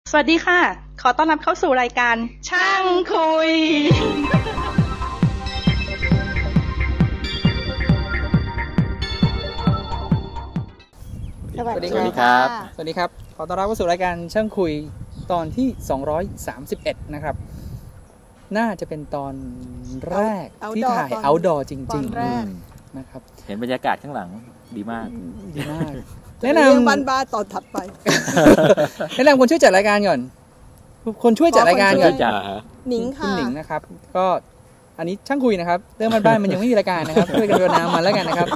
สวัสดีค่ะขอต้อนรับเข้าสู่รายการช่างคุยสวัสดีครับสวัสดีครับขอต้อนรับเข้าสู่รายการช่างคุยตอนที่231นะครับน่าจะเป็นตอนแรกที่ถ่าย outdoor จริงๆนะครับเห็นบรรยากาศข้างหลังดีมากแนะนำบ้านๆตอนถัดไปแนะนำคนช่วยจัดรายการก่อนคนช่วยจัดรายการก่อนหนิงค่ะคุณหนิงนะครับก็อันนี้ช่างคุยนะครับเรื่องบ้านๆมันยังไม่มีรายการนะครับช่วยกันรณรงค์มาแล้วกันนะครับ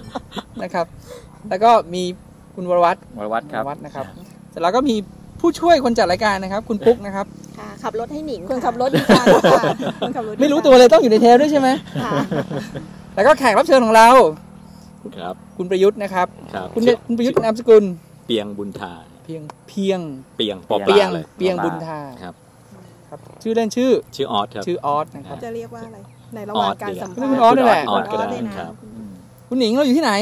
แล้วก็มีคุณวรวัฒน์นะครับเสร็จแล้วก็มีผู้ช่วยคนจัดรายการนะครับคุณปุ๊กนะครับค่ะขับรถให้หนิงคนขับรถดีค่ะคนขับรถไม่รู้ตัวเลยต้องอยู่ในเทปด้วยใช่ไหมค่ะแล้วก็แขกรับเชิญของเราครับคุณประยุทธ์นะครับคุณประยุทธ์นามสกุลเปียงบุญธาเปียงปอปลาเลยเปียงบุญธาครับชื่อเล่นชื่อออสครับชื่อออสนะครับจะเรียกว่าอะไรในระหว่างการสัมภาษณ์คุณออสนี่แหละออสก็ได้ครับคุณหนิงเราอยู่ที่ไหน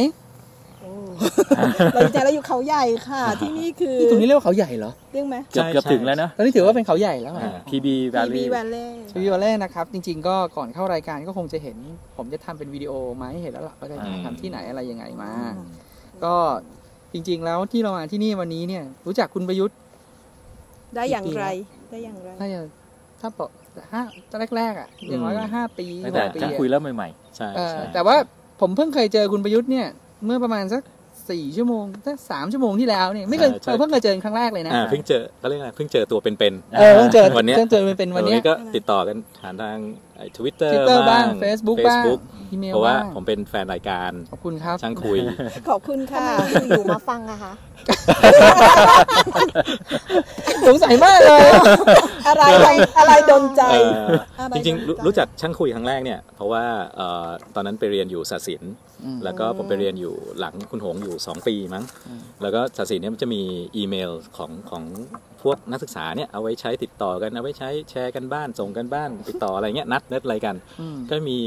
เราจะอยู่เขาใหญ่ค่ะที่นี่คือตรงนี้เรียกว่าเขาใหญ่เหรอเรียกไหมเกือบถึงแล้วนะตอนนี้ถือว่าเป็นเขาใหญ่แล้ว PB Valley นะครับจริงๆก็ก่อนเข้ารายการก็คงจะเห็นผมจะทำเป็นวิดีโอมาให้เห็นแล้วล่ะว่าจะทำที่ไหนอะไรยังไงมาก็จริงๆแล้วที่เรามาที่นี่วันนี้เนี่ยรู้จักคุณประยุทธ์ได้อย่างไรถ้าบอกตอนแรกๆอ่ะอย่างน้อยก็5 ปี 6 ปีคุยแล้วใหม่ๆใช่แต่ว่าผมเพิ่งเคยเจอคุณประยุทธ์เนี่ยเมื่อประมาณสัก4 ชั่วโมงถ้า3 ชั่วโมงที่แล้วเนี่ยไม่เคยเพิ่งเคยเจอครั้งแรกเลยนะเพิ่งเจอก็เรียกอะไรเพิ่งเจอตัวเป็นๆเพิ่งเจอวันนี้เป็นวันนี้ก็ติดต่อกันผ่านทาง Twitter บ้าง Facebook บ้างอีเมลเพราะว่าผมเป็นแฟนรายการขอบคุณครับช่างคุยขอบคุณค่ะอยู่มาฟังอะคะสงสัยมากเลยอะไรดลใจจริงๆรู้จักช่างคุยครั้งแรกเนี่ยเพราะว่าตอนนั้นไปเรียนอยู่ศาสินแล้วก็ผมไปเรียนอยู่หลังคุณหงอยู่2 ปีมั้งแล้วก็ศาสินเนี่ยมันจะมีอีเมลของพวกนักศึกษาเนี่ยเอาไว้ใช้ติดต่อกันเอาไว้ใช้แชร์กันบ้านส่งกันบ้านติดต่ออะไรเงี้ยนัดอะไรกันก็มี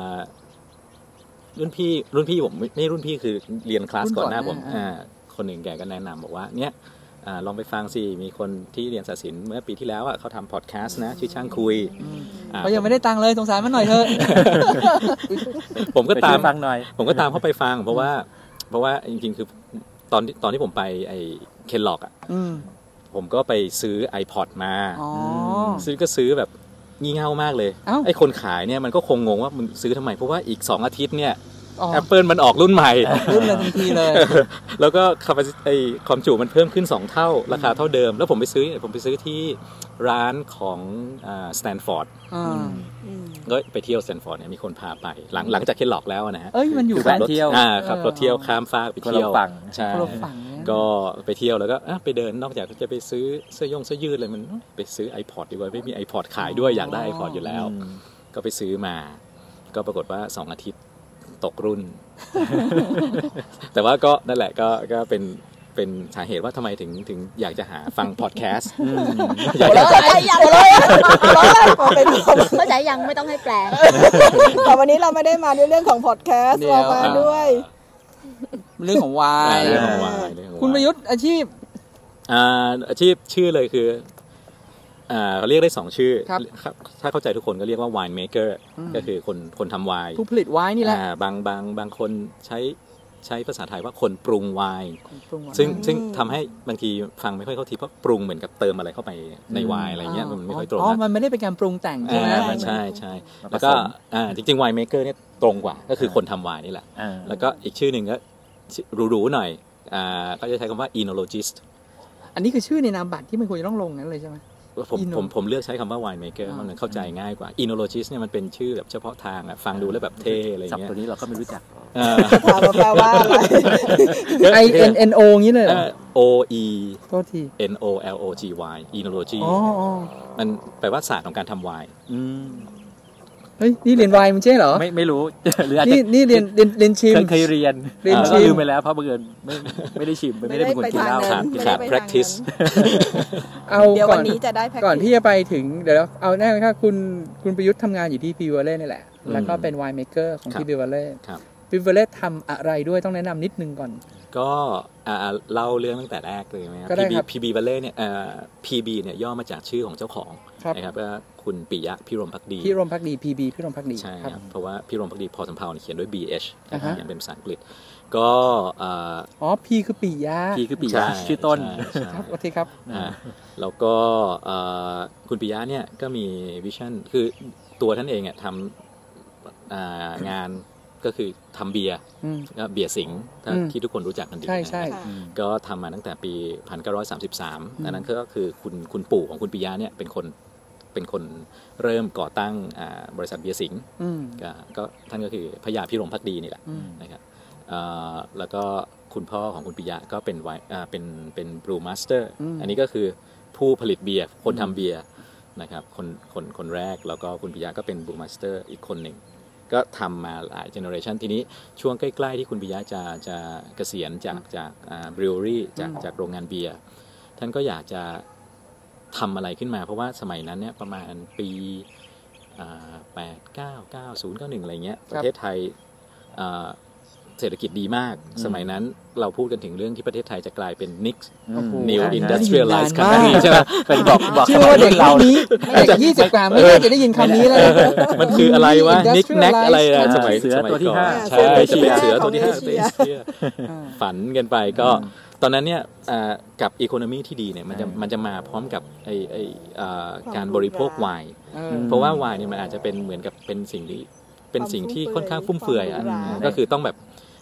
รุ่นพี่ผมไม่รุ่นพี่คือเรียนคลาสก่อนหน้าผมคนหนึ่งแกก็แนะนำบอกว่าเนี่ยลองไปฟังสิมีคนที่เรียนศาสินเมื่อปีที่แล้วเขาทำพอดแคสต์นะชื่อช่างคุยเขายังไม่ได้ตังเลยสงสารมันหน่อยเถอะผมก็ตามฟังหน่อยผมก็ตามเข้าไปฟังเพราะว่าจริงๆคือตอนที่ผมไปไอ้เคนล็อกผมก็ไปซื้อ iPod มาซื้อแบบงี่เง่ามากเลยไอ้คนขายเนี่ยมันก็คงงงว่ามึงซื้อทำไมเพราะว่าอีก2 อาทิตย์เนี่ยApple มันออกรุ่นใหม่รุ่นเลยทันทีเลยแล้วก็ความจุมันเพิ่มขึ้น2 เท่าราคาเท่าเดิมแล้วผมไปซื้อที่ร้านของStanford ก็ไปเที่ยวStanfordเนี่ยมีคนพาไปหลังจากเคนล็อกแล้วนะฮะมันอยู่แวะเที่ยวขับรถเที่ยวข้ามฟากไปเที่ยวใช่ก็ไปเที่ยวแล้วก็ไปเดินนอกจากจะไปซื้อเสื้ยืดอะไรมันไปซื้อ iPod ดีกว่าไม่มี iPod ขายด้วยอยากได้ iPod อยู่แล้วก็ไปซื้อมาก็ปรากฏว่า2 อาทิตย์ตกรุ่น แต่ว่าก็นั่นแหละก็เป็นสาเหตุว่าทำไมถึงอยากจะหาฟังพอดแคสต์เข้าใจยังไม่ต้องให้แปลแต่วันนี้เราไม่ได้มาด้วยเรื่องของพอดแคสต์เรามาด้วยเรื่องของวายคุณประยุทธ์อาชีพชื่อเลยคือเขาเรียกได้2 ชื่อถ้าเข้าใจทุกคนก็เรียกว่า wine maker ก็คือคนทำไวน์ผู้ผลิตไวน์นี่แหละบางคนใช้ภาษาไทยว่าคนปรุงไวน์ซึ่งทำให้บางทีฟังไม่ค่อยเข้าทีเพราะปรุงเหมือนกับเติมอะไรเข้าไปในไวน์อะไรเงี้ยมันไม่ค่อยตรงมันไม่ได้เป็นการปรุงแต่งใช่ไหมใช่แล้วก็จริงๆ wine maker เนี่ยตรงกว่าก็คือคนทำไวน์นี่แหละแล้วก็อีกชื่อหนึ่งก็หรูๆหน่อยก็จะใช้คำว่า enologist อันนี้คือชื่อในนามบัตรที่มันควรจะต้องลงนั้นเลยใช่ไหมผมเลือกใช้คำว่า wine maker มันเข้าใจง่ายกว่า enologist เนี่ยมันเป็นชื่อแบบเฉพาะทางฟังดูแล้วแบบเท่อะไรเงี้ยตัวนี้เราก็ไม่รู้จักถามแปลว่าอะไร INNO งี้เลย OE โทษที NOLOGY enology มันแปลว่าศาสตร์ของการทำไวน์เฮ้ยนี่เรียนไวน์มันใช่เหรอไม่รู้หรืออาจจะนี่เรียนชิมเคยเรียนชิมไปแล้วเพราะบังเอิญไม่ได้ชิมไม่ได้เป็นคนกินเหล้าขาด practice เดี๋ยววันนี้จะได้ practice ก่อนที่จะไปถึงเดี๋ยวเอาแน่เลยค่ะคุณประยุทธ์ทำงานอยู่ที่พิวเวอร์เล่นี่แหละแล้วก็เป็นไวน์เมเกอร์ของพิวเวอร์เล่พิวเวอร์เล่ทำอะไรด้วยต้องแนะนำนิดนึงก่อนก็เล่าเรื่องตั้งแต่แรกเลยไหมครับ PB Ballet เนี่ยPB เนี่ยย่อมาจากชื่อของเจ้าของนะครับก็คุณปิยะพิรมภักดี PB พิรมภักดีใช่ครับเพราะว่าพิรมภักดีพอสำเภาเขียนด้วย BH เขียนเป็นภาษาอังกฤษก็ P คือปิยะชื่อต้นครับโอเคครับแล้วก็คุณปิยะเนี่ยก็มีวิชั่นคือตัวท่านเองทำงานก็คือทำเบียร์ก็เบียร์สิงห์ที่ทุกคนรู้จักกันดีก็ทำมาตั้งแต่ปี 1933 อันนั้นก็คือคุณปู่ของคุณปิยะเนี่ยเป็นคนเริ่มก่อตั้งบริษัทเบียร์สิงห์ก็ท่านก็คือพญาพิรมภักดีนี่แหละนะครับแล้วก็คุณพ่อของคุณปิยะก็เป็นบรูมาสเตอร์อันนี้ก็คือผู้ผลิตเบียร์คนทำเบียร์นะครับคนแรกแล้วก็คุณปิยะก็เป็นบรูมาสเตอร์อีกคนหนึ่งก็ทำมาหลายเจเนอเรชันทีนี้ช่วงใกล้ๆที่คุณปิยะจะเกษียณจากบริวอรี่จากโรงงานเบียร์ท่านก็อยากจะทำอะไรขึ้นมาเพราะว่าสมัยนั้นเนี่ยประมาณปี899091อะไรเงี้ยประเทศไทยเศรษฐกิจดีมากสมัยนั้นเราพูดกันถึงเรื่องที่ประเทศไทยจะกลายเป็น New Industrialized Country ใช่ไหมเป็นบอกชื่อว่าเด็กเรานี้เด็ก20 กว่าไม่น่าจะได้ยินคำนี้เลยมันคืออะไรวะ Nick Nack อะไรสมัยตัวที่5ใช่จะเป็นเสือตัวที่5ฝันกันไปก็ตอนนั้นเนี่ยกับอีโคโนมีที่ดีเนี่ยมันจะมาพร้อมกับการบริโภคไวน์เพราะว่าไวน์เนี่ยมันอาจจะเป็นเหมือนกับเป็นสิ่งที่ค่อนข้างฟุ่มเฟือยก็คือต้องแบบ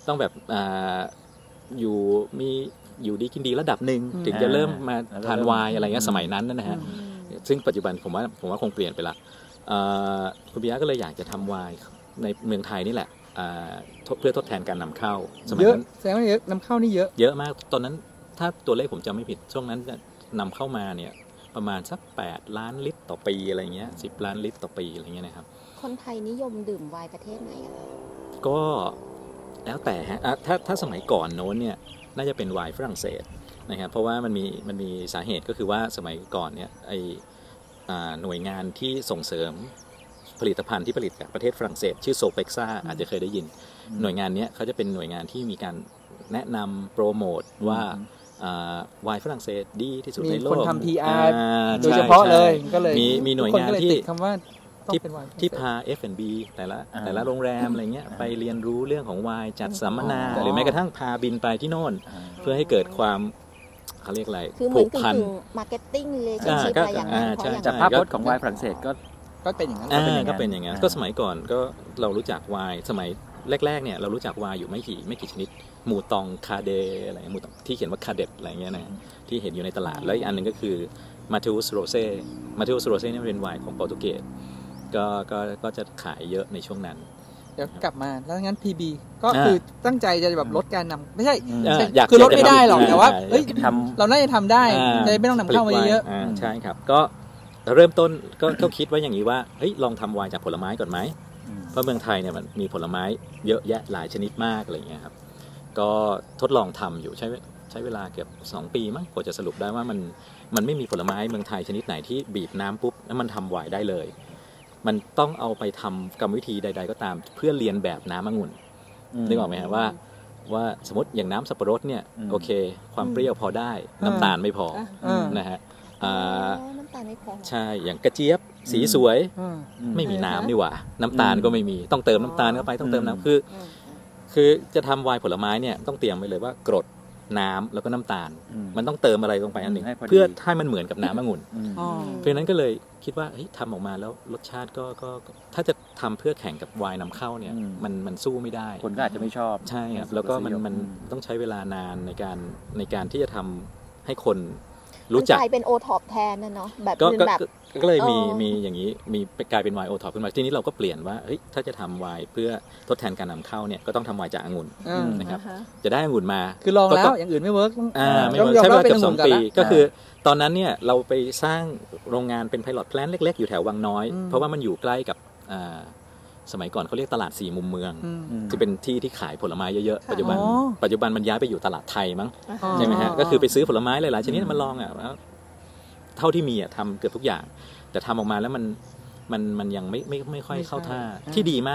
อยู่ดีกินดีระดับหนึ่งถึงจะเริ่มมาทานไวน์อะไรเงี้ยสมัยนั้นนะฮะซึ่งปัจจุบันผมว่าคงเปลี่ยนไปละคุณปิยะก็เลยอยากจะทำไวน์ในเมืองไทยนี่แหละเพื่อทดแทนการนำเข้าสมัยนั้นแสดงว่าเยอะนำเข้านี่เยอะมากตอนนั้นถ้าตัวเลขผมจำไม่ผิดช่วงนั้นนำเข้ามาเนี่ยประมาณสัก8 ล้านลิตรต่อปีอะไรเงี้ย10 ล้านลิตรต่อปีอะไรเงี้ยนะครับคนไทยนิยมดื่มไวน์ประเทศไหนก็แล้วแต่ฮะถ้าสมัยก่อนโน้นเนี่ยน่าจะเป็นไวน์ฝรั่งเศสนะครับเพราะว่ามันมีสาเหตุก็คือว่าสมัยก่อนเนี่ยหน่วยงานที่ส่งเสริมผลิตภัณฑ์ที่ผลิตจากประเทศฝรั่งเศสชื่อโซเปกซ่าอาจจะเคยได้ยินหน่วยงานนี้เขาจะเป็นหน่วยงานที่มีการแนะนำโปรโมทว่าไวน์ฝรั่งเศสดีที่สุดในโลกมีคนทำ PR โดยเฉพาะเลยก็เลยมีหน่วยงานที่พา F&B แต่ละโรงแรมอะไรเงี้ยไปเรียนรู้เรื่องของไวน์จัดสัมมนาหรือแม้กระทั่งพาบินไปที่โน่นเพื่อให้เกิดความเขาเรียกอะไรผูกพันมาร์เก็ตติ้งเลยอะไรอย่างนั้นจากภาพพจน์ของไวน์ฝรั่งเศสก็เป็นอย่างนั้นก็เป็นอย่างนั้นก็สมัยก่อนก็เรารู้จักไวน์สมัยแรกๆเนี่ยเรารู้จักไวน์อยู่ไม่กี่ชนิดหมู่ตองคาเดอะไรหมู่ตองที่เขียนว่าคาเดตอะไรเงี้ยนะที่เห็นอยู่ในตลาดแล้วอีกอันนึงก็คือมาเทอุสโรเซ่เนี่ยเป็นไวน์ของโปรตุเกสก็จะขายเยอะในช่วงนั้นเดี๋ยวกลับมาแล้วงั้น PB ก็คือตั้งใจจะแบบลดการนำไม่ใช่คือลดไม่ได้หรอกแต่ว่าเราน่าจะทำได้จะไม่ต้องนำเข้ามาเยอะใช่ครับก็เริ่มต้นก็คิดไว้อย่างนี้ว่าเฮ้ยลองทำไวน์จากผลไม้ก่อนไหมเพราะเมืองไทยเนี่ยมันมีผลไม้เยอะแยะหลายชนิดมากอะไรเงี้ยครับก็ทดลองทำอยู่ใช้เวลาเกือบ2 ปีมั้งกว่าจะสรุปได้ว่ามันไม่มีผลไม้เมืองไทยชนิดไหนที่บีบน้ำปุ๊บแล้วมันทำไวน์ได้เลยมันต้องเอาไปทำกรรมวิธีใดๆก็ตามเพื่อเรียนแบบน้ำองุ่นนึกออกไหมฮะว่าสมมติอย่างน้ำสับปะรดเนี่ยโอเคความเปรี้ยวพอได้น้ำตาลไม่พอนะฮะน้ำตาลไม่พอใช่อย่างกระเจี๊ยบสีสวยไม่มีน้ำนี่หว่าน้ำตาลก็ไม่มีต้องเติมน้ำตาลเข้าไปต้องเติมน้ำคือจะทำไวน์ผลไม้เนี่ยต้องเตรียมไว้เลยว่ากรดน้ำแล้วก็น้ำตาลมันต้องเติมอะไรลงไปอันหนึ่งเพื่อให้มันเหมือนกับน้ำองุ่นเพราะนั้นก็เลยคิดว่าทำออกมาแล้วรสชาติก็ถ้าจะทำเพื่อแข่งกับไวน์นำเข้าเนี่ยมันสู้ไม่ได้คนก็อาจจะไม่ชอบใช่ครับแล้วก็มันต้องใช้เวลานานในการที่จะทำให้คนรู้จักกลายเป็นโอท็อปแทนนะเนาะแบบก็เลยมีอย่างนี้มีกลายเป็นไวน์โอท็อปขึ้นมาทีนี้เราก็เปลี่ยนว่าถ้าจะทำไวน์เพื่อทดแทนการนำเข้าเนี่ยก็ต้องทำไวน์จากองุ่นนะครับจะได้องุ่นมาคือลองแล้วอย่างอื่นไม่เวิร์กไม่เวิร์กใช้เวลาเกือบ2 ปีก็คือตอนนั้นเนี่ยเราไปสร้างโรงงานเป็นไพลอตแพลนเล็กๆอยู่แถววังน้อยเพราะว่ามันอยู่ใกล้กับสมัยก่อนเขาเรียกตลาด4 มุมเมืองจะเป็นที่ขายผลไม้เยอะๆปัจจุบันมันย้ายไปอยู่ตลาดไทยมั้งใช่ไหมฮะก็คือไปซื้อผลไม้หลายๆชนิดมาลองเท่าที่มีทำเกือบทุกอย่างแต่ทำออกมาแล้วมันยังไม่ค่อยเข้าท่าที่ดีมาก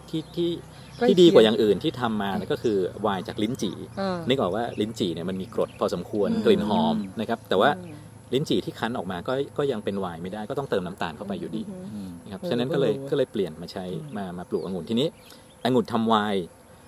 ที่ดีกว่าอย่างอื่นที่ทำมาก็คือไวน์จากลิ้นจี่นึกออกว่าลิ้นจี่เนี่ยมันมีกรดพอสมควรกลิ่นหอมนะครับแต่ว่าลิ้นจี่ที่คั้นออกมาก็ยังเป็นไวน์ไม่ได้ก็ต้องเติมน้ำตาลเข้าไปอยู่ดีนะครับฉะนั้นก็เลยเปลี่ยนมาใช้มาปลูกองุ่นทีนี้องุ่นทำไวน์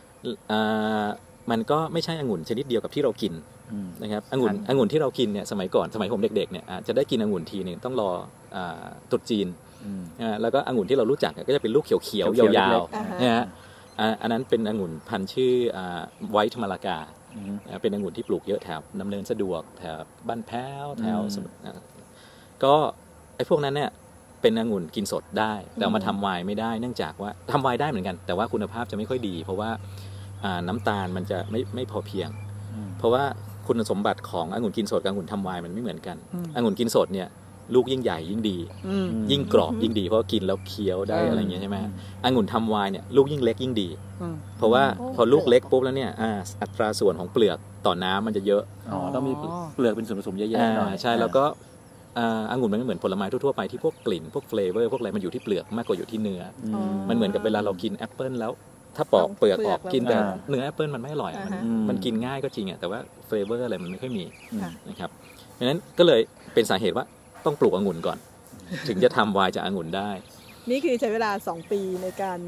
มันก็ไม่ใช่องุ่นชนิดเดียวกับที่เรากินนะครับองุ่นที่เรากินเนี่ยสมัยก่อนสมัยผมเด็กๆเนี่ยจะได้กินองุ่นทีนึงต้องรอตรุษจีนแล้วก็องุ่นที่เรารู้จักก็จะเป็นลูกเขียวๆยาวๆนะฮะอันนั้นเป็นองุ่นพันธุ์ชื่อไวท์มาลากาเป็นองุ่นที่ปลูกเยอะแถวดำเนินสะดวกแถวบ้านแพ้วแถวก็ไอ้พวกนั้นเนี่ยเป็นองุ่นกินสดได้แต่เอามาทำไวน์ไม่ได้เนื่องจากว่าทำไวน์ได้เหมือนกันแต่ว่าคุณภาพจะไม่ค่อยดีเพราะว่าน้ำตาลมันจะไม่พอเพียงเพราะว่าคุณสมบัติขององุ่นกินสดกับองุ่นทำไวน์มันไม่เหมือนกันองุ่นกินสดเนี่ยลูกยิ่งใหญ่ยิ่งดียิ่งกรอบยิ่งดีเพราะกินแล้วเคี้ยวได้อะไรอย่างเงี้ยใช่ไหมองุ่นทำไวน์เนี่ยลูกยิ่งเล็กยิ่งดีเพราะว่าพอลูกเล็กปุ๊บแล้วเนี่ยอัตราส่วนของเปลือกต่อน้ำมันจะเยอะต้องมีเปลือกเป็นส่วนผสมเยอะๆหน่อยใช่แล้วก็องุ่นมันไม่เหมือนผลไม้ทั่วๆไปที่พวกกลิ่นพวกเฟลเวอร์พวกอะไรมันอยู่ที่เปลือกมากกว่าอยู่ที่เนื้อมันเหมือนกับเวลาเรากินแอปเปิลแล้วถ้าปอกเปลือกออกกินแต่เนื้อแอปเปิลมันไม่อร่อยมันกินง่ายก็จริงแต่ว่าเฟลเวอร์อะไรมันไม่ค่อยมีนะครับเพราะฉะนั้นก็เลยเป็นสาเหตุว่าต้องปลูกองุ่นก่อนถึงจะทำไวน์จากองุ่นได้นี่คือใช้เวลา2 ปีในการ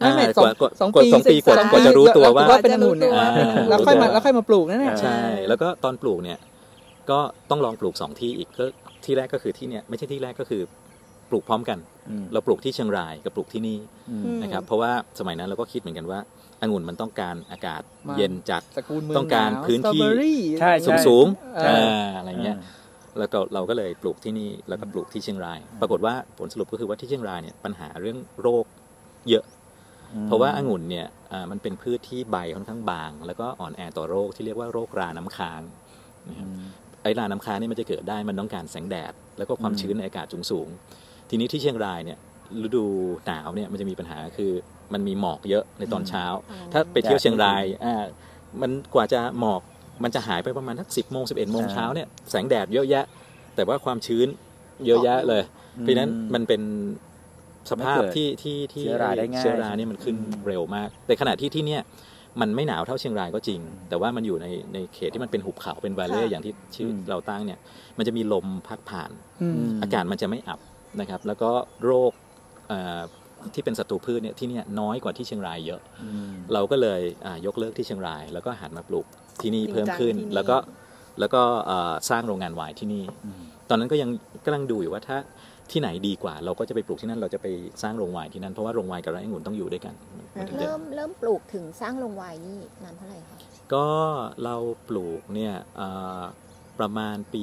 2 ปีกว่าจะรู้ตัวว่าเป็นองุ่นแล้วค่อยมาปลูกนั่นแหละใช่แล้วก็ตอนปลูกเนี่ยก็ต้องลองปลูก2ที่อีกก็ที่แรกก็คือที่เนี่ยไม่ใช่ที่แรกก็คือปลูกพร้อมกันเราปลูกที่เชียงรายกับปลูกที่นี่นะครับเพราะว่าสมัยนั้นเราก็คิดเหมือนกันว่าองุ่นมันต้องการอากาศเย็นจัดต้องการพื้นที่สูงอะไรเงี้ยแล้วก็เราก็เลยปลูกที่นี่แล้วก็ปลูกที่เชียงรายปรากฏว่าผลสรุปก็คือว่าที่เชียงรายเนี่ยปัญหาเรื่องโรคเยอะเพราะว่าองุ่นเนี่ยมันเป็นพืชที่ใบค่อนข้างบางแล้วก็อ่อนแอต่อโรคที่เรียกว่าโรคราน้ำค้างไอ้ราน้ำค้างนี่มันจะเกิดได้มันต้องการแสงแดดแล้วก็ความชื้นในอากาศสูงทีนี้ที่เชียงรายเนี่ยฤดูหนาวเนี่ยมันจะมีปัญหาคือมันมีหมอกเยอะในตอนเช้าถ้าไปเที่ยวเชียงรายมันกว่าจะหมอกมันจะหายไปประมาณทัก10 โมง 11 โมงเช้าเนี่ยแสงแดดเยอะแยะแต่ว่าความชื้นเยอะแยะเลยเพราะนั้นมันเป็นสภาพที่เชื้อราเนี่ยมันขึ้นเร็วมากแต่ขณะที่เนี่ยมันไม่หนาวเท่าเชียงรายก็จริงแต่ว่ามันอยู่ในเขตที่มันเป็นหุบเขาเป็นวาเลย์อย่างที่ชื่อเราตั้งเนี่ยมันจะมีลมพัดผ่านอากาศมันจะไม่อับนะครับแล้วก็โรคที่เป็นศัตรูพืชเนี่ยที่นี่น้อยกว่าที่เชียงรายเยอะเราก็เลยยกเลิกที่เชียงรายแล้วก็หันมาปลูกที่นี่เพิ่มขึ้นแล้วก็สร้างโรงงานไวน์ที่นี่ตอนนั้นก็ยังกำลังดูอยู่ว่าถ้าที่ไหนดีกว่าเราก็จะไปปลูกที่นั่นเราจะไปสร้างโรงไวน์ที่นั่นเพราะว่าโรงไวน์กับไร่องุ่นต้องอยู่ด้วยกันเริ่มปลูกถึงสร้างโรงไวน์นี่นานเท่าไหร่คะก็เราปลูกเนี่ยประมาณปี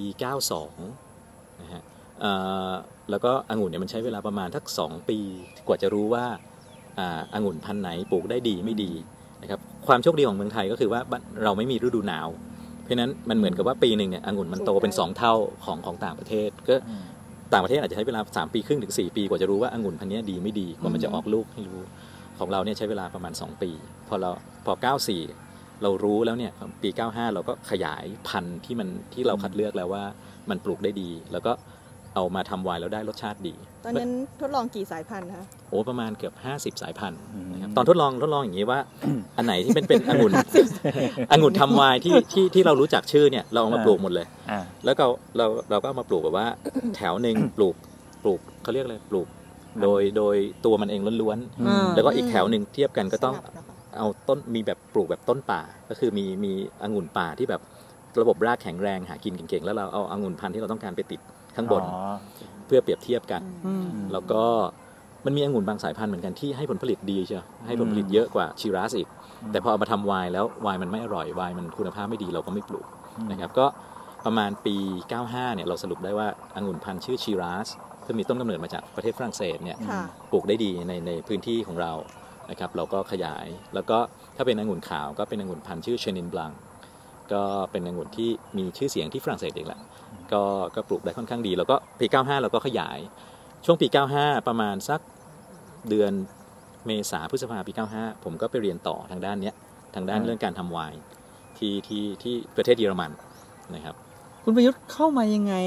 92นะฮะแล้วก็องุ่นเนี่ยมันใช้เวลาประมาณทัก2 ปีกว่าจะรู้ว่าองุ่นพันธุ์ไหนปลูกได้ดีไม่ดีนะครับความโชคดีของเมืองไทยก็คือว่าเราไม่มีฤดูหนาวเพราะนั้นมันเหมือนกับว่าปีนึงเนี่ยองุ่นมันโตเป็น2 เท่าของต่างประเทศก็ต่างประเทศอาจจะใช้เวลา3 ปีครึ่งถึง4 ปีกว่าจะรู้ว่าองุ่นพันธุ์นี้ดีไม่ดีกว่ามันจะออกลูกให้รู้ของเราเนี่ยใช้เวลาประมาณ2 ปีพอ94เรารู้แล้วเนี่ยปี95เราก็ขยายพันธุ์ที่เราคัดเลือกแล้วว่ามันปลูกได้ดีแล้วก็เอามาทำไวน์แล้วได้รสชาติดีตอนนั้นทดลองกี่สายพันธุ์คะโอ้ประมาณเกือบ50 สายพันธุ์นะครับตอนทดลองอย่างนี้ว่าอันไหนที่เป็นองุ่นทำไวน์ที่เรารู้จักชื่อเนี่ยเราเอามาปลูกหมดเลยแล้วเราก็เอามาปลูกแบบว่าแถวนึงปลูกเขาเรียกอะไรปลูกโดยตัวมันเองล้วนๆแล้วก็อีกแถวนึงเทียบกันก็ต้องเอาต้นมีแบบปลูกแบบต้นป่าก็คือมีองุ่นป่าที่แบบระบบรากแข็งแรงหากินเก่งๆแล้วเราเอาองุ่นพันธุ์ที่เราต้องการไปติดข้างบนเพื่อเปรียบเทียบกันแล้วก็มันมีองุ่นบางสายพันธุ์เหมือนกันที่ให้ผลผลิตดีใช่ไหมให้ผลผลิตเยอะกว่าชิราสอีกแต่พอเอามาทำไวน์แล้วไวน์มันไม่อร่อยไวน์มันคุณภาพไม่ดีเราก็ไม่ปลูกนะครับก็ประมาณปี95เนี่ยเราสรุปได้ว่าองุ่นพันธุ์ชื่อชิราสซึ่งมีต้นกำเนิดมาจากประเทศฝรั่งเศสเนี่ยปลูกได้ดีในพื้นที่ของเรานะครับเราก็ขยายแล้วก็ถ้าเป็นองุ่นขาวก็เป็นองุ่นพันธุ์ชื่อเชนินบลังก็เป็นองุ่นที่มีชื่อเสียงที่ฝรั่งเศสเองแหละก็ปลูกได้ค่อนข้างดีแล้วก็ปี95เราก็ขยายช่วงปี95ประมาณสักเดือนเมษาพฤษภาปี95ผมก็ไปเรียนต่อทางด้านเรื่องการทำไวน์ที่ประเทศเยอรมันนะครับคุณประยุทธ์เข้ามายังไงอ่ะ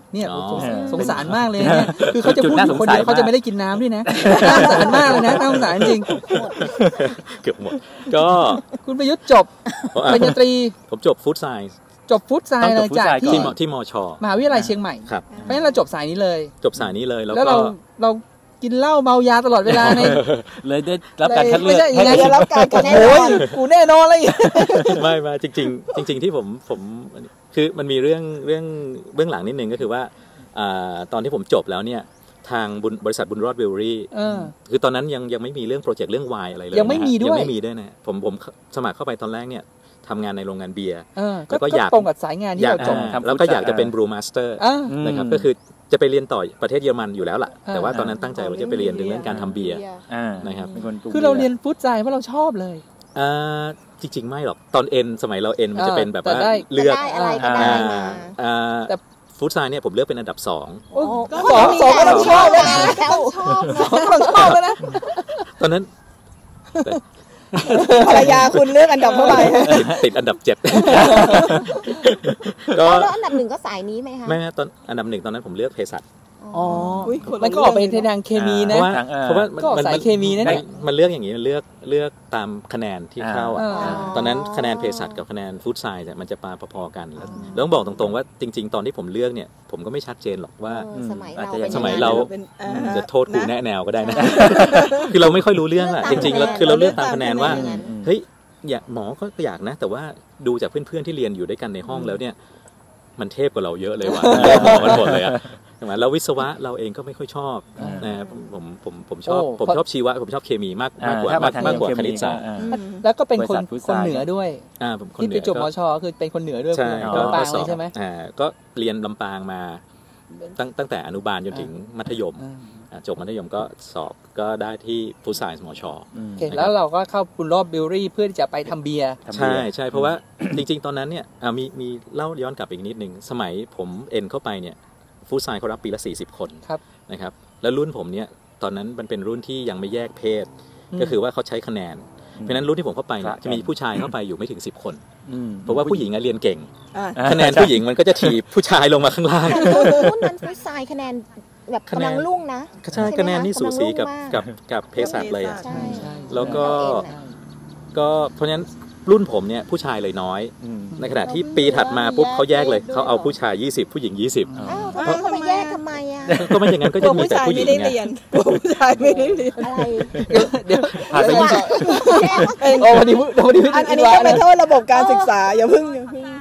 เนี่ยสงสารมากเลยเนี่ยคือเขาจะพูดอยู่คนเดียวเขาจะไม่ได้กินน้ำด้วยนะน่าสงสารมากเลยนะน่าสงสารจริงเกือบหมดก็คุณประยุทธ์จบปริญญาตรีผมจบฟู้ดไซน์จบฟู้ดไซน์เลยจากที่มช. มหาวิทยาลัยเชียงใหม่ครับเพราะฉะนั้นเราจบสายนี้เลยจบสายนี้เลยแล้วเรากินเหล้าเมายาตลอดเวลาในเลยได้รับการคัดเลือกให้ได้รับการคัดเลือกกูแน่นอนเลยไม่จริงที่ผมคือมันมีเรื่องเบื้องหลังนิดนึงก็คือว่าตอนที่ผมจบแล้วเนี่ยทางบริษัทบุญรอดเบลรี่คือตอนนั้นยังไม่มีเรื่องโปรเจกต์เรื่องไวน์อะไรเลยยังไม่มีด้วยนะผมสมัครเข้าไปตอนแรกเนี่ยทำงานในโรงงานเบียร์แล้วก็อยากตรงกับสายงานที่เราจบแล้วก็อยากจะเป็นบรูมาสเตอร์นะครับก็คือจะไปเรียนต่อประเทศเยอรมันอยู่แล้วล่ะแต่ว่าตอนนั้นตั้งใจว่าจะไปเรียนเรื่องการทำเบียร์นะครับคือเราเรียนฟู้ดไซน์เพราะเราชอบเลยจริงๆไม่หรอกตอนสมัยเรามันจะเป็นแบบว่าเลือกอะไรก็ได้มาแต่ฟู้ดไซน์เนี่ยผมเลือกเป็นอันดับ2 สองก็ต้องชอบเลยนะชอบเลยนะตอนนั้นภรรยาคุณเลือกอันดับเท่าไหร่ติดอันดับ7 ก็แล้วอันดับ1ก็สายนี้ไหมคะไม่ตอนอันดับ1ตอนนั้นผมเลือกเภสัชมันก็ออกไปในทางเคมีนะเพราะว่ามันสายเคมีนะมันเลือกอย่างนี้มันเลือกตามคะแนนที่เข้าตอนนั้นคะแนนเภสัชกับคะแนนฟู้ดไซน์มันจะปาพอๆกันแล้วต้องบอกตรงๆว่าจริงๆตอนที่ผมเลือกเนี่ยผมก็ไม่ชัดเจนหรอกว่าสมัยเราจะโทษครูแนะแนวก็ได้นะคือเราไม่ค่อยรู้เรื่องอะจริงๆแล้วคือเราเลือกตามคะแนนว่าเฮ้ยหมอก็อยากนะแต่ว่าดูจากเพื่อนๆที่เรียนอยู่ด้วยกันในห้องแล้วเนี่ยมันเทพกว่าเราเยอะเลยว่ะหมอกันหมดเลยอะแล้ววิศวะเราเองก็ไม่ค่อยชอบนะผมชอบชีวะผมชอบเคมีมากกว่าคณิตศาสตร์แล้วก็เป็นคนเหนือด้วยที่ไปจบมช.คือเป็นคนเหนือด้วยลำปางใช่ไหมก็เรียนลำปางมาตั้งแต่อนุบาลจนถึงมัธยมจบมัธยมก็สอบก็ได้ที่ฟู้ดไซน์มช. แล้วเราก็เข้าบุญรอดบิวรี่เพื่อที่จะไปทำเบียร์ใช่เพราะว่าจริงๆตอนนั้นเนี่ยมีเล่าย้อนกลับอีกนิดนึงสมัยผมเข้าไปเนี่ยฟู้ดไซน์เขารับปีละ40 คนนะครับแล้วรุ่นผมเนี่ยตอนนั้นมันเป็นรุ่นที่ยังไม่แยกเพศก็คือว่าเขาใช้คะแนนเพราะนั้นรุ่นที่ผมเข้าไปเนี่ยจะมีผู้ชายเข้าไปอยู่ไม่ถึง10 คนเพราะว่าผู้หญิงเรียนเก่งคะแนนผู้หญิงมันก็จะถีบผู้ชายลงมาข้างล่างรุ่นนั้นฟู้ดไซน์คะแนนแบบกำลังรุ่งนะใช่คะแนนนี่สูสีกับเภสัชเลยอ่ะแล้วก็เพราะฉะนั้นรุ่นผมเนี่ยผู้ชายเลยน้อยในขณะที่ปีถัดมาปุ๊บเขาแยกเลยเขาเอาผู้ชาย20ผู้หญิง20 เขาไปแยกทำไมอ่ะก็ไม่อย่างนั้นก็จะมีแต่ผู้หญิงไงผู้ชายไม่ได้เรียนอะไรเดี๋ยวผ่านไป20วันนี้อันนี้ก็เป็นโทษระบบการศึกษาอย่าเพิ่ง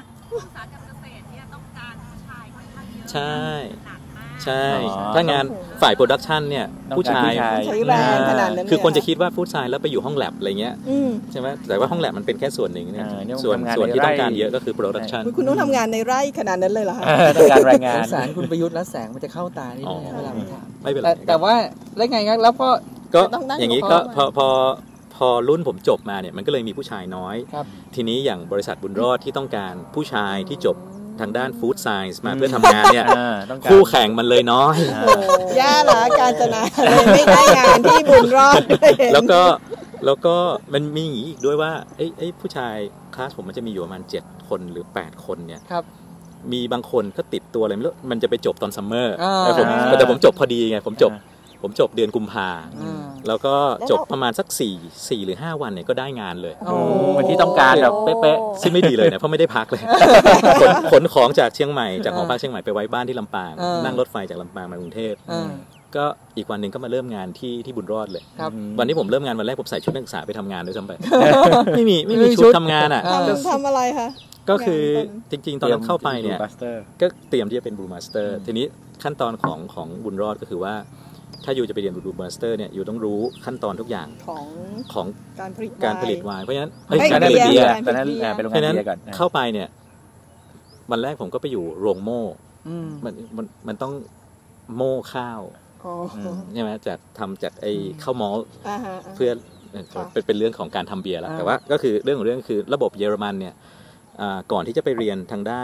ใช่ถ้างานฝ่ายโปรดักชันเนี่ยผู้ชายคือคนจะคิดว่าฟู้ดไซน์แล้วไปอยู่ห้องแลบอะไรเงี้ยใช่ไหมแต่ว่าห้องแลบมันเป็นแค่ส่วนหนึ่งเนี่ยส่วนที่ต้องการเยอะก็คือโปรดักชันคุณต้องทำงานในไร่ขนาดนั้นเลยเหรอคะต้องการรายงานสารคุณประยุทธ์แล้วแสงมันจะเข้าตานี่เวลาถามไม่เป็นไรแต่ว่าแล้วไงแล้วก็อย่างนี้ก็พอรุ่นผมจบมาเนี่ยมันก็เลยมีผู้ชายน้อยทีนี้อย่างบริษัทบุญรอดที่ต้องการผู้ชายที่จบทางด้านฟู้ดไซน์มาเพื่อทำงานเนี่ยคู่แข่งมันเลยน้อยย่าหละการจนาเลยไม่ได้งานที่บุญรอดแล้วก็มันมีอย่างนี้อีกด้วยว่าไอ้ผู้ชายคลาสผมมันจะมีอยู่ประมาณ7 คนหรือ8 คนเนี่ยมีบางคนก็ติดตัวอะไรไม่รู้มันจะไปจบตอนซัมเมอร์แต่ผมจบพอดีไงผมจบเดือนกุมภาแล้วก็จบประมาณสัก4หรือ5 วันเนี่ยก็ได้งานเลยวันที่ต้องการแบบเป๊ะๆซึ่งไม่ดีเลยนะเพราะไม่ได้พักเลยขนของจากเชียงใหม่จากหอพักเชียงใหม่ไปไว้บ้านที่ลำปางนั่งรถไฟจากลำปางมากรุงเทพก็อีกวันหนึ่งก็มาเริ่มงานที่บุญรอดเลยวันที่ผมเริ่มงานวันแรกผมใส่ชุดนักศึกษาไปทำงานด้วยซ้ำไปไม่มีชุดทำงานอ่ะทำอะไรคะก็คือจริงๆตอนนั้นเข้าไปเนี่ยก็เตรียมที่จะเป็นบรูมาสเตอร์ทีนี้ขั้นตอนของบุญรอดก็คือว่าถ้าอยู่จะไปเรียนบรูมาสเตอร์เนี่ยอยู่ต้องรู้ขั้นตอนทุกอย่างของการผลิตไวน์เพราะฉะนั้นการผลิตเบียร์ตอนนั้นเป็นโรงงานเบียร์ก่อนเข้าไปเนี่ยวันแรกผมก็ไปอยู่โรงโม่มันต้องโม่ข้าวใช่ไหมทำจากไอ้ข้าวมอลเพื่อเป็นเรื่องของการทำเบียร์แล้วแต่ว่าก็คือเรื่องคือระบบเยอรมันเนี่ยก่อนที่จะไปเรียนทางด้าน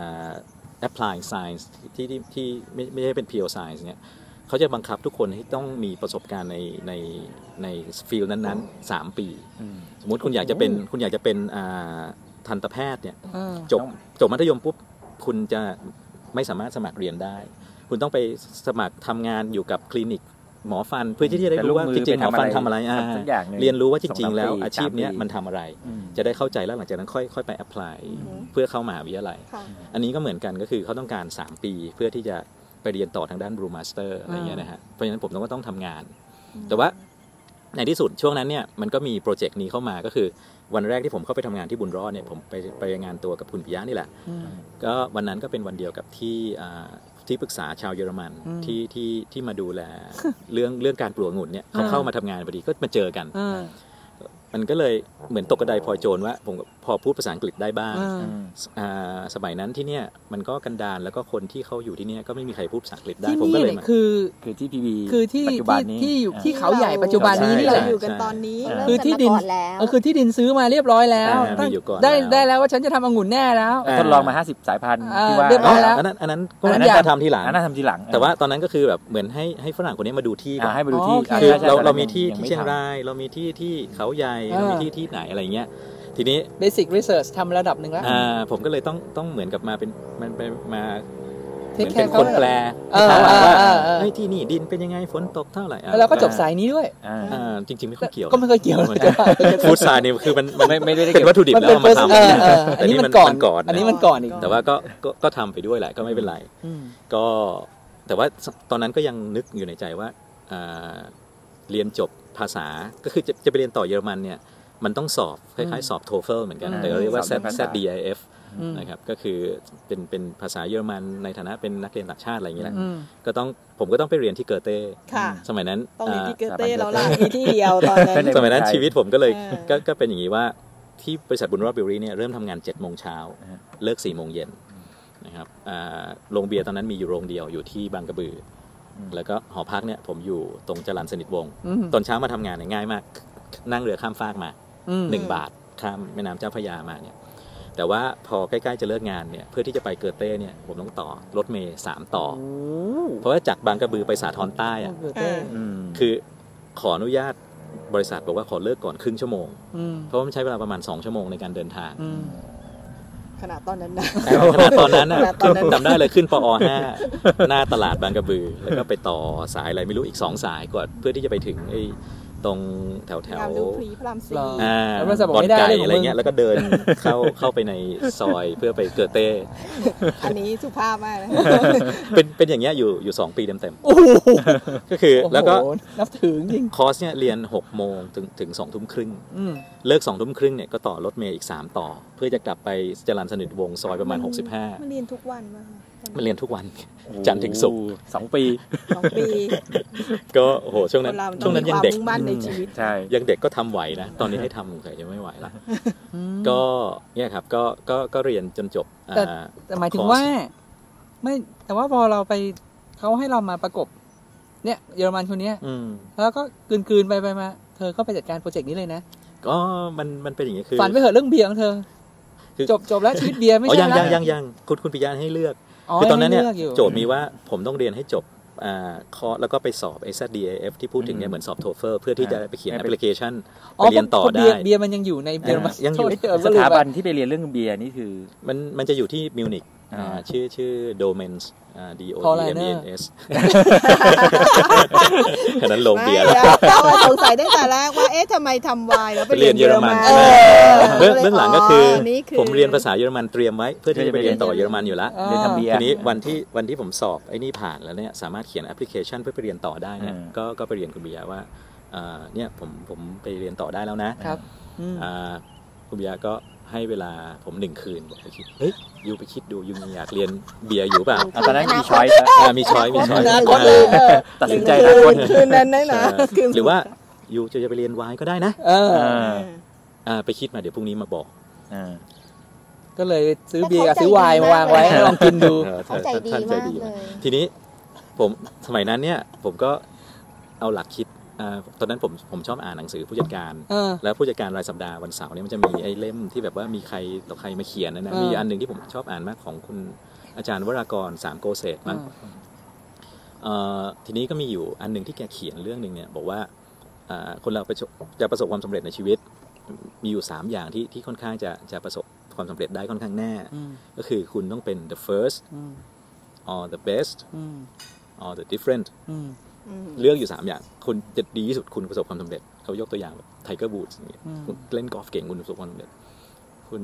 applied science ที่ไม่ใช่เป็น pure science เนี่ยเขาจะบังคับทุกคนให้ต้องมีประสบการณ์ในฟิลนั้นๆ3 ปีสมมุติคุณอยากจะเป็นทันตแพทย์เนี่ยจบมัธยมปุ๊บคุณจะไม่สามารถสมัครเรียนได้ คุณต้องไปสมัครทำงานอยู่กับคลินิกหมอฟันเพื่อที่จะได้รู้ว่าจริงๆหมอฟันทำอะไรเรียนรู้ว่าจริงๆแล้วอาชีพนี้มันทำอะไรจะได้เข้าใจแล้วหลังจากนั้นค่อยไปแอพพลายเพื่อเข้ามหาวิทยาลัยอันนี้ก็เหมือนกันก็คือเขาต้องการ3ปีเพื่อที่จะไปเรียนต่อทางด้านบรูมาสเตอร์อะไรเงี้ยนะฮะเพราะฉะนั้นผมต้องทำงานแต่ว่าในที่สุดช่วงนั้นเนี่ยมันก็มีโปรเจกต์นี้เข้ามาก็คือวันแรกที่ผมเข้าไปทำงานที่บุญรอดเนี่ยผมไปงานตัวกับคุณปิยะนี่แหละก็วันนั้นก็เป็นวันเดียวกับที่ปรึกษาชาวเยอรมันที่มาดูแลเรื่องการปลูกองุ่นเนี่ยเขาเข้ามาทำงานพอดีก็มาเจอกันมันก็เลยเหมือนตกกระไดพลอยโจรว่าผมพอพูดภาษาอังกฤษได้บ้างสมัยนั้นที่เนี่ยมันก็กันดารแล้วก็คนที่เขาอยู่ที่เนี่ยก็ไม่มีใครพูดภาษาอังกฤษได้ผมก็เลยมาคือที่พีบีคือที่ที่เขาใหญ่ปัจจุบันนี้นี่แหละอยู่กันตอนนี้คือที่ดินคือที่ดินซื้อมาเรียบร้อยแล้วได้แล้วว่าฉันจะทำองุ่นแน่แล้วทดลองมา50สายพันธุ์ที่ว่าเรียบร้อยแล้วอันนั้นก็น่าทำทีหลังแต่ว่าตอนนั้นก็คือแบบเหมือนให้ฝรั่งคนนี้มาดูที่ให้มาดูที่คือเรามีที่เชียงรายเรามีที่เขาใหญ่เรามีที่ไหนอะไรเงี้ยทีนี้ basic research ทำระดับหนึ่งแล้วผมก็เลยต้องเหมือนกับมาเป็นมาเหมือนเป็นคนแปลว่าที่นี่ดินเป็นยังไงฝนตกเท่าไหร่แล้วเราก็จบสายนี้ด้วยจริงๆไม่ค่อยเกี่ยวก็ไม่ค่อยเกี่ยวฟู้ดไซน์นี่คือมันไม่ได้เป็นวัตถุดิบแล้วมาทำแต่นี่มันก่อนอันนี้มันก่อนอีกแต่ว่าก็ทำไปด้วยแหละก็ไม่เป็นไรก็แต่ว่าตอนนั้นก็ยังนึกอยู่ในใจว่าเรียนจบภาษาก็คือจะไปเรียนต่อเยอรมันเนี่ยมันต้องสอบคล้ายๆสอบ TOEFL เหมือนกันแต่เรียกว่า ZDIF นะครับก็คือเป็นภาษาเยอรมันในฐานะเป็นนักเรียนต่างชาติอะไรอย่างเงี้ยแหละผมก็ต้องไปเรียนที่เกอเต้สมัยนั้นต้องเรียนที่เกอเต้แล้วล่ะมีที่เดียวตอนนั้นสมัยนั้นชีวิตผมก็เลยก็เป็นอย่างนี้ว่าที่บริษัทบุญรอดบิวรี่เนี่ยเริ่มทำงาน 7 โมงเช้าเลิก 4 โมงเย็นนะครับโรงเบียร์ตอนนั้นมีอยู่โรงเดียวอยู่ที่บางกระบือแล้วก็หอพักเนี่ยผมอยู่ตรงจรัญสนิทวงศ์ตอนเช้ามาทำงานเนี่ยง่ายมากนั่งเรือข้ามฟากมา1 บาทข้ามแม่น้ำเจ้าพระยามาเนี่ยแต่ว่าพอใกล้ๆจะเลิกงานเนี่ยเพื่อที่จะไปเกอเต้เนี่ยผมต้องต่อรถเมล์3 ต่อเพราะว่าจากบางกระบือไปสาทรใต้อะคือขออนุญาตบริษัทบอกว่าขอเลิกก่อนครึ่งชั่วโมงเพราะว่ามันใช้เวลาประมาณ2 ชั่วโมงในการเดินทางขนาดตอนนั้นนะขนาดตอนนั้นนะจำได้เลยขึ้นปอ5หน้าตลาดบางกระบือแล้วก็ไปต่อสายอะไรไม่รู้อีก2 สายก่อนเพื่อที่จะไปถึงไอ้ตรงแถวบอลไก่อะไรเงี้ยแล้วก็เดินเข้าไปในซอยเพื่อไปเกอเต้อันนี้สุภาพมากเป็นอย่างเงี้ยอยู่2 ปีเต็มๆก็คือแล้วก็นับถือจริงคอร์สเนี่ยเรียน6 โมงถึง 20:30 น.เลิก 20:30 น.เนี่ยก็ต่อรถเมล์อีก3 ต่อเพื่อจะกลับไปจรัญสนิทวงศ์ซอยประมาณ65 มันเรียนทุกวันมั้ยมันเรียนทุกวันจันทร์ถึงศุกร์ 2 ปีก็โอ้โหช่วงนั้นยังเด็กใช่ยังเด็กก็ทำไหวนะตอนนี้ให้ทำแต่ยังไม่ไหวละก็เนี่ยครับก็เรียนจนจบแต่หมายถึงว่าไม่แต่ว่าพอเราไปเขาให้เรามาประกบเนี่ยเยอรมันคนนี้แล้วก็กลืนไปมาเธอก็ไปจัดการโปรเจกต์นี้เลยนะก็มันเป็นอย่างนี้คือฝันไปเหอะเรื่องเบียร์ของเธอจบแล้วชีวิตเบียร์ไม่ใช่ยังคุณปิยะให้เลือกคือตอนนั้นเนี่ยโจทย์มีว่าผมต้องเรียนให้จบคอร์สแล้วก็ไปสอบ ZDIF ที่พูดถึงเนี่ยเหมือนสอบ TOEFL เพื่อที่จะไปเขียนแอปพลิเคชันไปเรียนต่อได้เบียร์มันยังอยู่ในเยอรมันยังอยู่สถาบันที่ไปเรียนเรื่องเบียร์นี่คือมันจะอยู่ที่มิวนิกชื่อ Domens DOMENS ขนาดลงเบียร์แล้วสงสัยตั้งแต่แรกว่าเอ๊ะทำไมทำไวน์แล้วไปเรียนเยอรมันเบื้องหลังก็คือผมเรียนภาษาเยอรมันเตรียมไว้เพื่อที่จะไปเรียนต่อเยอรมันอยู่แล้วเรียนทำเบียร์ทีนี้วันที่ผมสอบไอ้นี่ผ่านแล้วเนี่ยสามารถเขียนแอปพลิเคชันเพื่อไปเรียนต่อได้เนี่ยก็ไปเรียนคุณบิยะว่าเนี่ยผมไปเรียนต่อได้แล้วนะครับคุณบิยะก็ให้เวลาผม1 คืนบอกไปคิดเฮ้ยยูไปคิดดูยูอยากเรียนเบียร์อยู่เปล่าตอนนั้นมีช้อยส์มีช้อยตัดสินใจนะคืนนั้นได้นะหรือว่ายูจะไปเรียนไวน์ก็ได้นะไปคิดมาเดี๋ยวพรุ่งนี้มาบอกก็เลยซื้อเบียร์ซื้อไวน์มาวางไว้ลองกินดูใจดีมากเลยทีนี้ผมสมัยนั้นเนี่ยผมก็เอาหลักคิดตอนนั้นผมชอบอ่านหนังสือผู้จัดการแล้วผู้จัดการรายสัปดาห์วันเสาร์เนี่ยมันจะมีไอ้เล่มที่แบบว่ามีใครต่อใครมาเขียนนะมีอันนึงที่ผมชอบอ่านมากของคุณอาจารย์วรากร3 โกเศษมั้งทีนี้ก็มีอยู่อันนึงที่แกเขียนเรื่องนึงเนี่ยบอกว่าคนเราจะประสบความสำเร็จในชีวิตมีอยู่3 อย่างที่ค่อนข้างจะประสบความสำเร็จได้ค่อนข้างแน่ก็คือคุณต้องเป็น the first or the best or the different เลือกอยู่3อย่างคุณจะดีที่สุดคุณประสบความสำเร็จเขายกตัวอย่างแบบ Tiger Woods อย่างเงี้ยคุณเล่นกอล์ฟเก่งคุณประสบความสำเร็จคุณ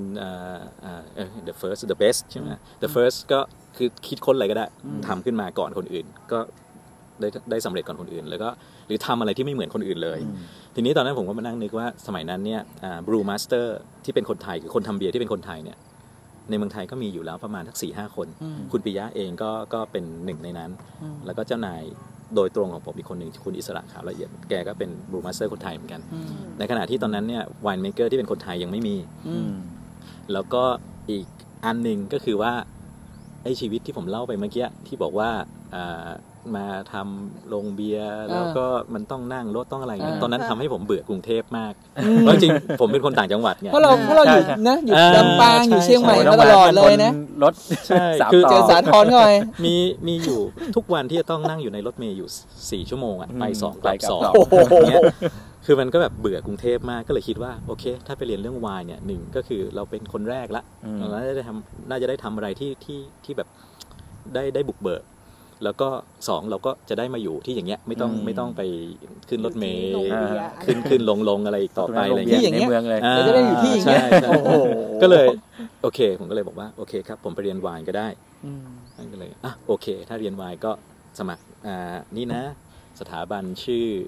the first the best ใช่ไหม the first ก็คือคิดค้นอะไรก็ได้ทำขึ้นมาก่อนคนอื่นก็ได้สำเร็จก่อนคนอื่นแล้วก็หรือทำอะไรที่ไม่เหมือนคนอื่นเลยทีนี้ตอนนั้นผมก็มานั่งนึกว่าสมัยนั้นเนี่ยBrew Master ที่เป็นคนไทยคือคนทำเบียร์ที่เป็นคนไทยเนี่ยในเมืองไทยก็มีอยู่แล้วประมาณสัก 4-5 คนคุณปิยะเองก็เป็นหนึ่งในนั้นแล้วก็เจ้านายโดยตรงของผมอีกคนหนึ่งคุณอิสระขาวละเอียดแกก็เป็นBrew Master คนไทยเหมือนกันในขณะที่ตอนนั้นเนี่ย Wine Maker ที่เป็นคนไทยยังไม่มีแล้วก็อีกอันหนึ่งก็คือว่าไอ้ชีวิตที่ผมเล่าไปเมื่อกี้ที่บอกว่ามาทำโรงเบียร์แล้วก็มันต้องนั่งรถต้องอะไรตอนนั้นทำให้ผมเบื่อกรุงเทพมากเพราะจริงผมเป็นคนต่างจังหวัดไงเพราะเราอยู่นะอยู่ลำปางอยู่เชียงใหม่ตลอดเลยนะรถคือเจอสาทรหน่อยมีอยู่ทุกวันที่จะต้องนั่งอยู่ในรถเมล์อยู่4 ชั่วโมงไป2กลับ2เนี่ยคือมันก็แบบเบื่อกรุงเทพมากก็เลยคิดว่าโอเคถ้าไปเรียนเรื่องไวน์เนี่ย1ก็คือเราเป็นคนแรกละเราน่าจะได้ทำอะไรที่แบบได้บุกเบิกแล้วก็2เราก็จะได้มาอยู่ที่อย่างเงี้ยไม่ต้องไปขึ้นรถเมล์ขึ้นลงอะไรอีกต่อไปอะไรเงี้ยในเมืองเลยจะได้อยู่ที่อย่างเงี้ยก็เลยโอเคผมก็เลยบอกว่าโอเคครับผมไปเรียนไวน์ก็ได้ก็เลยโอเคถ้าเรียนไวน์ก็สมัครนี่นะสถาบันชื่อ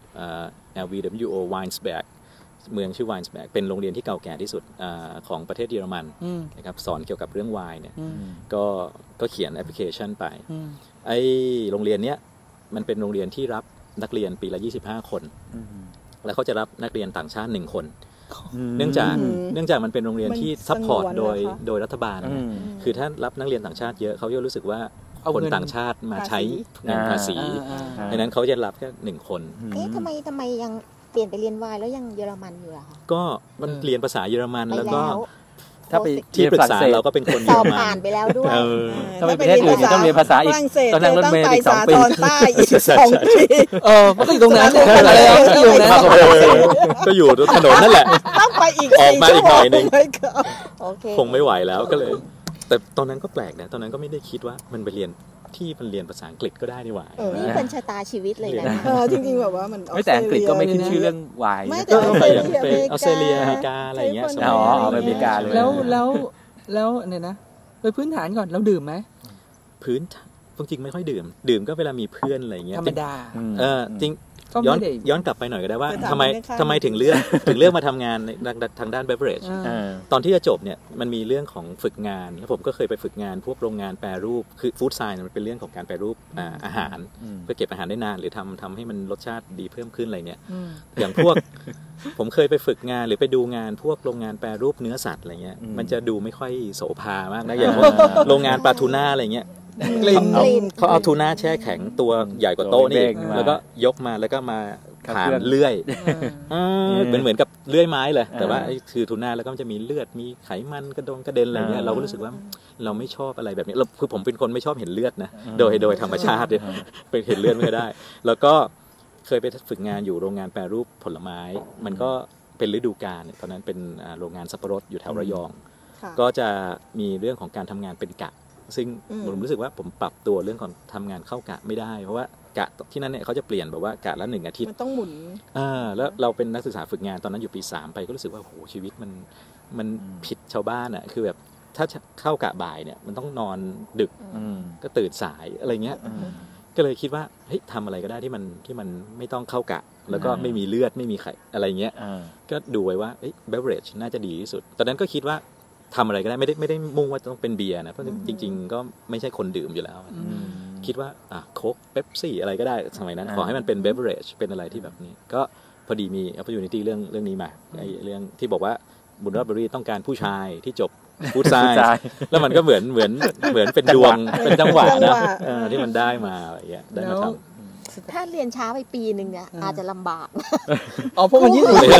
LVWO Weinsberg เมืองชื่อ Weinsberg เป็นโรงเรียนที่เก่าแก่ที่สุดของประเทศเยอรมันนะครับสอนเกี่ยวกับเรื่องไวน์เนี่ยก็เขียนแอปพลิเคชันไปไอโรงเรียนเนี้ยมันเป็นโรงเรียนที่รับนักเรียนปีละ25 คนแล้วเขาจะรับนักเรียนต่างชาติ1 คนเนื่องจากมันเป็นโรงเรียนที่ซัพพอร์ตโดยรัฐบาลคือถ้ารับนักเรียนต่างชาติเยอะเขาจะรู้สึกว่าคนต่างชาติมาใช้เงินภาษีดังนั้นเขาจะรับแค่1 คนทำไมยังเปลี่ยนไปเรียนไวน์แล้วยังเยอรมันอยู่ล่ะคะก็มันเรียนภาษาเยอรมันแล้วก็ถ้าไปที่ปรึกษาเราก็เป็นคนเยอรมันผ่านไปแล้วด้วยถ้าไปประเทศอื่นต้องเรียนภาษาอีกต้องนั่งรถเมล์อีก2 ปีใต้อีก2 ปีมันก็อยู่ตรงนั้นอะไรก็อยู่นะก็อยู่ถนนนั่นแหละต้องไปอีกออกมาอีกหน่อยนึงคงไม่ไหวแล้วก็เลยแต่ตอนนั้นก็แปลกนะตอนนั้นก็ไม่ได้คิดว่ามันไปเรียนที่มันเรียนภาษาอังกฤษก็ได้นี่หว่านี่เป็นชะตาชีวิตเลยนะจริงๆแบบว่ามันไม่แต่อังกฤษก็ไม่ขึ้นชื่อเรื่องไวน์ไม่แต่ออสเตรเลียอเมริกาอะไรอย่างเงี้ยอเมริกาเลยแล้วเนี่ยนะโดยพื้นฐานก่อนเราดื่มไหมพื้นจริงไม่ค่อยดื่มก็เวลามีเพื่อนอะไรเงี้ยธรรมดาจริงย้อนกลับไปหน่อยก็ได้ว่าทำไมถึงเลือกมาทำงานในทางด้าน beverage ตอนที่จะจบเนี่ยมันมีเรื่องของฝึกงานแล้วผมก็เคยไปฝึกงานพวกโรงงานแปรรูปคือ food science มันเป็นเรื่องของการแปรรูปอาหารเพื่อเก็บอาหารได้นานหรือทำให้มันรสชาติดีเพิ่มขึ้นอะไรเนี่ยอย่างพวกผมเคยไปฝึกงานหรือไปดูงานพวกโรงงานแปรรูปเนื้อสัตว์อะไรเงี้ยมันจะดูไม่ค่อยโสภามากนะอย่างโรงงานปลาทูน่าอะไรเงี้ยเขาเอาทูน่าแช่แข็งตัวใหญ่กว่าโต๊ะนี่แล้วก็ยกมาแล้วก็มาผ่านเลื่อยเหมือนกับเลื่อยไม้เลยแต่ว่าคือทูน่าแล้วก็จะมีเลือดมีไขมันกระเด็นอะไรเงี้ยเราก็รู้สึกว่าเราไม่ชอบอะไรแบบนี้คือผมเป็นคนไม่ชอบเห็นเลือดนะโดยธรรมชาติเป็นเห็นเลือดไม่ได้แล้วก็เคยไปฝึกงานอยู่โรงงานแปรรูปผลไม้มันก็เป็นฤดูกาลตอนนั้นเป็นโรงงานสับปะรดอยู่แถวระยองก็จะมีเรื่องของการทำงานเป็นกะซึ่งผมรู้สึกว่าผมปรับตัวเรื่องของทำงานเข้ากะไม่ได้เพราะว่ากะที่นั่นเนี่ยเขาจะเปลี่ยนแบบว่ากะละ1 อาทิตย์มันต้องหมุนแล้วเราเป็นนักศึกษาฝึกงานตอนนั้นอยู่ปี3ไปก็รู้สึกว่าโหชีวิตมันผิดชาวบ้านอ่ะคือแบบถ้าเข้ากะบ่ายเนี่ยมันต้องนอนดึกก็ตื่นสายอะไรเงี้ยก็เลยคิดว่าเฮ้ยทำอะไรก็ได้ที่มันไม่ต้องเข้ากะแล้วก็ไม่มีเลือดไม่มีไข่อะไรเงี้ยก็ดูไว้ว่าbeverage น่าจะดีที่สุดตอนนั้นก็คิดว่าทำอะไรก็ได้ไม่ได้มุ่งว่าต้องเป็นเบียร์นะเพราะจริงๆก็ไม่ใช่คนดื่มอยู่แล้วคิดว่าโค้กเป๊ปซี่อะไรก็ได้สมัยนั้นขอให้มันเป็น beverage เป็นอะไรที่แบบนี้ก็พอดีมี opportunity เรื่องนี้มาไอ้เรื่องที่บอกว่าบุญรอดเบอรี่ต้องการผู้ชายที่จบฟู้ดไซน์แล้วมันก็เหมือนเป็นดวงเป็นจังหวะนะที่มันได้มาอะไรอย่างเงี้ยได้มาทำถ้าเรียนช้าไปปีนึงเนี่ยอาจจะลำบากเพราะมัน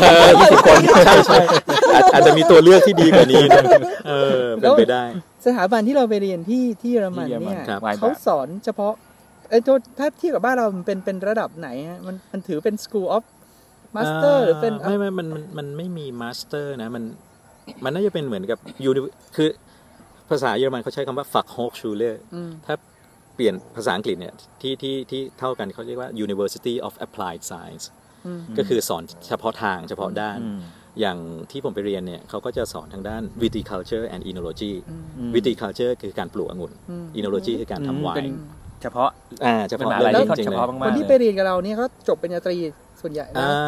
20 คนใช่อาจจะมีตัวเลือกที่ดีกว่านี้เป็นไปได้สถาบันที่เราไปเรียนที่เยอรมันเนี่ยเขาสอนเฉพาะถ้าเทียบกับบ้านเราเป็นระดับไหนฮะมันถือเป็น School of Master หรือเป็นไม่มันไม่มี Master นะมันน่าจะเป็นเหมือนกับคือภาษาเยอรมันเขาใช้คำว่า Fachhochschule ถ้าเปลี่ยนภาษาอังกฤษเนี่ยที่เท่ากันเขาเรียกว่า University of Applied Science ก็คือสอนเฉพาะทางเฉพาะด้านอย่างที่ผมไปเรียนเนี่ยเขาก็จะสอนทางด้าน viticulture and enology viticulture คือการปลูกองุ่น enology คือการทำไวน์เฉพาะเฉพาะเรื่องจริงเฉพาะมากๆคนที่ไปเรียนกับเราเนี่ยเขาจบปริญญาตรีส่วนใหญ่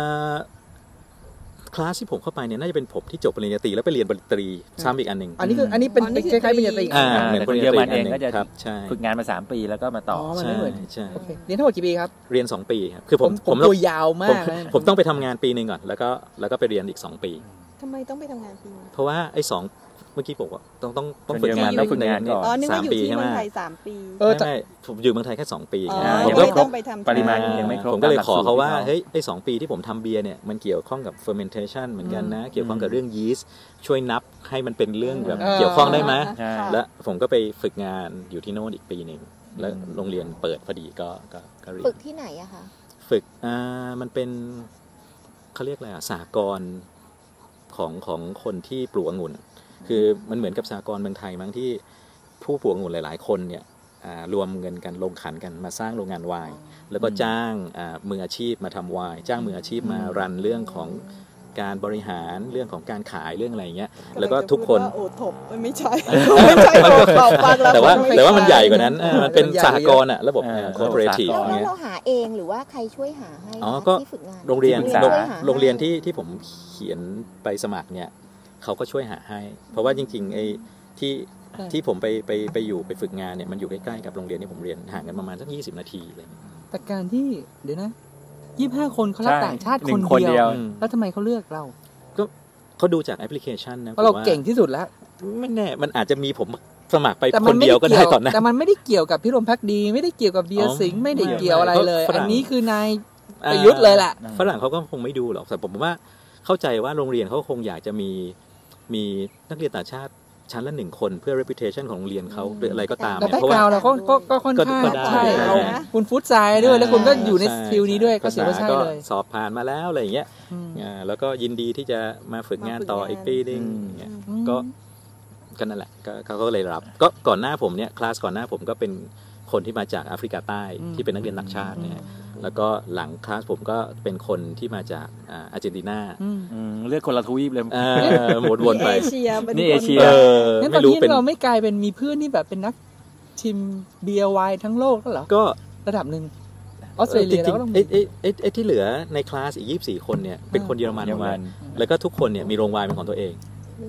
คลาสที่ผมเข้าไปเนี่ยน่าจะเป็นผมที่จบปริญญาตรีแล้วไปเรียนปริญญาตรีซ้ำอีกอันหนึ่งอันนี้เป็นคล้ายๆปริญญาตรีเหมือนปริญญาตรีเองก็จะฝึกงานมา3 ปีแล้วก็มาต่อมันไม่เหมือนใช่เรียนทั้งหมดกี่ปีครับเรียน2 ปีครับคือผมตัวยาวมากผมต้องไปทำงานปีนึงก่อนแล้วก็ไปเรียนอีก2 ปีทำไมต้องไปทำงานปีนึงเพราะว่าไอ้2เมื่อกี้บอกว่าต้องฝึกงานแล้วฝึกงานก่อน 3 ปีใช่ไหม3 ปีไม่ผมอยู่เมืองไทยแค่2 ปีผมก็ต้องไปทำปริมาณยังไม่ครบผมก็เลยขอเขาว่าเฮ้ยไอ้2 ปีที่ผมทำเบียร์เนี่ยมันเกี่ยวข้องกับ fermentation เหมือนกันนะเกี่ยวข้องกับเรื่องยีสต์ช่วยนับให้มันเป็นเรื่องแบบเกี่ยวข้องได้ไหมแล้วผมก็ไปฝึกงานอยู่ที่โน่นอีกปีนึงแล้วโรงเรียนเปิดพอดีก็เรียนฝึกที่ไหนอะคะฝึกมันเป็นเขาเรียกอะไรสหกรณ์ของคนที่ปลูกองุ่นคือมันเหมือนกับสหกรณ์เมืองไทยมั้งที่ผู้ปลูกองุ่นหลายๆคนเนี่ยรวมเงินกันลงขันกันมาสร้างโรงงานไวน์แล้วก็จ้างมืออาชีพมาทำไวน์จ้างมืออาชีพมารันเรื่องของการบริหารเรื่องของการขายเรื่องอะไรเงี้ยแล้วก็ทุกคนโอ้ถบไม่ใช่แต่ว่ามันใหญ่กว่านั้นมันเป็นสหกรณ์ระบบ cooperative แล้วเราหาเองหรือว่าใครช่วยหาให้ที่ฝึกงานโรงเรียนที่ผมเขียนไปสมัครเนี่ยเขาก็ช่วยหาให้เพราะว่าจริงๆไอ้ที่ผมไปอยู่ไปฝึกงานเนี่ยมันอยู่ใกล้ๆกับโรงเรียนที่ผมเรียนห่างกันประมาณสัก20 นาทีอะไรอย่างเงี้ยแต่การที่เดี๋ยวนะ25 คนเขารับต่างชาติคนเดียวแล้วทำไมเขาเลือกเราก็เขาดูจากแอปพลิเคชันนะเพราะเราเก่งที่สุดแล้วไม่แน่มันอาจจะมีผมสมัครไปคนเดียวก็ได้ก่อนนะแต่มันไม่ได้เกี่ยวกับพิรมภักดีไม่ได้เกี่ยวกับเบียร์สิงห์ไม่ได้เกี่ยวอะไรเลยอันนี้คือนายประยุทธ์เลยแหละฝรั่งเขาก็คงไม่ดูหรอกแต่ผมว่าเข้าใจว่าโรงเรียนเขาคงอยากจะมีนักเรียนต่างชาติชั้นละ1 คนเพื่อ reputation ของโรงเรียนเขาหรืออะไรก็ตามเพราะว่าเราก็ค่อนข้างใช่คุณฟุตไซด์ด้วยแล้วคุณก็อยู่ในฟิลนี้ด้วยก็ถือว่าใช่เลยสอบผ่านมาแล้วอะไรอย่างเงี้ยแล้วก็ยินดีที่จะมาฝึกงานต่ออีกปีนึงก็นั่นแหละเขาก็เลยรับก็ก่อนหน้าผมเนี่ยคลาสก่อนหน้าผมก็เป็นคนที่มาจากแอฟริกาใต้ที่เป็นนักเรียนต่างชาติเนี่ยแล้วก็หลังคลาสผมก็เป็นคนที่มาจากอาร์เจนตินาเลือกคนละทวีปเลยวนไปนี่เอเชียไม่รู้เป็นเราไม่กลายเป็นมีเพื่อนที่แบบเป็นนักชิมเบียร์ไวน์ทั้งโลกแล้วเหรอก็ระดับหนึ่งออสเตรเลียแล้วไอ้ที่เหลือในคลาสอีก24 คนเนี่ยเป็นคนเยอรมันแล้วก็ทุกคนเนี่ยมีโรงไวน์เป็นของตัวเอง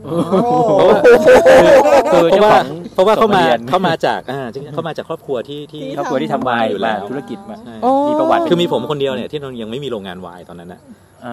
เพราะว่าเขามาจากเขามาจากครอบครัวที่ทำไวน์อยู่แล้วธุรกิจมามีประวัติคือมีผมคนเดียวเนี่ยที่ยังไม่มีโรงงานไวน์ตอนนั้นนะ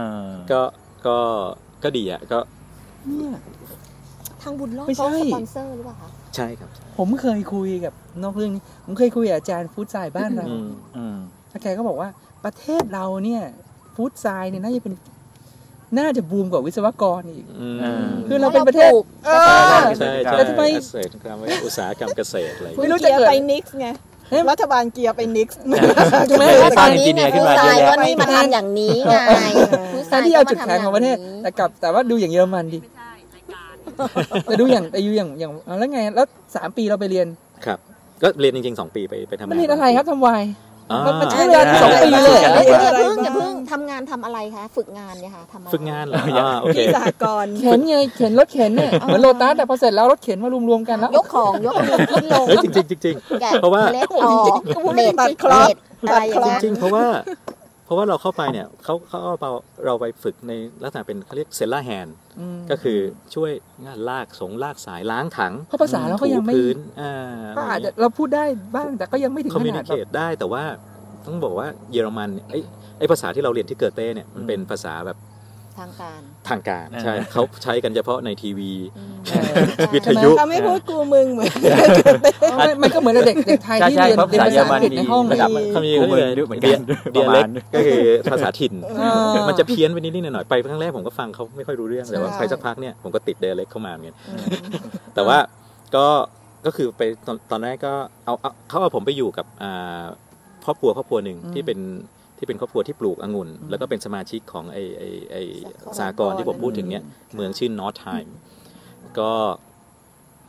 ก็ดีอ่ะก็ทางบุญรอดเขาสปอนเซอร์หรือเปล่าคะใช่ครับผมเคยคุยกับนอกเรื่องนี้ผมเคยคุยกับอาจารย์ฟู้ดไซด์บ้านเราแกก็บอกว่าประเทศเราเนี่ยฟู้ดไซด์เนี่ยน่าจะบูมกว่าวิศวกรอีกคือเราเป็นประเทศใช่แต่ทำไมเกษตรกรรมอุตสาหกรรมเกษตรอะไรไม่รู้จะไปนิกส์ไงรัฐบาลเกียร์ไปนิกส์ตอนนี้เนี่ยผู้ชายก็นี่มาทำอย่างนี้ไงผู้ชายที่เอาจุดแข็งของประเทศแต่ว่าดูอย่างเยอรมันดิแต่ดูอย่างแล้วไงแล้ว3 ปีเราไปเรียนครับก็เรียนจริงๆ2 ปีไปทำงานเรียนอะไรครับทำไวน์มันใช้เวลา2 ปีเลยอย่าเพิ่งทำงานทำอะไรคะฝึกงานเนี่ยค่ะฝึกงานเหรอที่สหกรณ์เข็นไงเข็นรถเข็นเนี่ยเหมือนโลตัสแต่พอเสร็จแล้วรถเข็นมารวมๆกันแล้วยกของยกขึ้นลงจริงเพราะว่าเบสตัดคลอสอะไรอย่างเงี้ยจริงเพราะว่าเราเข้าไปเนี่ยเขาเอาเราไปฝึกในลักษณะเป็นเขาเรียกเซลล่าแฮนด์ก็คือช่วยงานลากสายล้างถังเพราะภาษาเราก็ยังไม่ก็อาจจะเราพูดได้บ้างแต่ก็ยังไม่ถึงขนาดคอมมิวนิเคตได้แต่ว่าต้องบอกว่าเยอรมันไอ้ภาษาที่เราเรียนที่เกิร์เต้เนี่ยมันเป็นภาษาแบบทางการใช่เขาใช้กันเฉพาะในทีวีวิทยุเขาไม่พูดกูมึงเหมือนมันก็เหมือนเด็กไทยที่เรียนภาษาเยอรมันในห้องเขามีเหมือนกันเดียเล็กก็คือภาษาถิ่นมันจะเพี้ยนไปนิดหน่อยไปครั้งแรกผมก็ฟังเขาไม่ค่อยรู้เรื่องแต่ว่าไปสักพักเนี่ยผมก็ติดเดียเล็กเข้ามาเหมือนกันแต่ว่าก็คือไปตอนแรกก็เขาเอาผมไปอยู่กับครอบครัวหนึ่งที่เป็นครอบครัวที่ปลูกองุ่นแล้วก็เป็นสมาชิกของไอ้สหกรณ์ที่ผมพูดถึงเนี่ยเมืองชื่อนอร์ทไฮม์ก็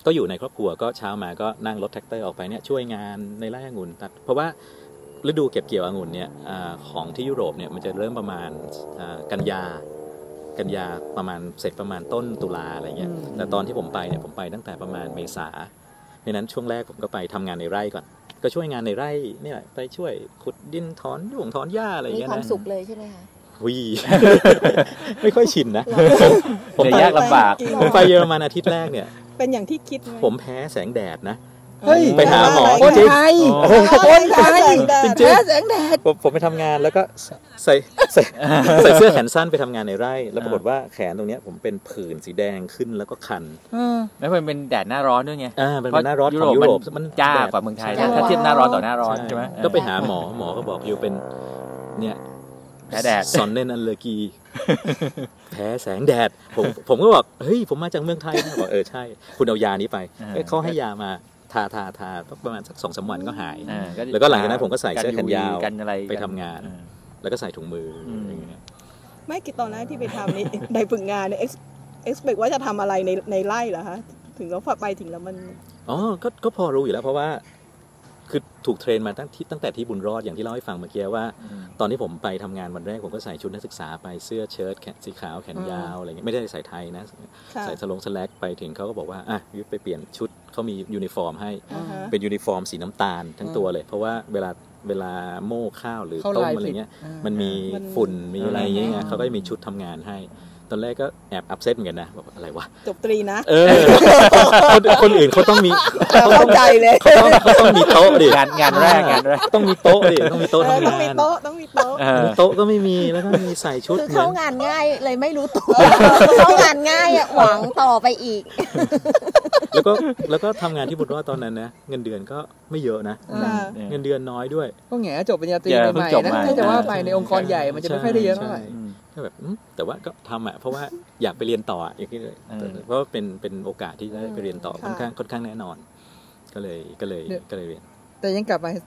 ก็อยู่ในครอบครัวก็เช้ามาก็นั่งรถแท็กเตอร์ออกไปเนี่ยช่วยงานในไร่องุ่นตัดเพราะว่าฤดูเก็บเกี่ยวองุ่นเนี่ยของที่ยุโรปเนี่ยมันจะเริ่มประมาณกันยาประมาณเสร็จประมาณต้นตุลาอะไรเงี้ยแต่ตอนที่ผมไปเนี่ยผมไปตั้งแต่ประมาณเมษาเพราะนั้นช่วงแรกผมก็ไปทำงานในไร่ก่อนก็ช่วยงานในไร่เนี่ยไปช่วยขุดดินถอนหญ้าอะไรเงี้ยนะมีความสุขเลยใช่ไหมคะวิ ไม่ค่อยชินนะผมยากลำบากผมไปเยอรมันอาทิตย์แรกเนี่ยเป็นอย่างที่คิดไหมผมแพ้แสงแดดนะไปหาหมอคนไทยคนไทยจริงๆแสงแดดผมไปทำงานแล้วก็ใส่เสื้อแขนสั้นไปทำงานในไร่แล้วปรากฏว่าแขนตรงนี้ผมเป็นผื่นสีแดงขึ้นแล้วก็คันแล้วมันเป็นแดดหน้าร้อนด้วยไงเป็นหน้าร้อนของยุโรปมันจ้ากว่าเมืองไทยถ้าเทียบหน้าร้อนต่อหน้าร้อนใช่ไหมก็ไปหาหมอก็บอกอยู่เป็นเนี่ยแดดซอนเนนอัลเลอร์กีแพ้แสงแดดผมก็บอกเฮ้ยผมมาจากเมืองไทยนะบอกใช่คุณเอายานี้ไปเขาให้ยามาทาประมาณสัก 2-3 วันก็หายแล้วก็หลังจากนั้นผมก็ใส่เสื้อแขนยาวไปทำงานแล้วก็ใส่ถุงมือไม่กี่ตอนแรกที่ไปทำนี่ในฝึกงานเนี่ยexpect ว่าจะทำอะไรในไร่เหรอคะถึงเราไปถึงแล้วมันก็พอรู้อยู่แล้วเพราะว่าคือถูกเทรนมาตั้งแต่ที่บุญรอดอย่างที่เล่าให้ฟังเมื่อกี้ว่าตอนที่ผมไปทำงานวันแรกผมก็ใส่ชุดนักศึกษาไปเสื้อเชิ้ตสีขาวแขนยาวอะไรเงี้ยไม่ได้ใส่ไทยนะใส่สแลกไปถึงเขาก็บอกว่ายุทธไปเปลี่ยนชุดเขามียูนิฟอร์มให้เป็นยูนิฟอร์มสีน้ำตาลทั้งตัวเลยเพราะว่าเวลาโม่ข้าวหรือต้มอะไรเงี้ยมันมีฝุ่นมีอะไรเงี้ยเขาก็จะมีชุดทำงานให้ตอนแรกก็แอบอัพเซตเหมือนกันนะบอกอะไรวะจบตรีนะคนอื่นเขาต้องมีเข้าใจเลยเขาต้องมีโต๊ะดิงานแรกต้องมีโต๊ะดิต้องมีโต๊ะทำงานต้องมีโต๊ะก็ไม่มีแล้วก็มีใส่ชุดคือเข้างานง่ายเลยไม่รู้ตัวเข้างานง่ายหวังต่อไปอีกแล้วก็ทำงานที่บุญรอดตอนนั้นนะเงินเดือนก็ไม่เยอะนะเงินเดือนน้อยด้วยก็แง่จบปริญญาตรีใหม่ๆนะแต่ว่าไปในองค์กรใหญ่มันจะไม่ค่อยได้เยอะเท่าไหร่แบบแต่ว่าก็ทำเพราะว่าอยากไปเรียนต่ออย่างนี้เลยเพราะว่าเป็นโอกาสที่ได้ไปเรียนต่อค่อนข้างแน่นอนก็เลยเรียนแต่ยังกลับมา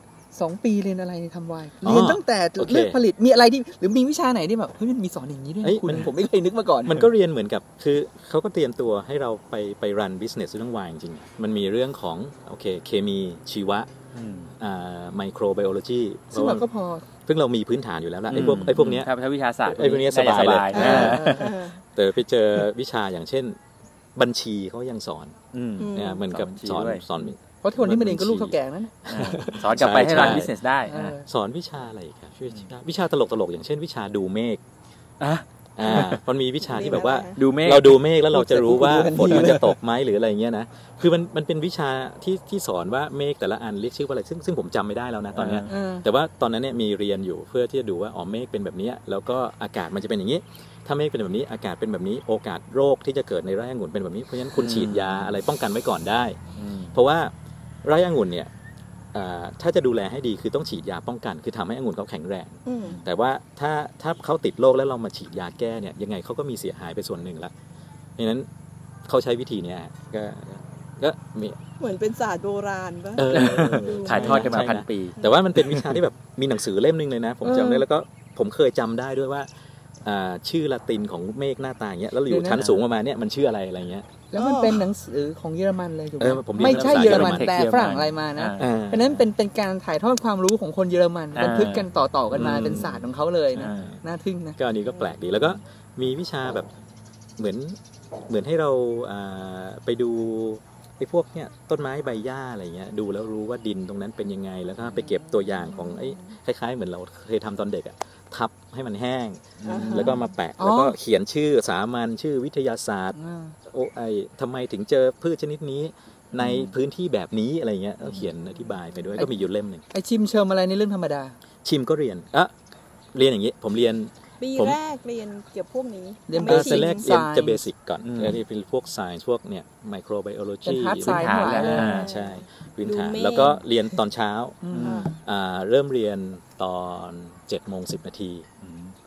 2 ปีเรียนอะไรทำวายเรียนตั้งแต่เลือกผลิตมีอะไรที่หรือมีวิชาไหนที่แบบเฮ้ยมันมีสอนอย่างนี้ด้วยคุณผมไม่เคยนึกมาก่อนมันก็เรียนเหมือนกับคือเขาก็เตรียมตัวให้เราไปรันบิสเนสเรื่องวายจริงๆมันมีเรื่องของเคมีชีวะไมโครไบโอโลจีซึ่งเราก็พอซึ่งเรามีพื้นฐานอยู่แล้วล่ะไอ้พวกนี้ถ้าวิชาศาสตร์ไอ้พวกนี้สบายเลยแต่ไปเจอวิชาอย่างเช่นบัญชีเขายังสอนเนี่ยเหมือนกับสอนเพราะคนที่มาเรียนก็ลูกเท่าแก่นั่นสอนกลับไปให้รันบิสเนสได้สอนวิชาอะไรครับวิชาตลกอย่างเช่นวิชาดูเมฆมันมีวิชาที่แบบว่าเราดูเมฆแล้วเราจะรู้ว่าฝนมันจะตกไหมหรืออะไรเงี้ยนะคือมันเป็นวิชาที่สอนว่าเมฆแต่ละอันเรียกชื่อว่าอะไรซึ่งผมจำไม่ได้แล้วนะตอนนี้แต่ว่าตอนนั้นเนี่ยมีเรียนอยู่เพื่อที่จะดูว่าเมฆเป็นแบบนี้แล้วก็อากาศมันจะเป็นอย่างนี้ถ้าเมฆเป็นแบบนี้อากาศเป็นแบบนี้โอกาสโรคที่จะเกิดในไร่องุ่นเป็นแบบนี้เพราะฉะนั้นคุณฉีดยาอะไรป้องกันไว้ก่อนได้เพราะว่าไร่องุ่นเนี่ยถ้าจะดูแลให้ดีคือต้องฉีดยาป้องกันคือทำให้องุ่นเขาแข็งแรงแต่ว่าถ้าเขาติดโรคแล้วเรามาฉีดยาแก้เนี่ยยังไงเขาก็มีเสียหายไปส่วนหนึ่งละเพราะฉะนั้นเขาใช้วิธีนี้ก็เหมือนเป็นศาสตร์โบราณป่ะถ่ายทอดกันมา1,000 ปีแต่ว่ามันเป็นวิชาที่แบบมีหนังสือเล่มนึงเลยนะผมจำได้แล้วก็ผมเคยจำได้ด้วยว่าชื่อละตินของเมฆหน้าตาอย่างเงี้ยแล้วอยู่ชั้นสูงประมาณเนี้ยมันชื่ออะไรเงี้ยแล้วมันเป็นหนังสือของเยอรมันเลยถูกไหมไม่ใช่เยอรมันแต่ฝรั่งอะไรมานะเพราะนั้นเป็นการถ่ายทอดความรู้ของคนเยอรมันบันทึกกันต่อกันมาเป็นศาสตร์ของเขาเลยนะน่าทึ่งนะก็อันนี้ก็แปลกดีแล้วก็มีวิชาแบบเหมือนให้เราไปดูไอ้พวกเนี้ยต้นไม้ใบหญ้าอะไรเงี้ยดูแล้วรู้ว่าดินตรงนั้นเป็นยังไงแล้วก็ไปเก็บตัวอย่างของไอ้คล้ายๆเหมือนเราเคยทำตอนเด็กทับให้มันแห้งแล้วก็มาแปะแล้วก็เขียนชื่อสามัญชื่อวิทยาศาสตร์ทำไมถึงเจอพืชชนิดนี้ในพื้นที่แบบนี้อะไรเงี้ยเขียนอธิบายไปด้วยก็มีอยู่เล่มหนึ่งไอชิมเชิมอะไรในเรื่องธรรมดาชิมก็เรียนอย่างนี้ผมเรียนปีแรกเรียนเกี่ยวกับพวกนี้เรียนแรกจะเบสิกก่อนแล้วนี่เป็นพวกไซน์พวกเนี่ยไมโครไบโอโลจีพื้นฐานใช่พื้นฐานแล้วก็เรียนตอนเช้าเริ่มเรียนตอน7:10 น.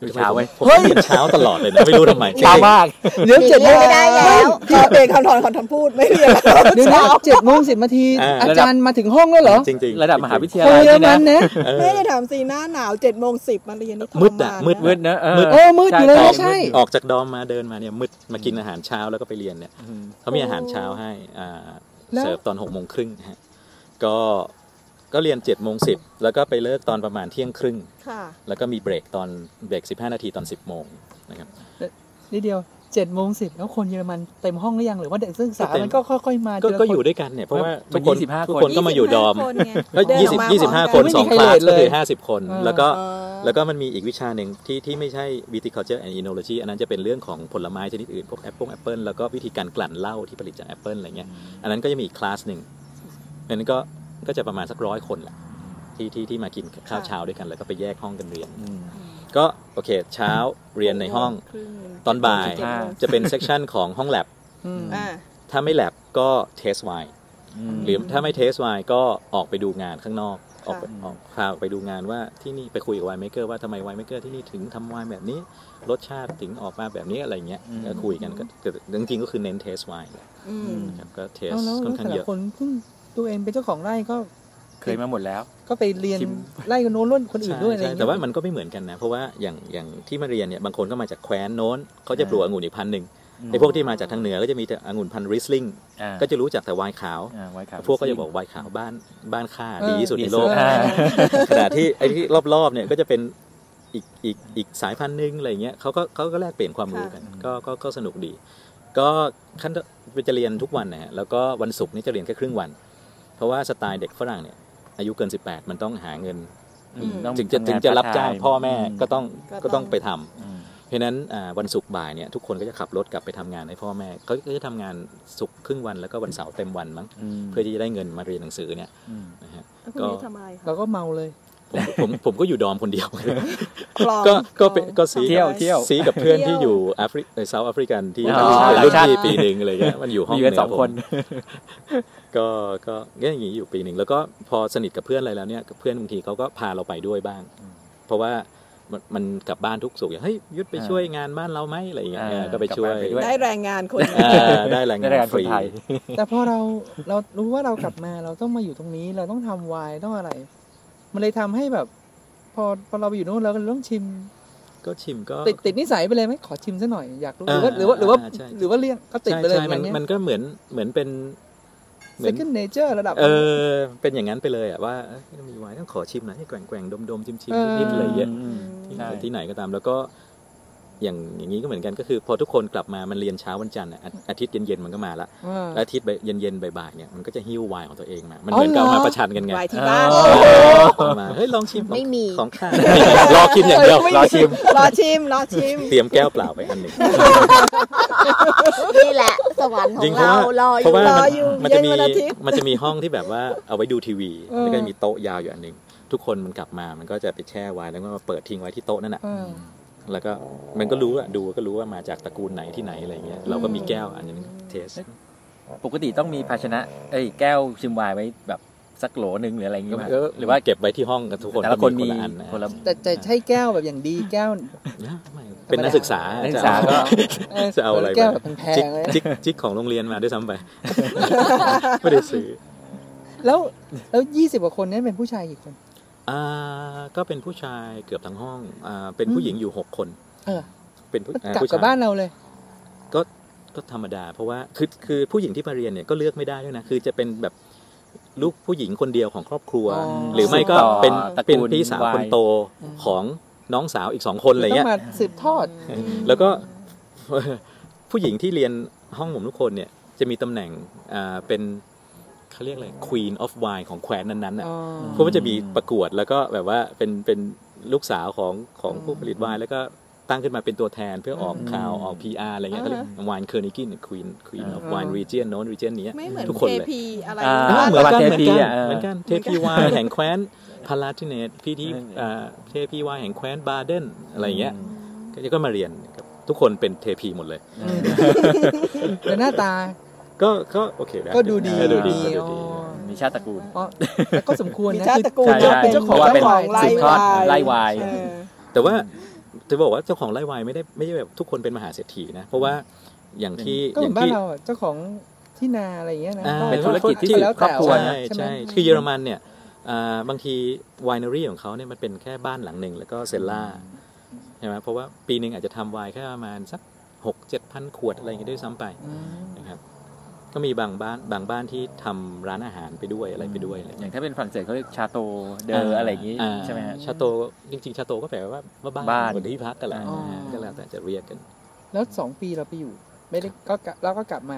เช้าไว้ผมเรียนเช้าตลอดเลยนะไม่รู้ทำไมเช้ามากเดี๋ยว7 โมงไม่ได้แล้วขอเบรกคำถอนขอทำพูดไม่เรียนเดี๋ยวนะ7 โมง 10 นาทีอาจารย์มาถึงห้องแล้วเหรอจริงๆระดับมหาวิทยาลัยนะไม่ได้ถามสีหน้าหนาว7 โมง 10มาเรียนนี่ทรมานมืดนะมืดอยู่เลยใช่ออกจากดอมมาเดินมาเนี่ยมืดมากินอาหารเช้าแล้วก็ไปเรียนเนี่ยเขามีอาหารเช้าให้เสิร์ฟตอน6 โมงครึ่งฮะก็เรียน7 โมง 10แล้วก็ไปเลิกตอนประมาณเที่ยงครึ่งแล้วก็มีเบรก15 นาทีตอน10 โมงนะครับนิดเดียว7 โมง 10แล้วคนเยอรมันเต็มห้องหรือยังหรือว่าเด็กศึกษามันก็ค่อยๆมาก็อยู่ด้วยกันเนี่ยเพราะว่าทุกคนก็มาอยู่ดอมก็25 คน2 คลาสก็คือ50 คนแล้วก็มันมีอีกวิชาหนึ่งที่ไม่ใช่ Viticulture and Enology อันนั้นจะเป็นเรื่องของผลไม้ชนิดอื่นพวกแอปเปิ้ลแล้วก็วิธีการกลั่นเหล้าที่ผลิตจากแอปเปิ้ลอะไรเงี้ยอันนั้นก็จะมีอีกคลาสนึงอันนั้นก็จะประมาณสัก100 คนแหละที่มากินข้าวเช้าด้วยกันแล้วก็ไปแยกห้องกันเรียนก็โอเคเช้าเรียนในห้องตอนบ่ายจะเป็นเซกชันของห้องแลบถ้าไม่แลบก็เทสไวน์หรือถ้าไม่เทสไวน์ก็ออกไปดูงานข้างนอกออกพาไปดูงานว่าที่นี่ไปคุยกับไวน์เมเกอร์ว่าทำไมไวน์เมเกอร์ที่นี่ถึงทำไวน์แบบนี้รสชาติถึงออกมาแบบนี้อะไรเงี้ยก็คุยกันก็จริงๆก็คือเน้นเทสไวน์ครับก็เทสค่อนข้างเยอะคนตัวเองเป็นเจ้าของไร่ก็เคยมาหมดแล้วก็ไปเรียนไล่คนโน้นรุ่นคนอื่นด้วยอะไรแต่ว่ามันก็ไม่เหมือนกันนะเพราะว่าอย่างที่มาเรียนเนี่ยบางคนก็มาจากแคว้นโน้นเขาจะปลูกองุ่นอีกพันธุ์นึงไอ้พวกที่มาจากทางเหนือก็จะมีแต่องุ่นพันธุ์ริสลิงก็จะรู้จักแต่ไวน์ขาวพวกก็จะบอกไวน์ขาวบ้านข้าดีที่สุดในโลกขณะที่ไอ้ที่รอบๆเนี่ยก็จะเป็นอีกสายพันธุ์นึงอะไรเงี้ยเขาก็แลกเปลี่ยนความรู้กันก็สนุกดีก็ขั้นจะเรียนทุกวันนะฮะแล้วก็วันศุกร์นี่จะเรียนแค่ครึ่งวันเพราะว่าสไตล์เด็กฝรั่งเนี่ยอายุเกิน18มันต้องหาเงินถึงจะรับจ้างพ่อแม่ก็ต้องไปทำเพราะนั้นวันศุกร์บ่ายเนี่ยทุกคนก็จะขับรถกลับไปทำงานให้พ่อแม่เขาก็จะทำงานศุกร์ครึ่งวันแล้วก็วันเสาร์เต็มวันมั้งเพื่อที่จะได้เงินมาเรียนหนังสือเนี่ยนะฮะก็เราก็เมาเลยผมก็อยู่ดอมคนเดียวก็ซีกับเพื่อนที่อยู่เซาท์แอฟริกันที่รุ่นพี่ปีนึงอะไรเงี้ยมันอยู่ห้องเดียว2 คนก็อย่างนี้อยู่ปีนึงแล้วก็พอสนิทกับเพื่อนอะไรแล้วเนี่ยเพื่อนบางทีเขาก็พาเราไปด้วยบ้างเพราะว่ามันกลับบ้านทุกศุกร์อย่างเฮ้ยยุทธไปช่วยงานบ้านเราไหมอะไรอย่างเงี้ยก็ไปช่วยได้แรงงานคนได้แรงงานฟรีแต่พอเรารู้ว่าเรากลับมาเราต้องมาอยู่ตรงนี้เราต้องทำไวน์ต้องอะไรมันเลยทำให้แบบพอเราไปอยู่โน่นเราก็ต้องชิมก็ชิมก็ติดนิสัยไปเลยไหมขอชิมซะหน่อยอยากรู้หรือว่าเลี่ยงก็ติดไปเลยมันก็เหมือนเป็น second nature ระดับเป็นอย่างนั้นไปเลยอ่ะว่ามีไวน์ต้องขอชิมหน่อยให้แกว่งๆดมๆชิมนิดๆอะไรเงี้ยที่ไหนก็ตามแล้วก็อย่างนี้ก็เหมือนกันก็คือพอทุกคนกลับมามันเรียนเช้าวันจันทร์อาทิตย์เย็นๆมันก็มาละอาทิตย์เย็นๆบ่ายๆเนี่ยมันก็จะหิ้วไวน์ของตัวเองมามันเหมือนกับมาประชันกันไงไวน์ที่บ้านมาเฮ้ยลองชิมของข้ารอชิมอย่างเดียวรอชิมเตรียมแก้วเปล่าไปอันหนึ่งนี่แหละสวรรค์ของเรารออยู่มันจะมีห้องที่แบบว่าเอาไว้ดูทีวีแล้วก็จะมีโต๊ะยาวอยู่อันนึงทุกคนมันกลับมามันก็จะไปแช่ไวน์แล้วก็มาเปิดทิ้งไว้ที่โต๊ะนั่นแหละแล้วก็มันก็รู้ดูก็รู้ว่ามาจากตระกูลไหนที่ไหนอะไรเงี้ยเราก็มีแก้วอันนึงเทสปกติต้องมีภาชนะแก้วชิมไวน์ไว้แบบสักโหลนึงหรืออะไรอย่างเงี้ยหรือว่าเก็บไว้ที่ห้องกันทุกคนแต่ละคนมีอันแต่ใช้แก้วแบบอย่างดีแก้วเป็นนักศึกษาก็จะเอาอะไรไปจิ๊กของโรงเรียนมาด้วยซ้ำไปไม่ได้ซื้อแล้ว20 กว่าคนนี้เป็นผู้ชายกี่คนก็เป็นผู้ชายเกือบทั้งห้องเป็นผู้หญิงอยู่6 คนเป็นผู้ชายกับบ้านเราเลยก็ธรรมดาเพราะว่าคือผู้หญิงที่มาเรียนเนี่ยก็เลือกไม่ได้ด้วยนะคือจะเป็นแบบลูกผู้หญิงคนเดียวของครอบครัวหรือไม่ก็เป็นพี่สาวคนโตของน้องสาวอีก2 คนอะไรเงี้ยต้องมาสืบทอดแล้วก็ผู้หญิงที่เรียนห้องผมทุกคนเนี่ยจะมีตำแหน่งเป็นเขาเรียกอะไร Queen of Wine ของแคว้นนั้นๆน่ะเพราะว่าจะมีประกวดแล้วก็แบบว่าเป็นลูกสาวของผู้ผลิตไวน์แล้วก็ตั้งขึ้นมาเป็นตัวแทนเพื่อออกข่าวออก PR อะไรเงี้ยเขาเรียก Wine Königin Queen of Wine Region โน้น Region นี้ทุกคนเลยเหมือนกันเทพีไวน์แห่งแคว้นพาลาทิเนตพี่ที่เทพีไวน์แห่งแคว้นบาเดนอะไรเงี้ยก็มาเรียนทุกคนเป็นเทพีหมดเลยแต่หน้าตาก็โอเคก็ดูดีมีชาติตระกูลก็สมควรนะชาติตระกูลเป็นเจ้าของไล่วายแต่ว่าจะบอกว่าเจ้าของไร่ไวน์ไม่ได้แบบทุกคนเป็นมหาเศรษฐีนะเพราะว่าอย่างที่ก็เหมือนบ้านเราเจ้าของที่นาอะไรอย่างเงี้ยนะเป็นธุรกิจที่แล้วครอบครัวใช่คือเยอรมันเนี่ยบางทีไวนารี่ของเขาเนี่ยมันเป็นแค่บ้านหลังหนึ่งแล้วก็เซลล่าใช่ไหมเพราะว่าปีหนึ่งอาจจะทำไวน์แค่ประมาณสัก 6-7,000 ขวดอะไรอย่างเงี้ยด้วยซ้ำไปนะครับก็มีบางบ้านที่ทำร้านอาหารไปด้วยอะไรไปด้วยอย่างถ้าเป็นฝรั่งเศสเขาเรียกชาโตเดออะไรอย่างงี้ใช่ไหมฮะชาโตจริงๆชาโตก็แปลว่าบ้านเหมือนที่พักกันแหละก็แล้วแต่จะเรียกกันแล้ว2 ปีเราไปอยู่ไม่ได้ก็เราก็กลับมา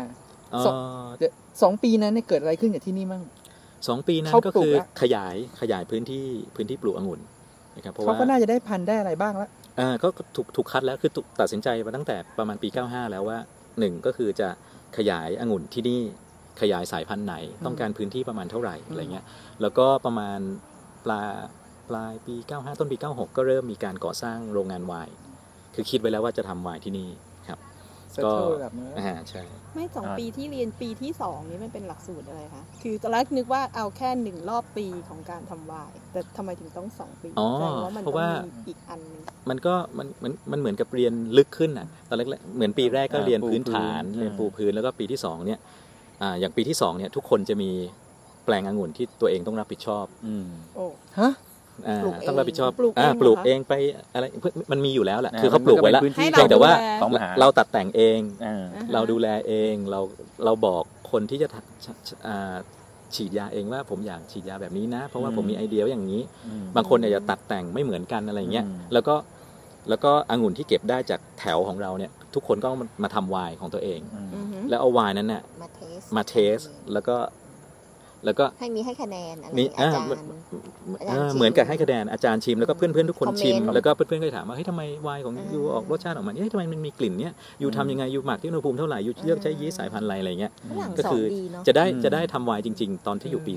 2 ปีนั้นเนี่ยเกิดอะไรขึ้นกับที่นี่มั่ง 2 ปีนั้นก็คือขยายพื้นที่ปลูกองุ่นนะครับเพราะว่าเขาก็น่าจะได้พันธุ์ได้อะไรบ้างแล้วก็ถูกคัดแล้วคือตัดสินใจมาตั้งแต่ประมาณปี95แล้วว่า1ก็คือจะขยายองุ่นที่นี่ขยายสายพันธุ์ไหนต้องการพื้นที่ประมาณเท่าไหร่อะไรเงี้ยแล้วก็ประมาณปลายปี95ต้นปี96ก็เริ่มมีการก่อสร้างโรงงานไวน์คือคิดไว้แล้วว่าจะทำไวน์ที่นี่ครับก็ใช่ไม่2 ปีที่เรียนปีที่2นี้มันเป็นหลักสูตรอะไรคะคือตอนแรกนึกว่าเอาแค่1 รอบปีของการทำไวน์แต่ทำไมถึงต้อง2 ปีเพราะว่าอีกอันนึงมันเหมือนกับเรียนลึกขึ้นอ่ะตอนแรกเหมือนปีแรกก็เรียนพื้นฐานเรียนปูพื้นแล้วก็ปีที่2เนี่ยอย่างปีที่2เนี่ยทุกคนจะมีแปลงองุ่นที่ตัวเองต้องรับผิดชอบฮะต้องรับผิดชอบปลูกเองไปอะไรมันมีอยู่แล้วแหละคือเขาปลูกไว้แล้วเพียงแต่ว่าเราตัดแต่งเองเราดูแลเองเราบอกคนที่จะฉีดยาเองว่าผมอยากฉีดยาแบบนี้นะเพราะว่าผมมีไอเดียอย่างนี้บางคนเนี่ยจะตัดแต่งไม่เหมือนกันอะไรเงี้ยแล้วก็องุ่นที่เก็บได้จากแถวของเราเนี่ยทุกคนก็มาทำไวน์ของตัวเองแล้วเอาไวน์นั้นเนี่ยมาเทสแล้วก็ให้คะแนนอะไรอาจารย์เหมือนกับให้คะแนนอาจารย์ชิมแล้วก็เพื่อนๆทุกคนชิมแล้วก็เพื่อนๆก็ถามว่าเฮ้ยทำไมไวน์ของยูออกรสชาติออกมาเฮ้ยทำไมมันมีกลิ่นเนี้ยยูทำยังไงยูหมักที่อุณหภูมิเท่าไหร่ยูเลือกใช้ยีสต์สายพันธุ์อะไรเงี้ยก็คือจะได้ทำไวน์จริงๆตอนที่อยู่ปี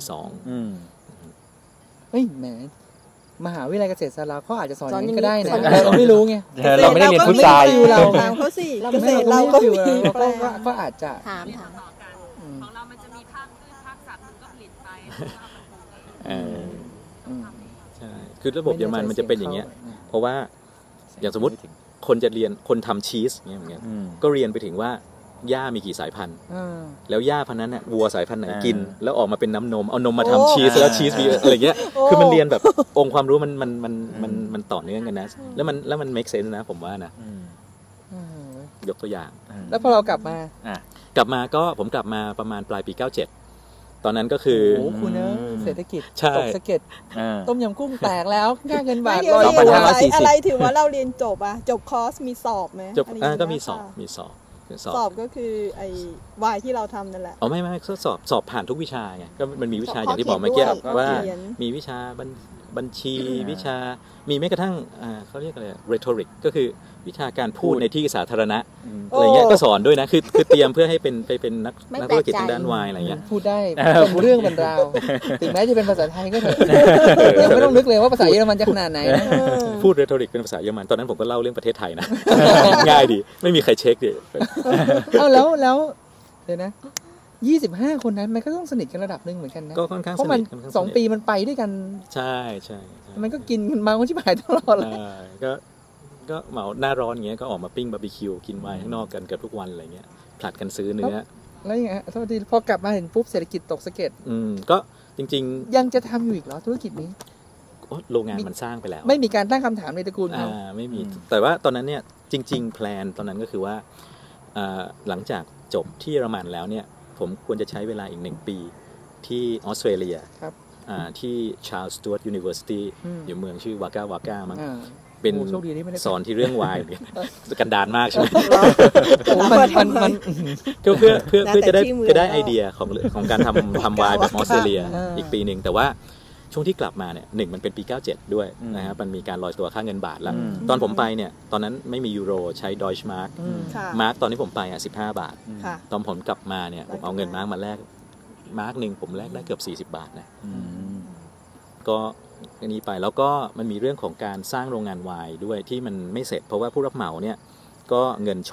2 เฮ้ยแหมมหาวิทยาลัยเกษตรศาสตร์เขาอาจจะสอนอย่างนี้ก็ได้นะเราไม่รู้ไงเราไม่ได้เรียนพุทธศาสตร์เราถามเขาสิเกษตรเราก็มีก็อาจจะถามของเรามันจะมีภาคพืชภาคสัตว์มันก็ผลิตไปใช่คือระบบเยอรมันมันจะเป็นอย่างเงี้ยเพราะว่าอย่างสมมติคนทำชีสเงี้ยเหมือนกันก็เรียนไปถึงว่าหญ้ามีกี่สายพันธุ์แล้วหญ้าพันธุ์นั้นน่ะวัวสายพันธุ์ไหนกินแล้วออกมาเป็นน้ำนมเอานมมาทำชีสแล้วชีสมีอะไรเงี้ยคือมันเรียนแบบองค์ความรู้มันต่อเนื่องกันนะแล้วมัน make sense นะผมว่านะยกตัวอย่างแล้วพอเรากลับมาก็ผมกลับมาประมาณปลายปี97ตอนนั้นก็คือโอ้คุณเศรษฐกิจตกสะเก็ดต้มยำกุ้งแตกแล้วค่าเงินบาทอะไรถือว่าเราเรียนจบจบคอร์สมีสอบไหมก็มีสอบก็คือไอ้วายที่เราทำนั่นแหละไม่สอบผ่านทุกวิชาไงก็มันมีวิชาอย่างที่บอกเมื่อกี้ว่ามีวิชาบัญชีวิชามีแม้กระทั่งเขาเรียกอะไร rhetoric ก็คือวิชาการพูดในที่สาธารณะอะไรเงี้ยก็สอนด้วยนะคือเตรียมเพื่อให้เป็นนักธุรกิจทางด้านวายอะไรเงี้ยพูดได้เรื่องเป็นราวถึงแม้จะเป็นภาษาไทยก็เถอะยังไม่ต้องนึกเลยว่าภาษาเยอรมันจะขนาดไหนพูด rhetoric เป็นภาษาเยอรมันตอนนั้นผมก็เล่าเรื่องประเทศไทยนะง่ายดีไม่มีใครเช็คดิแล้วเดี๋ยวนะ25 คนนั้นมันก็ต้องสนิทกันระดับนึงเหมือนกันนะก็ค่อนข้างสนิทกัน 2 ปีมันไปด้วยกันใช่มันก็กินกันมาคนชิบหายตลอดเลยก็เหมาหน้าร้อนอย่างเงี้ยก็ออกมาปิ้งบาร์บีคิวกินไวน์ข้างนอกกันเกือบทุกวันอะไรเงี้ยผลัดกันซื้อเนื้อแล้วยังไงโทษทีพอกลับมาเห็นปุ๊บเศรษฐกิจตกสะเก็ดก็จริงๆยังจะทำอยู่อีกเหรอธุรกิจนี้โรงงานมันสร้างไปแล้วไม่มีการตั้งคำถามในตระกูลเขาไม่มีแต่ว่าตอนนั้นเนี่ยจริงๆแพลนตอนนั้นก็คือว่าหลังจากจบที่เยอรมันแล้วเนี่ยผมควรจะใช้เวลาอีก1 ปีที่ออสเตรเลียที่ Charles Sturt University อยู่เมืองชื่อวาก้ามั้งเป็นสอนที่เรื่องวายกันดารมากใช่ไหมมันก็เพื่อจะได้ไอเดียของการทำวายแบบออสเตรเลียอีกปีหนึ่งแต่ว่าช่วงที่กลับมาเนี่ย1มันเป็นปี97ด้วยนะครับมันมีการลอยตัวค่าเงินบาทแล้วตอนผมไปเนี่ยตอนนั้นไม่มียูโรใช้ดอยช์มาร์กตอนที่ผมไป15 บาทตอนผมกลับมาเนี่ยผมเอาเงินมาร์กมาแลกมาร์กหนึ่งผมแลกได้เกือบ40 บาทนะก็อันนี้ไปแล้วก็มันมีเรื่องของการสร้างโรงงานไวน์ด้วยที่มันไม่เสร็จเพราะว่าผู้รับเหมาเนี่ยก็เงินช็อต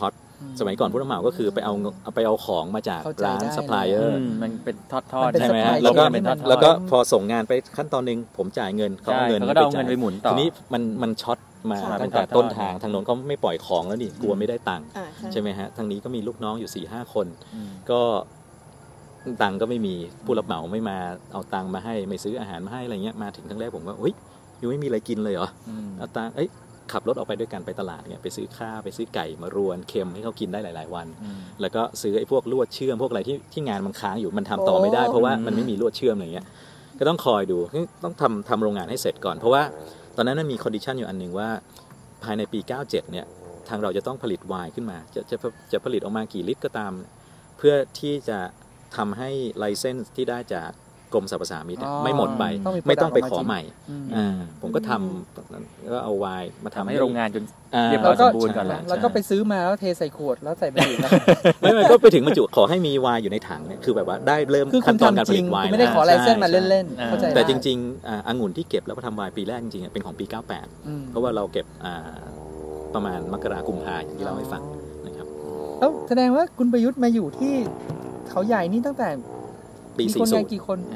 สมัยก่อนผู้รับเหมาก็คือไปเอาของมาจากร้านซัพพลายเออร์มันเป็นทอดมันเป็นใช่ไหมฮะ supply แล้วก็พอส่งงานไปขั้นตอนนึงผมจ่ายเงินเขาเอาเงินก็เอาเงินไปหมุนต่อทีนี้มันช็อตมาตั้งแต่ต้นทางทางโน้นเขาไม่ปล่อยของแล้วนี่กลัวไม่ได้ตังค์ใช่ไหมฮะทางนี้ก็มีลูกน้องอยู่ 4-5 คนก็ตังค์ก็ไม่มีผู้รับเหมาไม่มาเอาตังค์มาให้ไม่ซื้ออาหารมาให้อะไรเงี้ยมาถึงครั้งแรกผมก็เฮ้ยยังไม่มีอะไรกินเลยเหรอเอาตังค์ขับรถออกไปด้วยกันไปตลาดเนี่ยไปซื้อข้าวไปซื้อไก่มารวนเค็มให้เขากินได้หลายๆวันแล้วก็ซื้อไอ้พวกลวดเชื่อมพวกอะไรที่งานมันค้างอยู่มันทำต่อไม่ได้เพราะว่ามันไม่มีลวดเชื่อมอะไรเงี้ยก็ต้องคอยดูต้องทำโรงงานให้เสร็จก่อนเพราะว่าตอนนั้นมีคอนดิชันอยู่อันหนึ่งว่าภายในปี97เนี่ยทางเราจะต้องผลิตไวน์ขึ้นมาจะผลิตออกมากี่ลิตรก็ตามเพื่อที่จะทำให้ไลเซนส์ที่ได้จากกรมสรรพสามิตไม่หมดไปไม่ต้องไปขอใหม่ผมก็ทำก็เอาไวน์มาทำให้โรงงานจนเรียบร้อยสมบูรณ์ก่อนแล้วก็ไปซื้อมาแล้วเทใส่ขวดแล้วใส่บรรจุไม่ก็ไปถึงบรรจุขอให้มีไวน์อยู่ในถังเนี่ยคือแบบว่าได้เริ่มขั้นตอนการผลิตไวน์ไม่ได้ขอไลเซนส์มาเล่นๆแต่จริงๆองุ่นที่เก็บแล้วก็ทำไวน์ปีแรกจริงๆเป็นของปี98เพราะว่าเราเก็บประมาณมกราคมกุมภาพันธ์อย่างที่เราให้ฟังนะครับแล้วแสดงว่าคุณประยุทธ์มาอยู่ที่เขาใหญ่นี่ตั้งแต่ปี40 มีคนงานกี่คน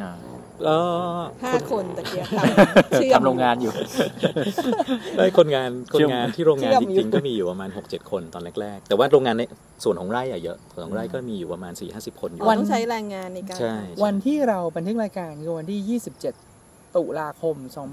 5 คนตะเกียบทำโรงงานอยู่ได้คนงานที่โรงงานจริงๆก็มีอยู่ประมาณ 6-7 คนตอนแรกๆแต่ว่าโรงงานในส่วนของไร่เยอะส่วนของไร่ก็มีอยู่ประมาณ 4-50 คนอยู่ต้องใช้แรงงานในการวันที่เราบันทึกรายการคือวันที่27ตุลาคม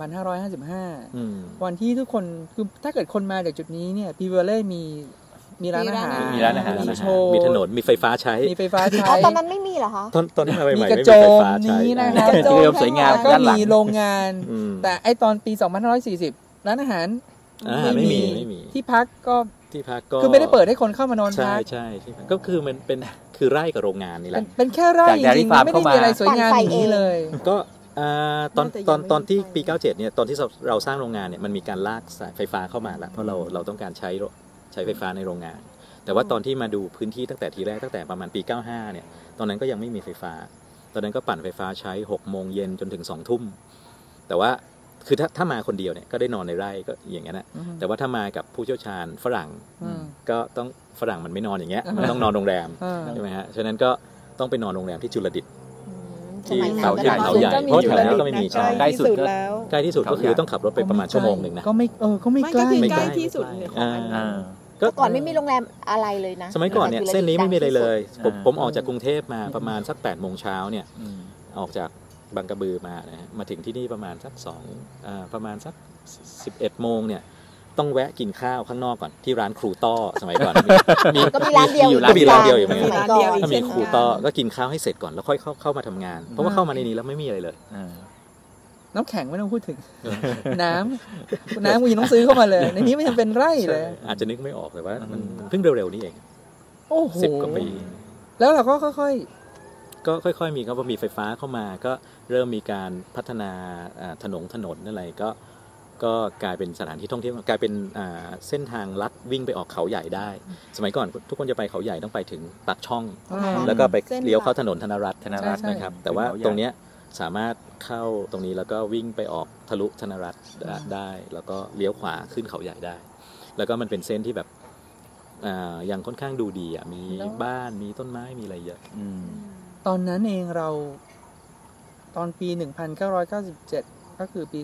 2555วันที่ทุกคนคือถ้าเกิดคนมาจากจุดนี้เนี่ยพีเวอร์เล่มีร้านอาหารมีโชว์มีถนนมีไฟฟ้าใช้ตอนนั้นไม่มีเหรอคะตอนที่มาใหม่ไม่มีไฟฟ้าใช้นี้นะคะเรียบสวยงามก็มีโรงงานแต่ไอตอนปี2540ร้านอาหารไม่มีที่พักก็คือไม่ได้เปิดให้คนเข้ามานอนพักใช่ก็คือมันเป็นคือไร่กับโรงงานนี่แหละเป็นแค่ไร่จริงๆไม่ได้มีอะไรสวยงามอย่างนี้เลยก็ตอนที่ปี97เนี่ยตอนที่เราสร้างโรงงานเนี่ยมันมีการลากสายไฟฟ้าเข้ามาแล้วเพราะเราต้องการใช้ไฟฟ้าในโรงงานแต่ว่าตอนที่มาดูพื้นที่ตั้งแต่ทีแรกตั้งแต่ประมาณปี95เนี่ยตอนนั้นก็ยังไม่มีไฟฟ้าตอนนั้นก็ปั่นไฟฟ้าใช้6 โมงเย็นจนถึง2 ทุ่มแต่ว่าคือถ้ามาคนเดียวเนี่ยก็ได้นอนในไร่ก็อย่างนั้นนะแต่ว่าถ้ามากับผู้เชี่ยวชาญฝรั่งก็ต้องฝรั่งมันไม่นอนอย่างเงี้ยมันต้องนอนโรงแรมใช่ไหมฮะฉะนั้นก็ต้องไปนอนโรงแรมที่จุลดิตที่เขาใหญ่เพราะแถวนั้นก็ไม่มีใกล้ที่สุดก็คือต้องขับรถไปประมาณชั่วโมงนึงนะก็ไม่ใกล้ใกล้ที่สุดก่อนไม่มีโรงแรมอะไรเลยนะสมัยก่อนเนี่ยเส้นนี้ไม่มีอะไรเลยผมออกจากกรุงเทพมาประมาณสัก8 โมงเช้าเนี่ยออกจากบางกระบือมานะฮะมาถึงที่นี่ประมาณสักประมาณสัก11 โมงเนี่ยต้องแวะกินข้าวข้างนอกก่อนที่ร้านครูต้อสมัยก่อนก็มีร้านเดียวอยู่เหมือนกันถ้ามีครูต้อก็กินข้าวให้เสร็จก่อนแล้วค่อยเข้ามาทำงานเพราะว่าเข้ามาในนี้แล้วไม่มีอะไรเลยน้ำแข็งไม่ต้องพูดถึงน้ำกูยังต้องซื้อเข้ามาเลยในนี้ไม่จำเป็นไร่เลยอาจจะนึกไม่ออกแต่ว่ามันเพิ่งเร็วๆนี้เองโอ้โห 10 กว่าปีแล้วเราก็ค่อยๆมีครับพอมีไฟฟ้าเข้ามาก็เริ่มมีการพัฒนาถนนอะไรก็กลายเป็นสถานที่ท่องเที่ยวกลายเป็นเส้นทางลัดวิ่งไปออกเขาใหญ่ได้สมัยก่อนทุกคนจะไปเขาใหญ่ต้องไปถึงปากช่องแล้วก็ไปเลี้ยวเข้าถนนธนรัตน์นะครับแต่ว่าตรงเนี้ยสามารถเข้าตรงนี้แล้วก็วิ่งไปออกทะลุธนรัตน์ได้แล้วก็เลี้ยวขวาขึ้นเขาใหญ่ได้แล้วก็มันเป็นเส้นที่แบบยังค่อนข้างดูดีมีบ้านมีต้นไม้มีอะไรเยอะตอนนั้นเองเราตอนปี1997ก็คือปี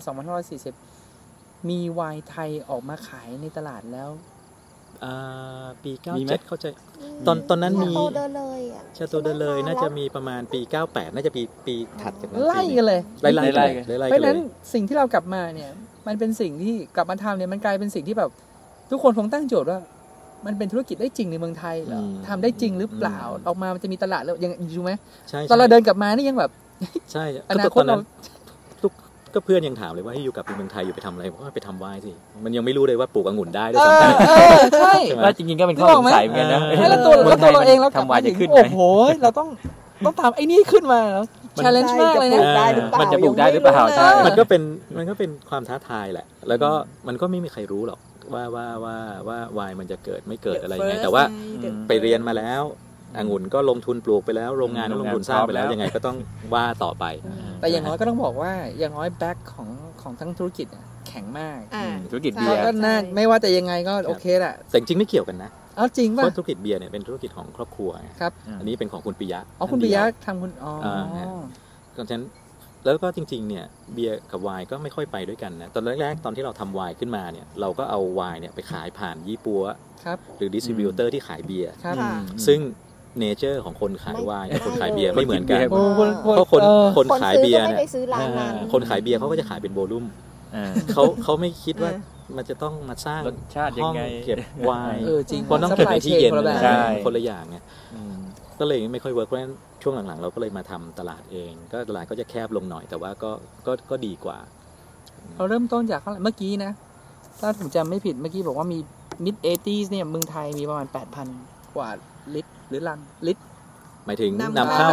2540มีไวน์ไทยออกมาขายในตลาดแล้วปี97เข้าใจตอนนั้นมีชาโตเดเลยน่าจะมีประมาณปี98น่าจะปีถัดจากนั้นไล่กันเลยไล่เพราะฉะนั้นสิ่งที่เรากลับมาเนี่ยมันเป็นสิ่งที่กลับมาทำเนี่ยมันกลายเป็นสิ่งที่แบบทุกคนคงตั้งโจทย์ว่ามันเป็นธุรกิจได้จริงในเมืองไทยเหรอทำได้จริงหรือเปล่าออกมามันจะมีตลาดแล้วยังอยู่ไหมตอนเราเดินกลับมานี่ยังแบบใช่อนาคตเราก็เพื่อนยังถามเลยว่าให้อยู่กับเมืองไทยอยู่ไปทำอะไรเพราะว่าไปทำไวน์สิมันยังไม่รู้เลยว่าปลูกองุ่นได้ด้วยซ้ำใช่ว่าจริงๆก็เป็นข้อสงสัยเหมือนกันนะแล้วตัวเราเองแล้วทำไวน์จะขึ้นโอ้โหเราต้องทำไอ้นี่ขึ้นมาแล้ว challenge มากเลยนะมันจะปลูกได้หรือเปล่าใช่มันก็เป็นความท้าทายแหละแล้วก็มันก็ไม่มีใครรู้หรอกว่าไวน์มันจะเกิดไม่เกิดอะไรไงแต่ว่าไปเรียนมาแล้วองุ่นก็ลงทุนปลูกไปแล้วโรงงานก็ลงทุนสร้างไปแล้วยังไงก็ต้องว่าต่อไปแต่อย่างน้อยก็ต้องบอกว่าอย่างน้อยแบ็คของทั้งธุรกิจแข็งมากธุรกิจดีก็น่าไม่ว่าแต่ยังไงก็โอเคแหละแต่จริงไม่เกี่ยวกันนะอ๋อจริงป่ะเพราะธุรกิจเบียร์เนี่ยเป็นธุรกิจของครอบครัวครับอันนี้เป็นของคุณปิยะอ๋อคุณปิยะทำคุณเพราะฉะนั้นแล้วก็จริงๆเนี่ยเบียร์กับไวน์ก็ไม่ค่อยไปด้วยกันนะตอนแรกๆตอนที่เราทำไวน์ขึ้นมาเนี่ยเราก็เอาไวน์เนี่ยไปขายผ่านยี่ปัวหรือดิสทริบิวเตอร์ที่ขายเบียร์ซึ่งเนเจอร์ของคนขายไวน์กับคนขายเบียร์ไม่เหมือนกันเพราะคนขายเบียร์เนี่ยคนขายเบียร์เขาก็จะขายเป็นโวลุ่มเขาไม่คิดว่ามันจะต้องมาสร้างรสชาติยังไงเก็บไวน์เพราะต้องเก็บในที่เย็นคนละอย่างไงก็เลยไม่ค่อยเวิร์กเพราะฉะนั้นช่วงหลังๆเราก็เลยมาทำตลาดเองก็ตลาดก็จะแคบลงหน่อยแต่ว่าก็ดีกว่าเราเริ่มต้นจากเมื่อกี้นะถ้าผมจำไม่ผิดเมื่อกี้บอกว่ามี mid 80s เนี่ยเมืองไทยมีประมาณ 8,000 กว่าลิตรหรือลังลิตรหมายถึงนำเข้า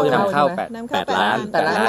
8 ล้าน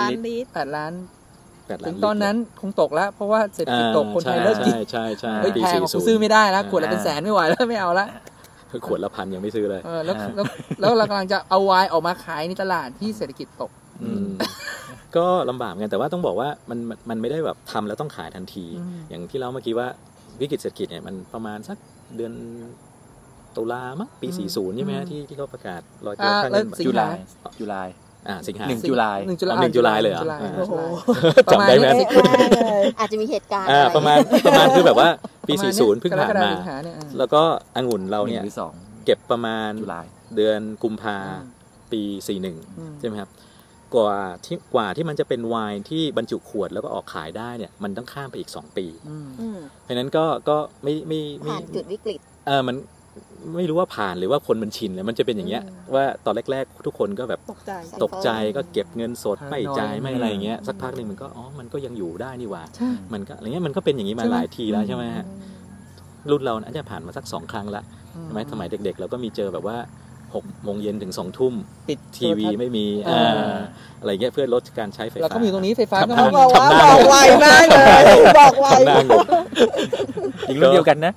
8 ล้านถึงตอนนั้นคงตกแล้วเพราะว่าเศรษฐกิจตกคนไทยเลิกกินใช่แพงซื้อไม่ได้แล้วขวดละเป็นแสนไม่ไหวแล้วไม่เอาละขวดละ1,000ยังไม่ซื้อเลยแล้วเรากำลังจะเอาไวน์ออกมาขายในตลาดที่เศรษฐกิจตกก็ลำบากกันแต่ว่าต้องบอกว่ามันไม่ได้แบบทำแล้วต้องขายทันทีอย่างที่เราเมื่อกี้ว่าวิกฤตเศรษฐกิจเนี่ยมันประมาณสักเดือนตุลามั้งปี40ใช่ไหมที่เขาประกาศลอยตัวค่าเงินจุลายสิงหา 1 ตุลาเลยเหรอจำได้ไหมอาจจะมีเหตุการณ์ประมาณคือแบบว่าปี40เพิ่งผ่านมาแล้วก็องุ่นเราเนี่ยเก็บประมาณเดือนกุมภาปี41ใช่ไหมครับกว่าที่มันจะเป็นไวน์ที่บรรจุขวดแล้วก็ออกขายได้เนี่ยมันต้องข้ามไปอีก2 ปีเพราะนั้นก็ไม่ผ่านจุดวิกฤตมันไม่รู้ว่าผ่านหรือว่าคนมันชินเลยมันจะเป็นอย่างเงี้ยว่าตอนแรกๆทุกคนก็แบบตกใจก็เก็บเงินสดไม่จ่ายไม่อะไรอย่างเงี้ยสักพักนึงมันก็มันก็ยังอยู่ได้นี่หว่ามันก็อะไรเงี้ยมันก็เป็นอย่างนี้มาหลายทีแล้วใช่ไหมฮะรุ่นเราอาจจะผ่านมาสัก2 ครั้งละใช่ไหมสมัยเด็กๆเราก็มีเจอแบบว่า6 โมงเย็นถึง2 ทุ่มปิดทีวีไม่มีอะไรเงี้ยเพื่อลดการใช้ไฟฟ้าเราก็มีตรงนี้ไฟฟ้าก็บอกไวมากเลยบอกไวอีกเรื่องเดียวกันนะ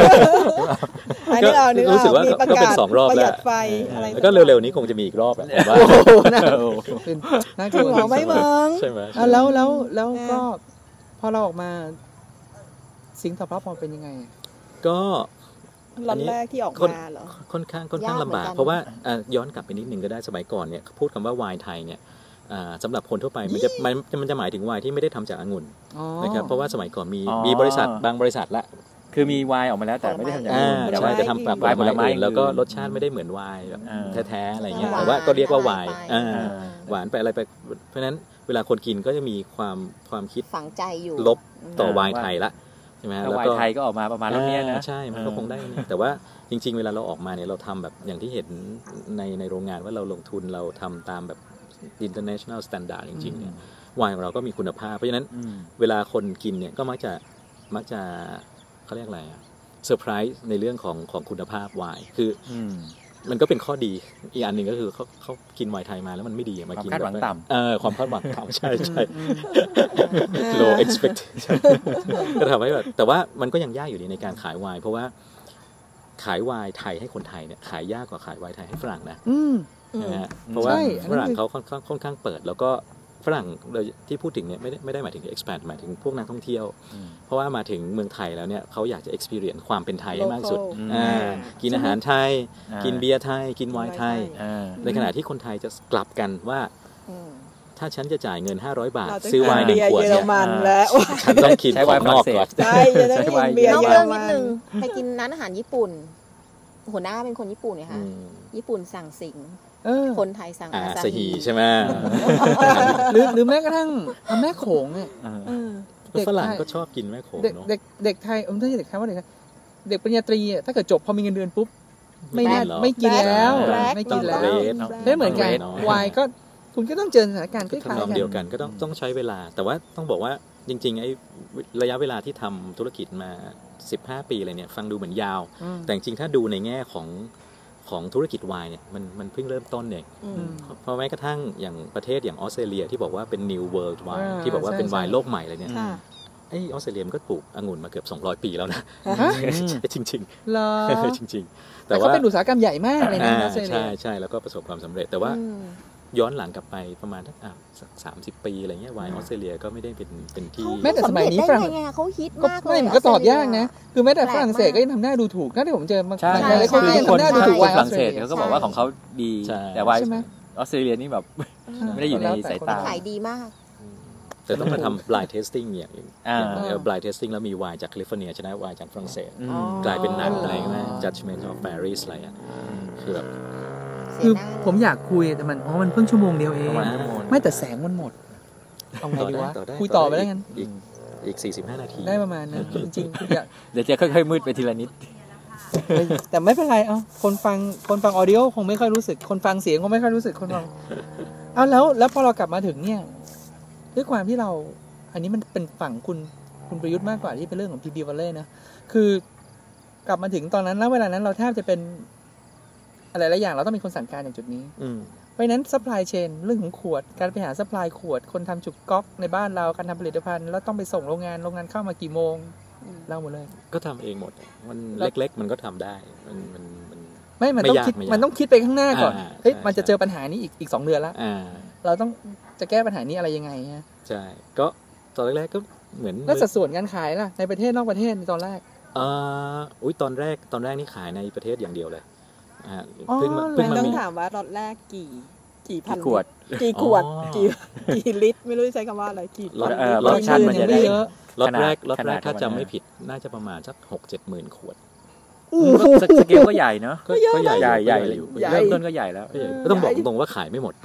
ก็รู้สึกว่าก็เป็น2 รอบแล้วแล้วก็เร็วๆนี้คงจะมีอีกรอบแบบว่าน่ากลัวไม่เมืองใช่ไหมแล้วก็พอเราออกมาสิ่งตอบรับเป็นยังไงก็รอบแรกที่ออกมาเหรอค่อนข้างลำบากเพราะว่าย้อนกลับไปนิดนึงก็ได้สมัยก่อนเนี่ยพูดคำว่าไวน์ไทยเนี่ยสำหรับคนทั่วไปมันจะหมายถึงไวน์ที่ไม่ได้ทำจากองุ่นนะครับเพราะว่าสมัยก่อนมีบริษัทบางบริษัทละคือมีไวน์ออกมาแล้วแต่ไม่ได้ทำจากองุ่นแต่ว่าจะทำแบบผลไม้แล้วก็รสชาติไม่ได้เหมือนไวน์แบบแท้ๆอะไรเงี้ยแต่ว่าก็เรียกว่าไวน์หวานไปอะไรไปเพราะฉะนั้นเวลาคนกินก็จะมีความคิดฝังใจอยู่ลบต่อไวน์ไทยละใช่ไหมแล้วก็ไทยก็ออกมาประมาณนี้นะใช่มันก็คงได้แต่ว่าจริงๆเวลาเราออกมาเนี่ยเราทำแบบอย่างที่เห็นในโรงงานว่าเราลงทุนเราทำตามแบบ international standard จริงๆเนี่ยไวน์ของเราก็มีคุณภาพเพราะฉะนั้นเวลาคนกินเนี่ยก็มักจะเขาเรียกอะไรเซอร์ไพรส์ในเรื่องของคุณภาพไวน์คือมันก็เป็นข้อดีอีกอันหนึ่งก็คือเขากินไวน์ไทยมาแล้วมันไม่ดีมากินความคาดหวังต่ำความคาดหวังต่ำใช่ low expectation ก็ทำให้แบบแต่ว่ามันก็ยังยากอยู่ดีในการขายไวน์เพราะว่าขายไวน์ไทยให้คนไทยเนี่ยขายยากกว่าขายไวน์ไทยให้ฝรั่งนะนะฮะเพราะว่าฝรั่งเขาค่อนข้างเปิดแล้วก็ฝรั่งที่พูดถึงเนี่ยไม่ได้หมายถึง expat หมายถึงพวกนักท่องเที่ยวเพราะว่ามาถึงเมืองไทยแล้วเนี่ยเขาอยากจะ experience ความเป็นไทยให้มากสุดกินอาหารไทยกินเบียร์ไทยกินไวน์ไทยในขณะที่คนไทยจะกลับกันว่าถ้าฉันจะจ่ายเงิน500 บาทซื้อไวน์1 ขวดเนี่ยฉันต้องกินของนอกก่อนใช่จะได้กินเบียร์เยอรมันนิดนึงไปกินร้านอาหารญี่ปุ่นหัวหน้าเป็นคนญี่ปุ่นเนี่ยค่ะญี่ปุ่นสั่งสิงคนไทยสั่งอาซาฮิใช่ไหมหรือแม้กระทั่งแม่โขงเนี่ยฝรั่งก็ชอบกินแม่โขงเนาะเด็กไทยไม่ใช่เด็กไทยว่าเด็กปริญญาตรีถ้าเกิดจบพอมีเงินเดือนปุ๊บไม่กินแล้วไม่กินแล้วไม่เหมือนกันวายก็คุณก็ต้องเจอสถานการณ์คล้ายๆกันเดียวกันก็ต้องใช้เวลาแต่ว่าต้องบอกว่าจริงๆไอ้ระยะเวลาที่ทำธุรกิจมา15 ปีอะไรเนี่ยฟังดูเหมือนยาวแต่จริงๆถ้าดูในแง่ของธุรกิจไวน์เนี่ยมันเพิ่งเริ่มต้นเองเพราะแม้กระทั่งอย่างประเทศอย่างออสเตรเลียที่บอกว่าเป็น New World Wine ที่บอกว่าเป็นไวน์โลกใหม่เลยเนี่ยไอออสเตรเลียมันก็ปลูกองุ่นมาเกือบ200 ปีแล้วนะจริงๆเหรอจริงๆแต่ว่าเป็นอุตสาหกรรมใหญ่มากเลยนะออสเตรเลียใช่แล้วก็ประสบความสำเร็จแต่ว่าย้อนหลังกลับไปประมาณสัก30 ปีอะไรเงี้ยวายออสเตรเลียก็ไม่ได้เป็นที่แม้แต่สมัยนี้ฝรั่งเขาฮิตมากเลยมันก็ตอบยากนะคือแม้แต่ฝรั่งเศสก็ยังทำหน้าดูถูกถ้าที่ผมเจอมาหลายคนก็ยังทำหน้าดูถูกวายออสเตรเลียเขาก็บอกว่าของเขาดีแต่วายออสเตรเลียนี่แบบไม่ได้อยู่ในสายตาขายดีมากแต่ต้องมาทำ blind tasting อย่างblind tasting แล้วมีไวน์จากแคลิฟอร์เนียชนะไวน์จากฝรั่งเศสกลายเป็นหนังอะไรนะ Judgment of Paris อะไรอ่ะคือแบบคือผมอยากคุยแต่มันเพิ่งชั่วโมงเดียวเองไม่แต่แสงมันหมดเอาไงดีวะคุยต่อไปแล้วกันอีก45 นาทีได้ประมาณนั้นจริงๆเดี๋ยวจะค่อยๆมืดไปทีละนิดแต่ไม่เป็นไรคนฟังออดิโอคงไม่ค่อยรู้สึกคนฟังเสียงคงไม่ค่อยรู้สึกคนฟังแล้วพอเรากลับมาถึงเนี่ยด้วยความที่เราอันนี้มันเป็นฝั่งคุณประยุทธ์มากกว่าที่เป็นเรื่องของ PP Valley นะคือกลับมาถึงตอนนั้นแล้วเวลานั้นเราแทบจะเป็นอะไรหลายอย่างเราต้องเป็นคนสั่งการอย่างจุดนี้เพราะนั้น supply chain เรื่องของขวดการไปหา supply ขวดคนทำจุกก๊อกในบ้านเราการทำผลิตภัณฑ์แล้วต้องไปส่งโรงงานเข้ามากี่โมงเล่าหมดเลยก็ทำเองหมดมันเล็กๆมันก็ทำได้มันต้องคิดไปข้างหน้าก่อนเฮ้ยมันจะเจอปัญหานี้อีก2 เดือนแล้วเราต้องจะแก้ปัญหานี้อะไรยังไงฮะใช่ก็ตอนแรกๆก็เหมือนแล้วสัดส่วนการขายล่ะในประเทศนอกประเทศในตอนแรกตอนแรกนี่ขายในประเทศอย่างเดียวเลยเพิ่งต้องถามว่าตอนแรกกี่พันขวดกี่ลิตรไม่รู้จะใช้คำว่าอะไรกี่รสชาติมันจะได้รถแรกถ้าจำไม่ผิดน่าจะประมาณสัก 6-7 หมื่นขวดสเกลก็ใหญ่เนาะก็ใหญ่อยู่เริ่มต้นก็ใหญ่แล้วก็ต้องบอกตรงว่าขายไม่หมด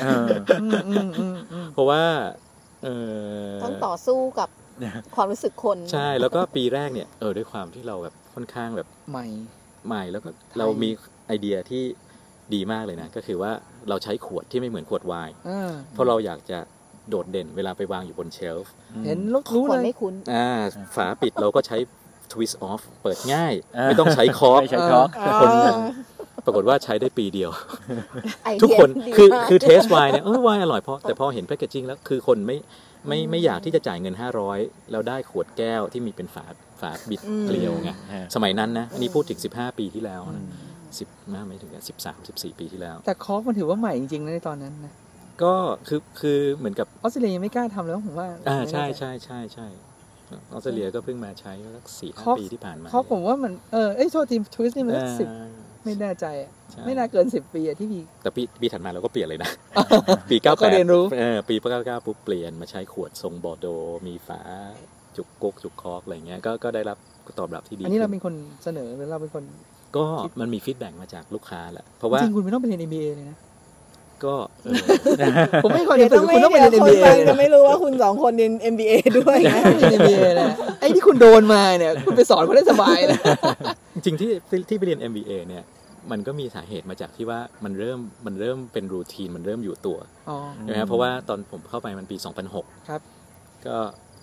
เพราะว่าต้องต่อสู้กับความรู้สึกคนใช่แล้วก็ปีแรกเนี่ยด้วยความที่เราแบบค่อนข้างแบบใหม่แล้วก็เรามีไอเดียที่ดีมากเลยนะก็คือว่าเราใช้ขวดที่ไม่เหมือนขวดไวน์เพราะเราอยากจะโดดเด่นเวลาไปวางอยู่บนเชลฟ์เห็นรู้เลยไม่คุ้นฝาปิดเราก็ใช้twist off เปิดง่ายไม่ต้องใช้คอร์กคนปรากฏว่าใช้ได้ปีเดียวทุกคนคือเทสไวน์เนี่ยไวน์อร่อยแต่พอเห็นแพคเกจจิ้งแล้วคือคนไม่อยากที่จะจ่ายเงิน500แล้วได้ขวดแก้วที่มีเป็นฝาบิดเกลียวไงสมัยนั้นนะอันนี้พูดถึง15 ปีที่แล้วนะไม่ถึง13-14 ปีที่แล้วแต่คอร์กมันถือว่าใหม่จริงๆในตอนนั้นนะก็คือเหมือนกับออสเตรเลียยังไม่กล้าทำแล้วผมว่าใช่ออสเตรเลียก็เพิ่งมาใช้สัก 4-5 ปีที่ผ่านมาเพราะผมว่ามันโทษทีมทวิสต์นี่มัน10ไม่แน่ใจไม่น่าเกิน10 ปีที่พี่แต่ปีถัดมาเราก็เปลี่ยนเลยนะปี98ปี99ปุ๊บเปลี่ยนมาใช้ขวดทรงบอร์โดมีฝาจุกก๊กจุกคอกอะไรเงี้ยก็ได้รับตอบรับที่ดีอันนี้เราเป็นคนเสนอหรือเราเป็นคนก็มันมีฟีดแบ็กมาจากลูกค้าแหละเพราะว่าจริงคุณไม่ต้องไปเรียน MBA เลยนะก็ผมไม่ค่อยฝึกคุณต้องไปเรียน MBA จะไม่รู้ว่าคุณ2 คนเรียน MBA ด้วยนะเรียน MBA นะไอ้ที่คุณโดนมาเนี่ยคุณไปสอนเขาได้สบายนะจริงที่ไปเรียน MBA เนี่ยมันก็มีสาเหตุมาจากที่ว่ามันเริ่มเป็นรูทีนมันเริ่มอยู่ตัวนะครับเพราะว่าตอนผมเข้าไปมันปี2006 ครับก็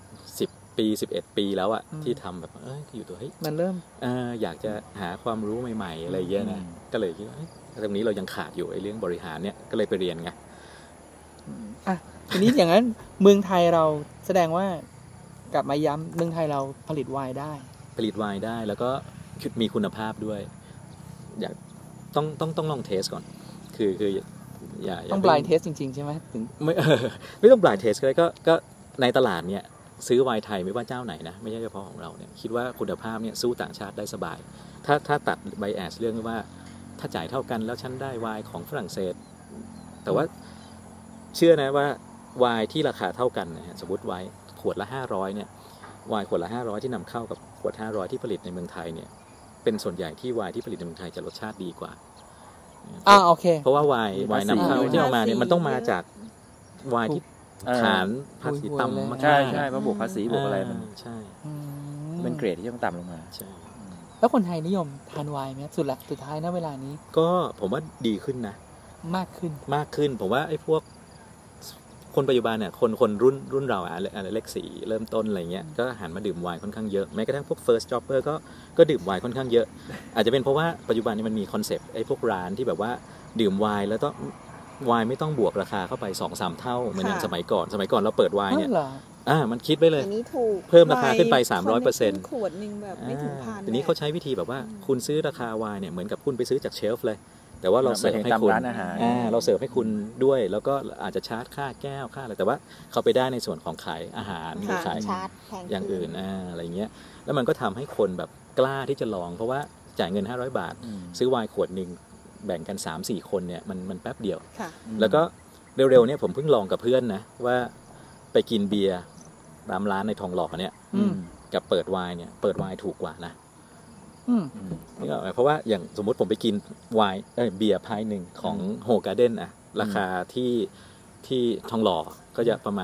10 ปี11 ปีแล้วอะที่ทำแบบอยู่ตัวมันเริ่มอยากจะหาความรู้ใหม่ๆอะไรเงี้ยนะก็เลยคิดว่าตรงนี้เรายังขาดอยู่ไอ้เรื่องบริหารเนี่ยก็เลยไปเรียนไงทีนี้อย่างนั้นเมืองไทยเราแสดงว่ากลับมาย้ำเมืองไทยเราผลิตไวน์ได้แล้วก็มีคุณภาพด้วยอยากต้องลองเทสก่อนคืออย่าต้อง blind test จริงๆใช่ไหมถึงไม่ต้อง blind test ก็ในตลาดเนี่ยซื้อไวน์ไทยไม่ว่าเจ้าไหนนะไม่ใช่เฉพาะของเราเนี่ยคิดว่าคุณภาพเนี่ยสู้ต่างชาติได้สบายถ้าตัดไบแอสเรื่องว่าถ้าจ่ายเท่ากันแล้วฉันได้ไวน์ของฝรั่งเศสแต่ว่าเชื่อนะว่าไวน์ที่ราคาเท่ากันนะฮะสมมติไวน์ขวดละ500เนี่ยไวน์ขวดละ500ที่นำเข้ากับขวด500ที่ผลิตในเมืองไทยเนี่ยเป็นส่วนใหญ่ที่ไวน์ที่ผลิตในเมืองไทยจะรสชาติดีกว่าโอเคเพราะว่าไวน์นำเข้าที่เอามาเนี่ยมันต้องมาจากไวน์ที่ฐานภาษีต่ำมากใช่เพราะบวกภาษีบวกอะไรมันใช่เป็นเกรดที่ต้องต่ำลงมาใช่แล้วคนไทยนิยมทานไวน์ไหมสุดท้ายนะเวลานี้ก็ผมว่าดีขึ้นนะมากขึ้นผมว่าไอ้พวกคนปัจจุบันเนี่ยคนรุ่นเราอะไรเลข4เริ่มต้นอะไรเงี้ยก็หันมาดื่มไวน์ค่อนข้างเยอะแม้กระทั่งพวก first jobber ก็ดื่มไวน์ค่อนข้างเยอะอาจจะเป็นเพราะว่าปัจจุบันนี้มันมีคอนเซปต์ไอ้พวกร้านที่แบบว่าดื่มไวน์แล้วต้องไวน์ไม่ต้องบวกราคาเข้าไป 2-3 เท่าเหมือนอย่างสมัยก่อนเราเปิดไวน์เนี่ยมันคิดไว้เลยเพิ่มราคาขึ้นไป 300% ขวดนึงแบบไม่ถึงพันทีนี้เขาใช้วิธีแบบว่าคุณซื้อราคาไวน์เนี่ยเหมือนกับคุณไปซื้อจากเชลฟ์เลยแต่ว่าเราเสิร์ฟให้คุณร้านอาหารเราเสิร์ฟให้คุณด้วย แล้วก็อาจจะชาร์จค่าแก้วค่าอะไรแต่ว่าเขาไปได้ในส่วนของขายอาหารหรือขายอย่างอื่นอะไรเงี้ยแล้วมันก็ทำให้คนแบบกล้าที่จะลองเพราะว่าจ่ายเงิน500 บาทซื้อไวน์ขวดนึงแบ่งกัน 3-4 คนเนี่ยมันแป๊บเดียวแล้วก็เร็วๆเนี่ยผมเพิ่งลองกับเพื่อนนะว่าไปกินเบียร์ตามร้านในทองหล่อเนี่ยกับเปิดไวน์เนี่ยเปิดไวน์ถูกกว่านะนี่ก็เพราะว่าอย่างสมมุติผมไปกินไวน์เบียร์พายหนึ่งของโฮการ์เด้นอะราคาที่ทองหล่อก็จะประมาณ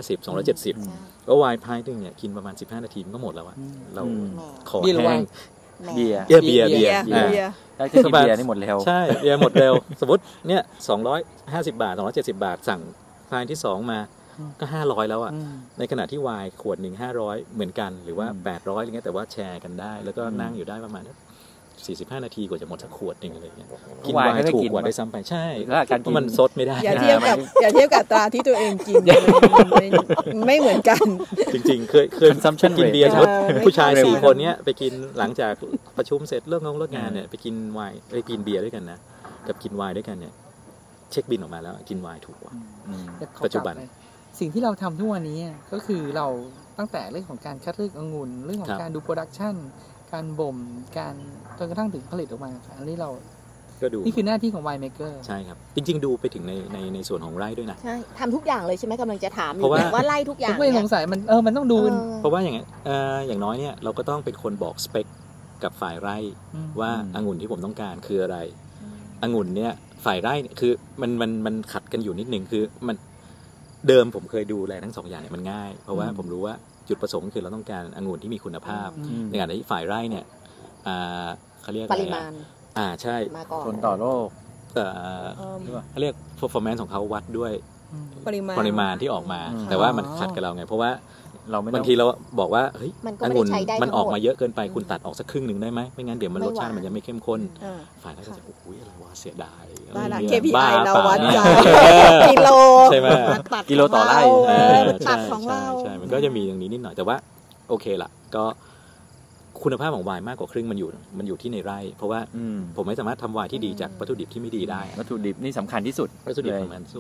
250-270ก็ไวน์พายหนึ่งเนี่ยกินประมาณ15 นาทีมันก็หมดแล้วอะเราขอแห้งเบียร์ได้ที่เบียร์นี่หมดเร็วใช่เบียร์หมดเร็วสมมติเนี่ย250 บาท270 บาทสั่งพายที่2มาก็500แล้วอ่ะในขณะที่ไวน์ขวดหนึ่ง500เหมือนกันหรือว่า800อะไรเงี้ยแต่ว่าแชร์กันได้แล้วก็นั่งอยู่ได้ประมาณ45 นาทีกว่าจะหมดสักขวดนึงอะไรเงี้ยกินไวน์ถูกกว่าได้ซ้ำไปใช่เพราะมันซดไม่ได้อย่าเทียบกับตราที่ตัวเองกินไม่เหมือนกันจริงๆเคยกินเบียร์สมมติผู้ชาย4 คนเนี้ยไปกินหลังจากประชุมเสร็จเลิกงานเนี่ยไปกินไวน์ไปกินเบียร์ด้วยกันนะกับกินไวน์ด้วยกันเนี่ยเช็คบิลออกมาแล้วกินไวน์ถูกกว่าปัจจุบันสิ่งที่เราทำทุกวันนี้ก็คือเราตั้งแต่เรื่องของการคัดเลือกองุ่นเรื่องของการดูโปรดักชันการบ่มการจนกระทั่งถึงผลิตออกมาอันนี้เราก็ดูนี่คือหน้าที่ของไวน์เมเกอร์ใช่ครับจริงๆดูไปถึงในส่วนของไร่ด้วยนะใช่ทำทุกอย่างเลยใช่ไหมกำลังจะถามอยู่ว่าไร่ทุกอย่างไม่สงสัยมันต้องดูเพราะว่าอย่างน้อยเนี่ยเราก็ต้องเป็นคนบอกสเปคกับฝ่ายไร่ว่าองุ่นที่ผมต้องการคืออะไรองุ่นเนี่ยฝ่ายไร่คือมันขัดกันอยู่นิดนึงคือมันเดิมผมเคยดูแลทั้ง2 อย่างเนี่ยมันง่ายเพราะว่าผมรู้ว่าจุดประสงค์คือเราต้องการองุ่นที่มีคุณภาพในขณะที่ฝ่ายไร่เนี่ยเขาเรียกปริมาณใช่ทนต่อโรคเขาเรียก performance ของเขาวัดด้วยปริมาณที่ออกมาแต่ว่ามันขัดกับเราไงเพราะว่าบางทีเราบอกว่าเฮ้ยองุ่นมันออกมาเยอะเกินไปคุณตัดออกสักครึ่งหนึ่งได้ไหมไม่งั้นเดี๋ยวมันรสชาติมันจะไม่เข้มข้นฝ่ายนั้นก็จะโอ้ยอะไรวะเสียดาย KPI เราวัดจากกิโลใช่ไหมกิโลต่อไร่ตัดของเราใช่มันก็จะมีอย่างนี้นิดหน่อยแต่ว่าโอเคละก็คุณภาพของไวน์มากกว่าครึ่งมันอยู่ที่ในไร่เพราะว่าผมไม่สามารถทำไวน์ที่ดีจากวัตถุดิบที่ไม่ดีได้วัตถุดิบนี่สำคัญที่สุดวัตถุดิบสำคัญที่สุด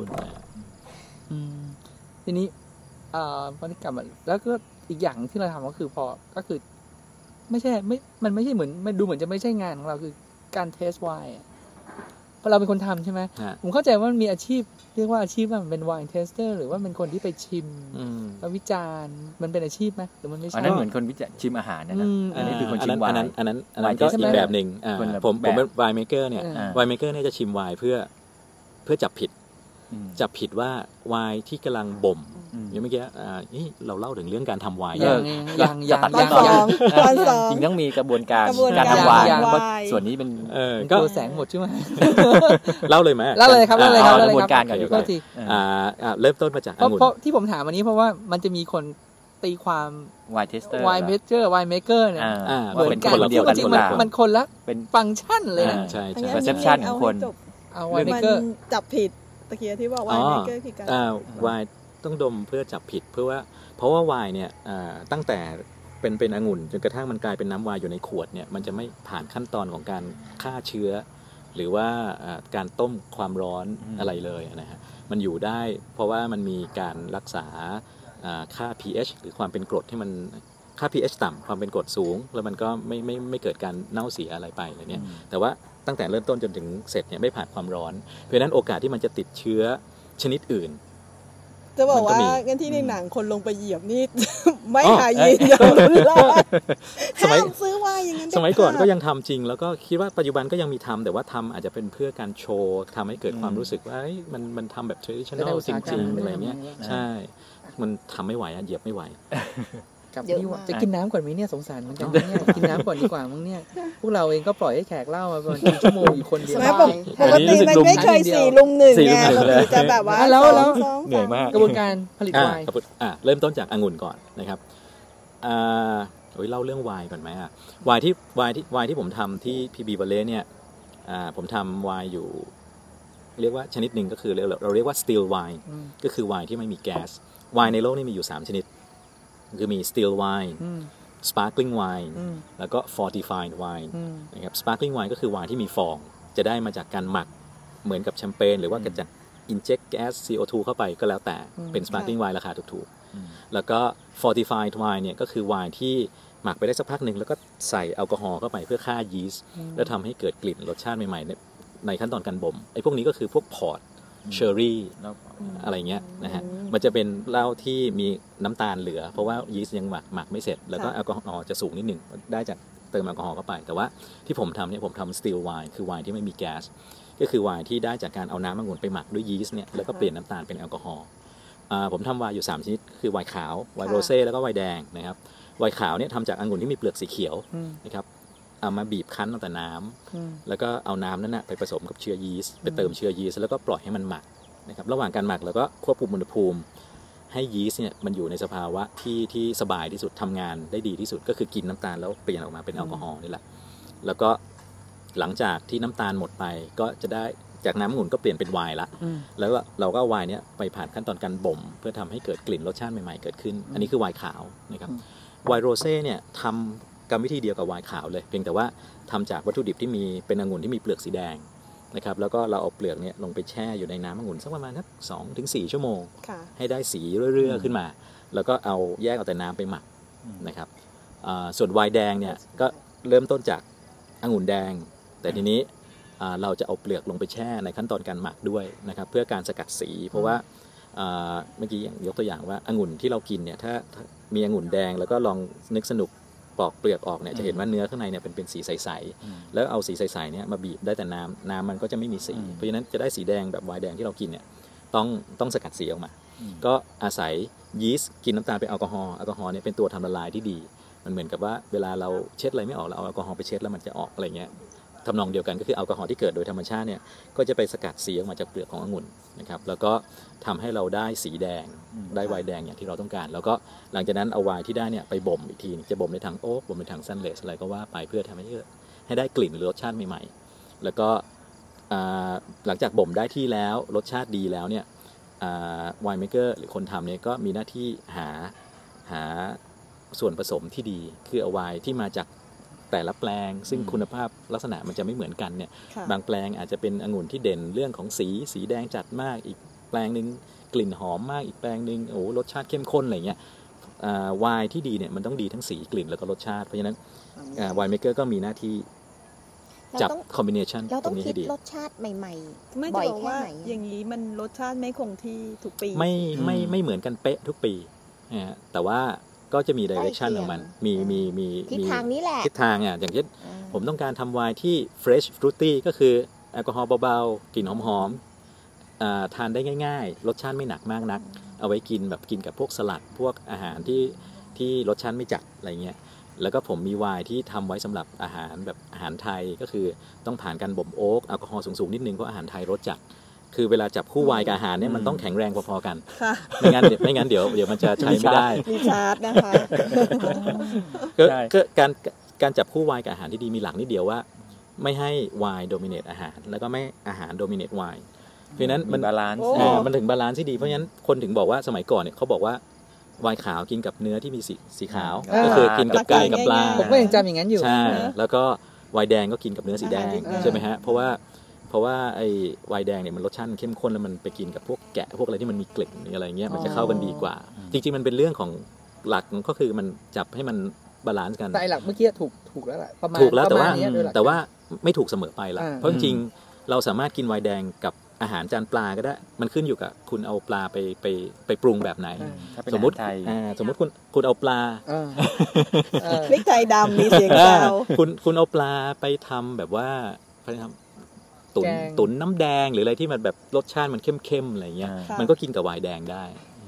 ทีนี้พอที่กลับมาแล้วก็อีกอย่างที่เราทำก็คือก็คือมันไม่ใช่เหมือนมันดูเหมือนจะไม่ใช่งานของเราคือการเทสไวน์เพราะเราเป็นคนทำใช่ไหมผมเข้าใจว่ามันมีอาชีพเรียกว่าอาชีพว่ามันเป็นไวน์เทสเตอร์หรือว่าเป็นคนที่ไปชิมแล้ววิจารณ์มันเป็นอาชีพไหมหรือมันไม่ใช่อันนั้นเหมือนคนวิจารณ์ชิมอาหารนะอันนี้คือคนชิมไวน์อันนั้นก็อีกแบบหนึ่งผมเป็นไวน์เมเกอร์เนี่ยไวน์เมเกอร์เนี่ยจะชิมไวน์เพื่อจับผิดว่าไวน์ที่กำลังบ่มอย่างเมื่อกี้เราเล่าถึงเรื่องการทำไวน์ยังตอนสองจริงต้องมีกระบวนการทำไวน์ส่วนนี้เป็นก็แสงหมดใช่ไหมเล่าเลยไหมเล่าเลยครับกระบวนการกันอยู่เริ่มต้นมาจากองุ่นเพราะที่ผมถามวันนี้เพราะว่ามันจะมีคนตีความไวน์เทสเตอร์ไวน์เมเกอร์ไวน์เมเกอร์เนี่ยเหมือนกันเดียวกันมันคนละเป็นฟังก์ชันเลยนะใช่ perception ของคนไวน์เมเกอร์จับผิดตะเกียที่บอกไวน์เมเกอร์คือการไวน์ต้องดมเพื่อจับผิดเพราะว่าไวน์เนี่ยตั้งแต่เป็นองุ่นจนกระทั่งมันกลายเป็นน้ำไวน์อยู่ในขวดเนี่ยมันจะไม่ผ่านขั้นตอนของการฆ่าเชื้อหรือว่าการต้มความร้อนอะไรเลยนะฮะมันอยู่ได้เพราะว่ามันมีการรักษาค่า pH หรือความเป็นกรดที่มันค่า pH ต่ำความเป็นกรดสูงแล้วมันก็ไม่เกิดการเน่าเสียอะไรไปอะไรเนี่ยแต่ว่าตั้งแต่เริ่มต้นจนถึงเสร็จเนี่ยไม่ผ่านความร้อนเพราะฉะนั้นโอกาสที่มันจะติดเชื้อชนิดอื่นจะบอกว่ากันที่ในหนังคนลงไปเหยียบนี่ไม่หายยินอย่างนั้นเลยซื้อว่าอย่างนั้นสมัยก่อนก็ยังทำจริงแล้วก็คิดว่าปัจจุบันก็ยังมีทำแต่ว่าทำอาจจะเป็นเพื่อการโชว์ทำให้เกิดความรู้สึกว่ามันทำแบบ traditional จริงๆอะไรเงี้ยใช่มันทำไม่ไหวเหยียบไม่ไหวจะกินน้ำก่อนไหมเนี่ยสงสารมันจังเนี่ยกินน้ำก่อนดีกว่ามั้งเนี่ยพวกเราเองก็ปล่อยให้แขกเล่ามาประมาณชั่วโมงอยู่คนเดียวปกติมันไม่เคย4 ลุม 1ไงจะแบบว่าแล้วเหนื่อยมากกระบวนการผลิตไวน์เริ่มต้นจากองุ่นก่อนนะครับเล่าเรื่องไวน์ก่อนไหมไวน์ที่ผมทำที่ PB Valley เนี่ยผมทำไวน์อยู่เรียกว่าชนิดหนึ่งก็คือเราเรียกว่า still wine ก็คือไวน์ที่ไม่มีแก๊สไวน์ในโลกนี้มีอยู่3ชนิดคือมี still wine sparkling wine แล้วก็ fortified wine นะครับ sparkling wine ก็คือไวน์ที่มีฟองจะได้มาจากการหมักเหมือนกับแชมเปญหรือว่าจาก inject gas CO2 เข้าไปก็แล้วแต่เป็น sparkling wine ราคาถูกๆแล้วก็ fortified wine เนี่ยก็คือไวน์ที่หมักไปได้สักพักหนึ่งแล้วก็ใส่แอลกอฮอล์เข้าไปเพื่อฆ่ายีสต์แล้วทำให้เกิดกลิ่นรสชาติใหม่ๆในขั้นตอนการบ่มไอ้พวกนี้ก็คือพวกพอร์ตเชอร์รี่อะไรเงี้ยนะฮะมันจะเป็นเหล้าที่มีน้ำตาลเหลือเพราะว่ายีสต์ยังหมักไม่เสร็จแล้วก็แอลกอฮอล์จะสูงนิดหนึ่งได้จากเติมแอลกอฮอล์เข้าไปแต่ว่าที่ผมทำเนี่ยผมทำ still wine คือไวน์ที่ไม่มีแก๊สก็คือไวน์ที่ได้จากการเอาน้ำองุ่นไปหมักด้วยยีสต์เนี่ยแล้วก็เปลี่ยนน้ำตาลเป็นแอลกอฮอล์ผมทำไวน์อยู่3ชนิดคือไวน์ขาวไวน์โรเซ่แล้วก็ไวน์แดงนะครับไวน์ขาวเนี่ยทำจากองุ่นที่มีเปลือกสีเขียวนะครับเอามาบีบคั้นตั้งแต่น้ำแล้วก็เอาน้ำนั้นนะไปผสมกับเชื้อยีสต์ไปเติมเชื้อยีสต์แล้วก็ปล่อยให้มันหมักนะครับระหว่างการหมักแล้วก็ควบคุมอุณหภูมิให้ยีสต์เนี่ยมันอยู่ในสภาวะที่สบายที่สุดทำงานได้ดีที่สุดก็คือกินน้ำตาลแล้วเปลี่ยนออกมาเป็นแอลกอฮอล์นี่แหละแล้วก็หลังจากที่น้ำตาลหมดไปก็จะได้จากน้ำองุ่นก็เปลี่ยนเป็นไวน์ละแล้วเราก็เอาไวน์เนี่ยไปผ่านขั้นตอนการบ่มเพื่อทำให้เกิดกลิ่นรสชาติใหม่ๆเกิดขึ้นอันนี้คือไวน์ขาวนะครับไวน์โรเซ่เนี่ยทำกรรมวิธีเดียวกับไวน์ขาวเลยเพียงแต่ว่าทำจากวัตถุดิบที่มีเป็นองุ่นที่มีเปลือกสีแดงนะครับแล้วก็เราเอาเปลือกเนี่ยลงไปแช่อยู่ในน้ำองุ่นสักประมาณสัก2-4 ชั่วโมงให้ได้สีเรื่อยๆขึ้นมาแล้วก็เอาแยกเอาแต่น้ำไปหมักนะครับส่วนไวน์แดงเนี่ยก็เริ่มต้นจากองุ่นแดงแต่ทีนี้เราจะเอาเปลือกลงไปแช่ในขั้นตอนการหมักด้วยนะครับเพื่อการสกัดสีเพราะว่าเมื่อกี้ยกตัวอย่างว่าองุ่นที่เรากินเนี่ยถ้ามีองุ่นแดงแล้วก็ลองนึกสนุกปอกเปลือกออกเนี่ยจะเห็นว่าเนื้อข้างในเนี่ยเป็นสีใสๆแล้วเอาสีใสๆเนี่ยมาบีบได้แต่น้ำมันก็จะไม่มีสีเพราะฉะนั้นจะได้สีแดงแบบไวน์แดงที่เรากินเนี่ยต้องสกัดสีออกมาก็อาศัยยีสต์กินน้ำตาลเป็นแอลกอฮอล์เนี่ยเป็นตัวทำละลายที่ดีมันเหมือนกับว่าเวลาเราเช็ดอะไรไม่ออกเราเอาแอลกอฮอล์ไปเช็ดแล้วมันจะออกอะไรเงี้ยทำนองเดียวกันก็คือแอลกอฮอล์ที่เกิดโดยธรรมชาติเนี่ยก็จะไปสกัดสีออกมาจากเปลือกขององุ่นนะครับแล้วก็ทำให้เราได้สีแดงได้ไวน์แดงอย่างที่เราต้องการแล้วก็หลังจากนั้นเอาไวน์ที่ได้เนี่ยไปบ่มอีกทีจะบ่มในถังโอ๊กบ่มในถังซันเลสอะไรก็ว่าไปเพื่อทำให้ได้กลิ่นหรือรสชาติใหม่ๆแล้วก็หลังจากบ่มได้ที่แล้วรสชาติดีแล้วเนี่ยไวน์เมคเกอร์หรือคนทำเนี่ยก็มีหน้าที่หาส่วนผสมที่ดีคือเอาไวน์ที่มาจากแต่ละแปลงซึ่งคุณภาพลักษณะมันจะไม่เหมือนกันเนี่ยบางแปลงอาจจะเป็นองุ่นที่เด่นเรื่องของสีแดงจัดมากอีกแปลงนึงกลิ่นหอมมากอีกแปลงนึงโอ้รสชาติเข้มข้นอะไรเงี้ยไวน์ที่ดีเนี่ยมันต้องดีทั้งสีกลิ่นแล้วก็รสชาติเพราะฉะนั้นไวน์เมคเกอร์ก็มีหน้าที่จับคอมบิเนชันตรงนี้ให้ดีเราต้องคิดรสชาติใหม่ๆบ่อยแค่ไหนอย่างนี้มันรสชาติไม่คงที่ทุกปีไม่เหมือนกันเป๊ะทุกปีแต่ว่าก็จะมีดิเรกชันของมันมีทิศทางนี้แหละทิศทางอย่างเช่นผมต้องการทำไวน์ที่ fresh fruity ก็คือแอลกอฮอล์เบาๆกลิ่นหอมๆทานได้ง่ายๆรสชาติไม่หนักมากนักเอาไว้กินแบบกินกับพวกสลัดพวกอาหารที่รสชาติไม่จัดอะไรเงี้ยแล้วก็ผมมีไวน์ที่ทำไว้สำหรับอาหารแบบอาหารไทยก็คือต้องผ่านการบ่มโอ๊กแอลกอฮอล์สูงๆนิดนึงเพราะอาหารไทยรสจัดคือเวลาจับคู่ไวน์กับอาหารเนี่ยมันต้องแข็งแรงพอๆกันไม่งั้นเดี๋ยวมันจะใช้ไม่ได้มีชาร์จนะคะก็การจับคู่ไวน์กับอาหารที่ดีมีหลักนิดเดียวว่าไม่ให้ไวน์โดมิเนตอาหารแล้วก็ไม่อาหารโดมิเนตไวน์เพราะฉะนั้นมันบาลานซ์มันถึงบาลานซ์ที่ดีเพราะฉะนั้นคนถึงบอกว่าสมัยก่อนเนี่ยเขาบอกว่าไวน์ขาวกินกับเนื้อที่มีสีขาวก็คือกินกับไก่กับปลาผมก็ยังจำอย่างนั้นอยู่ใช่แล้วก็ไวน์แดงก็กินกับเนื้อสีแดงใช่ไหมฮะเพราะว่าไอ้ไวน์แดงเนี่ยมันรสชาติเข้มข้นแล้วมันไปกินกับพวกแกะพวกอะไรที่มันมีกลิ่นอะไรเงี้ยมันจะเข้ากันดีกว่าจริงๆมันเป็นเรื่องของหลักก็คือมันจับให้มันบาลานซ์กันแต่หลักเมื่อกี้ถูกแล้วแหละประมาณถูกแล้วแต่ว่าไม่ถูกเสมอไปละเพราะจริงๆเราสามารถกินไวน์แดงกับอาหารจานปลาก็ได้มันขึ้นอยู่กับคุณเอาปลาไปปรุงแบบไหนสมมติคุณเอาปลาพริกไทยดำมีเสียงแซวคุณเอาปลาไปทำแบบว่าไปทำตุ๋นน้ำแดงหรืออะไรที่มันแบบรสชาติมันเข้มๆอะไรเงี้ยมันก็กินกับไวน์แดงได้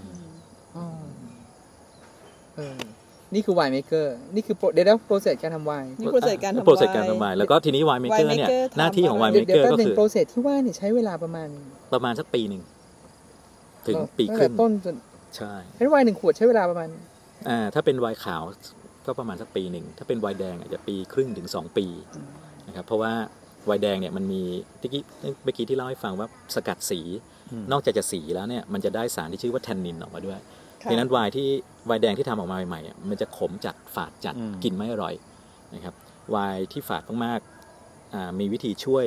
นี่คือไวน์เมคเกอร์นี่คือเดี๋ยวโปรเซสการทำไวน์นี่โปรเซสการทำไวน์แล้วก็ทีนี้ไวน์เมคเกอร์เนี่ยหน้าที่ของไวน์เมคเกอร์ก็คือโปรเซสที่ว่าเนี่ยใช้เวลาประมาณสักปีนึงถึงปีครึ่งต้นจนใช่ไวน์1 ขวดใช้เวลาประมาณถ้าเป็นไวน์ขาวก็ประมาณสักปีนึงถ้าเป็นไวน์แดงอาจจะปีครึ่งถึง2 ปีนะครับเพราะว่าไวน์แดงเนี่ยมันมีเมื่อกี้ที่เล่าให้ฟังว่าสกัดสีนอกจากจะสีแล้วเนี่ยมันจะได้สารที่ชื่อว่าแทนนินออกมาด้วยเพราะนั้นไวน์แดงที่ทำออกมาใหม่ๆมันจะขมจัดฝาดจัดกินไม่อร่อยนะครับไวน์ที่ฝาดมากๆมีวิธีช่วย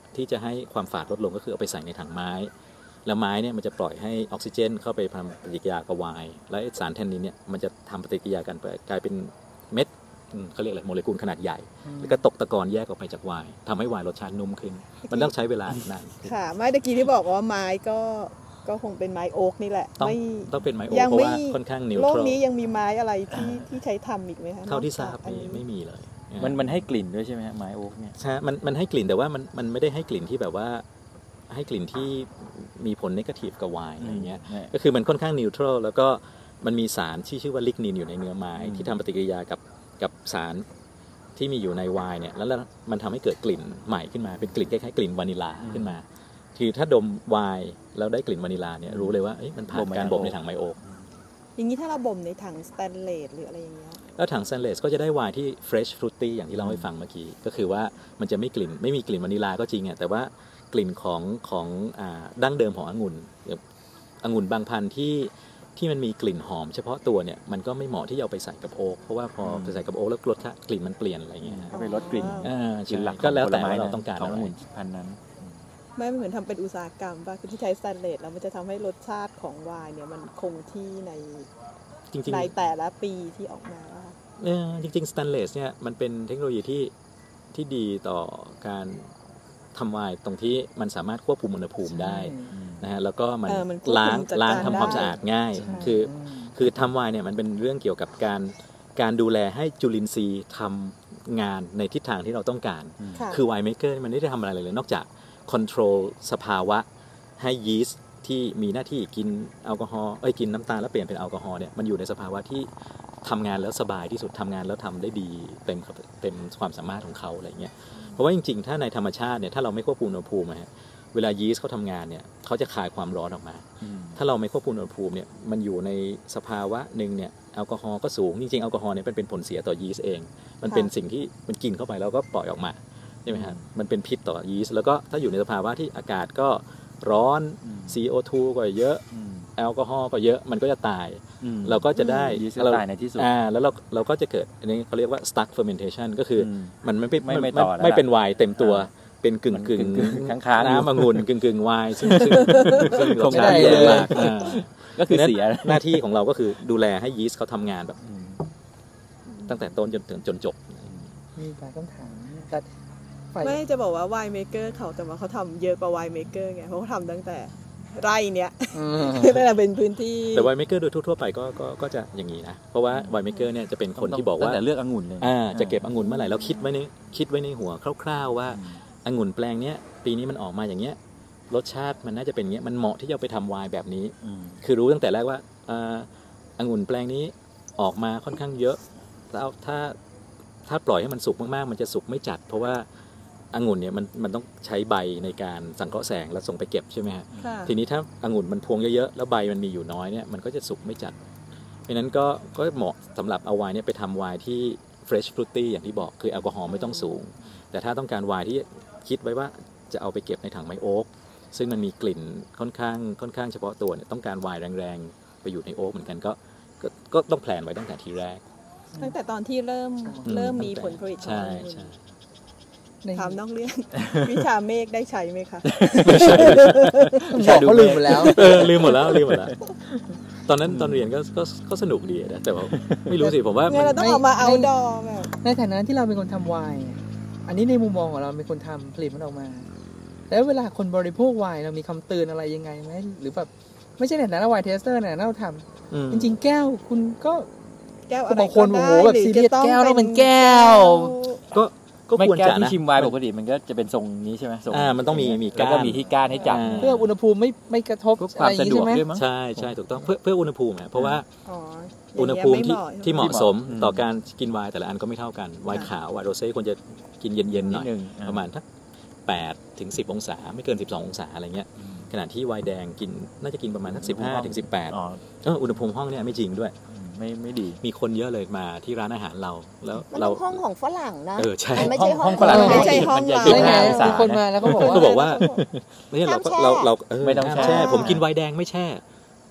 ที่จะให้ความฝาดลดลงก็คือเอาไปใส่ในถังไม้แล้วไม้เนี่ยมันจะปล่อยให้ออกซิเจนเข้าไปทำปฏิกิริยากับไวน์และสารแทนนินเนี่ยมันจะทำปฏิกิริยากันกลายเป็นเม็ดเขาเรียกอะไรโมเลกุลขนาดใหญ่แล้วก็ตกตะกอนแยกออกไปจากไวน์ทำให้ไวน์รสชาตินุ่มขึ้นมันต้องใช้เวลานานค่ะไม่ตะกี้ที่บอกว่าไม้ก็คงเป็นไม้โอ๊กนี่แหละต้องเป็นไม้โอ๊กเพราะว่าค่อนข้างนิวทรัลโลกนี้ยังมีไม้อะไรที่ใช้ทำอีกไหมคะเท่าที่ทราบไม่มีเลยมันให้กลิ่นด้วยใช่ไหมไม้โอ๊กเนี่ยใช่มันให้กลิ่นแต่ว่ามันไม่ได้ให้กลิ่นที่แบบว่าให้กลิ่นที่มีผลเนกาทีฟกับไวน์อะไรเงี้ยก็คือมันค่อนข้างนิวทรัลแล้วก็มันมีสารที่ชื่อว่าลิกนินอยู่ในเนื้อไม้ที่ทำปฏิกิริยากับสารที่มีอยู่ในไวน์เนี่ยแล้วมันทำให้เกิดกลิ่นใหม่ขึ้นมาเป็นกลิ่นคล้ายๆกลิ่นวานิลาขึ้นมาคือถ้าดมไวน์แล้วได้กลิ่นวานิลาเนี่ยรู้เลยว่ามันผ่านการบ่มในถังไมโอ๊กอย่างนี้ถ้าเราบ่มในถังสแตนเลสหรืออะไรอย่างเงี้ยแล้วถังสแตนเลสก็จะได้ไวน์ที่ fresh fruity อย่างที่เราให้ฟังเมื่อกี้ก็คือว่ามันจะไม่มีกลิ่นวานิลาก็จริงอ่ะแต่ว่ากลิ่นของดั้งเดิมขององุ่นบางพันธุ์ที่มันมีกลิ่นหอมเฉพาะตัวเนี่ยมันก็ไม่เหมาะที่จะเอาไปใส่กับโอ๊กเพราะว่าพอไปใส่กับโอ๊กแล้วรสกลิ่นมันเปลี่ยนอะไรเงี้ยก็ไปลดกลิ่นหลักก็แล้วแต่ว่าเราต้องการขององุ่นพันธุ์นั้นไม่เหมือนทำเป็นอุตสาหกรรมป่ะคือที่ใช้สแตนเลสแล้วมันจะทำให้รสชาติของไวน์เนี่ยมันคงที่ในแต่ละปีที่ออกมาจริงๆสแตนเลสเนี่ยมันเป็นเทคโนโลยีที่ดีต่อการทำไวน์ตรงที่มันสามารถควบคุมอุณหภูมิได้นะฮะแล้วก็มันล้างทำความสะอาดง่ายคือทำไวน์เนี่ยมันเป็นเรื่องเกี่ยวกับการดูแลให้จุลินทรีย์ทำงานในทิศทางที่เราต้องการคือไวน์เมเกอร์มันไม่ได้ทำอะไรเลยนอกจากคอนโทรลสภาวะให้ยีสต์ที่มีหน้าที่กินแอลกอฮอล์กินน้ำตาลแล้วเปลี่ยนเป็นแอลกอฮอล์เนี่ยมันอยู่ในสภาวะที่ทำงานแล้วสบายที่สุดทำงานแล้วทำได้ดีเต็มความสามารถของเขาอะไรเงี้ยเพราะว่าจริงๆถ้าในธรรมชาติเนี่ยถ้าเราไม่ควบคุมอุณหภูมิเวลายีสต์เขาทำงานเนี่ยเขาจะคายความร้อนออกมาถ้าเราไม่ควบคุมอุณหภูมิเนี่ยมันอยู่ในสภาวะหนึ่งเนี่ยแอลกอฮอล์ก็สูงจริงๆแอลกอฮอล์เนี่ยเป็นผลเสียต่อยีสต์เองมันเป็นสิ่งที่มันกินเข้าไปแล้วก็ปล่อยออกมาใช่ไหมครับมันเป็นพิษต่อยีสต์แล้วก็ถ้าอยู่ในสภาวะที่อากาศก็ร้อน CO2 ก็เยอะแอลกอฮอล์ก็เยอะมันก็จะตายเราก็จะได้เราตายในที่สุดแล้วเราก็จะเกิดอันนี้เขาเรียกว่า stuck fermentation ก็คือมันไม่เป็นไวน์เต็มตัวเป็นกึ่งค้างน้ำองุ่นกึ่งไวน์ซึ่งรสชาติเยอะมากก็คือเสียหน้าที่ของเราก็คือดูแลให้ยีสต์เขาทำงานแบบตั้งแต่ต้นจนจบมีการต้องถามไม่จะบอกว่าไวน์เมเกอร์แต่ว่าเขาทำเยอะกว่าไวน์เมเกอร์ไงเพราะเขาทำตั้งแต่ไร่เนี้ยไม่ได้เป็นพื้นที่แต่ไวน์เมเกอร์โดยทั่วไปก็จะอย่างนี้นะเพราะว่าไวน์เมเกอร์เนี่ยจะเป็นคนที่บอกว่าแต่เลือกองุ่นเลยจะเก็บองุ่นเมื่อไหร่แล้วคิดไว้ในหัวคร่าวๆว่าองุ่นแปลงเนี้ยปีนี้มันออกมาอย่างเงี้ยรสชาติมันน่าจะเป็นเงี้ยมันเหมาะที่จะไปทำไวน์แบบนี้คือรู้ตั้งแต่แรกว่าองุ่นแปลงนี้ออกมาค่อนข้างเยอะแล้วถ้าปล่อยให้มันสุกมากๆมันจะสุกไม่จัดเพราะว่าองุ่นเนี่ยมันต้องใช้ใบในการสังเคราะห์แสงแล้วส่งไปเก็บใช่ไหมฮะทีนี้ถ้าองุ่นมันพวงเยอะๆแล้วใบมันมีอยู่น้อยเนี่ยมันก็จะสุกไม่จัดเพราะนั้นก็เหมาะสำหรับเอาไวน์เนี่ยไปทำไวน์ที่ fresh fruity อย่างที่บอกคือแอลกอฮอล์ไม่ต้องสูงแต่ถ้าต้องการไวน์ที่คิดไว้ว่าจะเอาไปเก็บในถังไม้โอ๊กซึ่งมันมีกลิ่นค่อนข้างเฉพาะตัวเนี่ยต้องการไวน์แรงๆไปอยู่ในโอ๊กเหมือนกันก็ต้องแพลนไว้ตั้งแต่ทีแรกตั้งแต่ตอนที่เริ่มมีผลผลิตใช่ถามนอกเรื่องวิชาเมฆได้ใช้ไหมคะเขาลืมหมดแล้วลืมหมดแล้วตอนนั้นตอนเรียนก็สนุกดีนะแต่ว่าไม่รู้สิผมว่าเราต้องเอามาเอาดอแบบในฐานะที่เราเป็นคนทำไวน์อันนี้ในมุมมองของเราเป็นคนทำผลิตมันออกมาแล้วเวลาคนบริโภคไวน์เรามีคำเตือนอะไรยังไงไหมหรือแบบไม่ใช่ในฐานะไวน์เทสเตอร์เนี่ยเราทำจริงๆแก้วคุณก็แก้วอะไรบางคนโอ้โหแบบซีเรียสแก้วต้องเป็นแก้วก็ควรจะนะที่ชิมไวน์ปกติมันก็จะเป็นทรงนี้ใช่ไหมมันต้องมีก้านก็มีที่ก้านให้จับเพื่ออุณหภูมิไม่กระทบความสะดวกด้วยมั้งใช่ถูกต้องเพื่ออุณหภูมิเพราะว่าอุณหภูมิที่เหมาะสมต่อการกินไวน์แต่ละอันก็ไม่เท่ากันไวน์ขาวไวน์โรเซ่ควรจะกินเย็นๆหน่อยประมาณสัก8 ถึง 10 องศาไม่เกิน12 องศาอะไรเงี้ยขณะที่ไวน์แดงกินน่าจะกินประมาณสัก15 ถึง 18อุณหภูมิห้องเนี่ยไม่จริงด้วยไม่ดีมีคนเยอะเลยมาที่ร้านอาหารเราแล้วเราห้องของฝรั่งนะใช่ไม่ใช่ห้องฝรั่งไม่ใช่ห้องเรามีคนมาแล้วก็บอกว่าไม่ใช่เราไม่ต้องแช่ผมกินไวน์แดงไม่แช่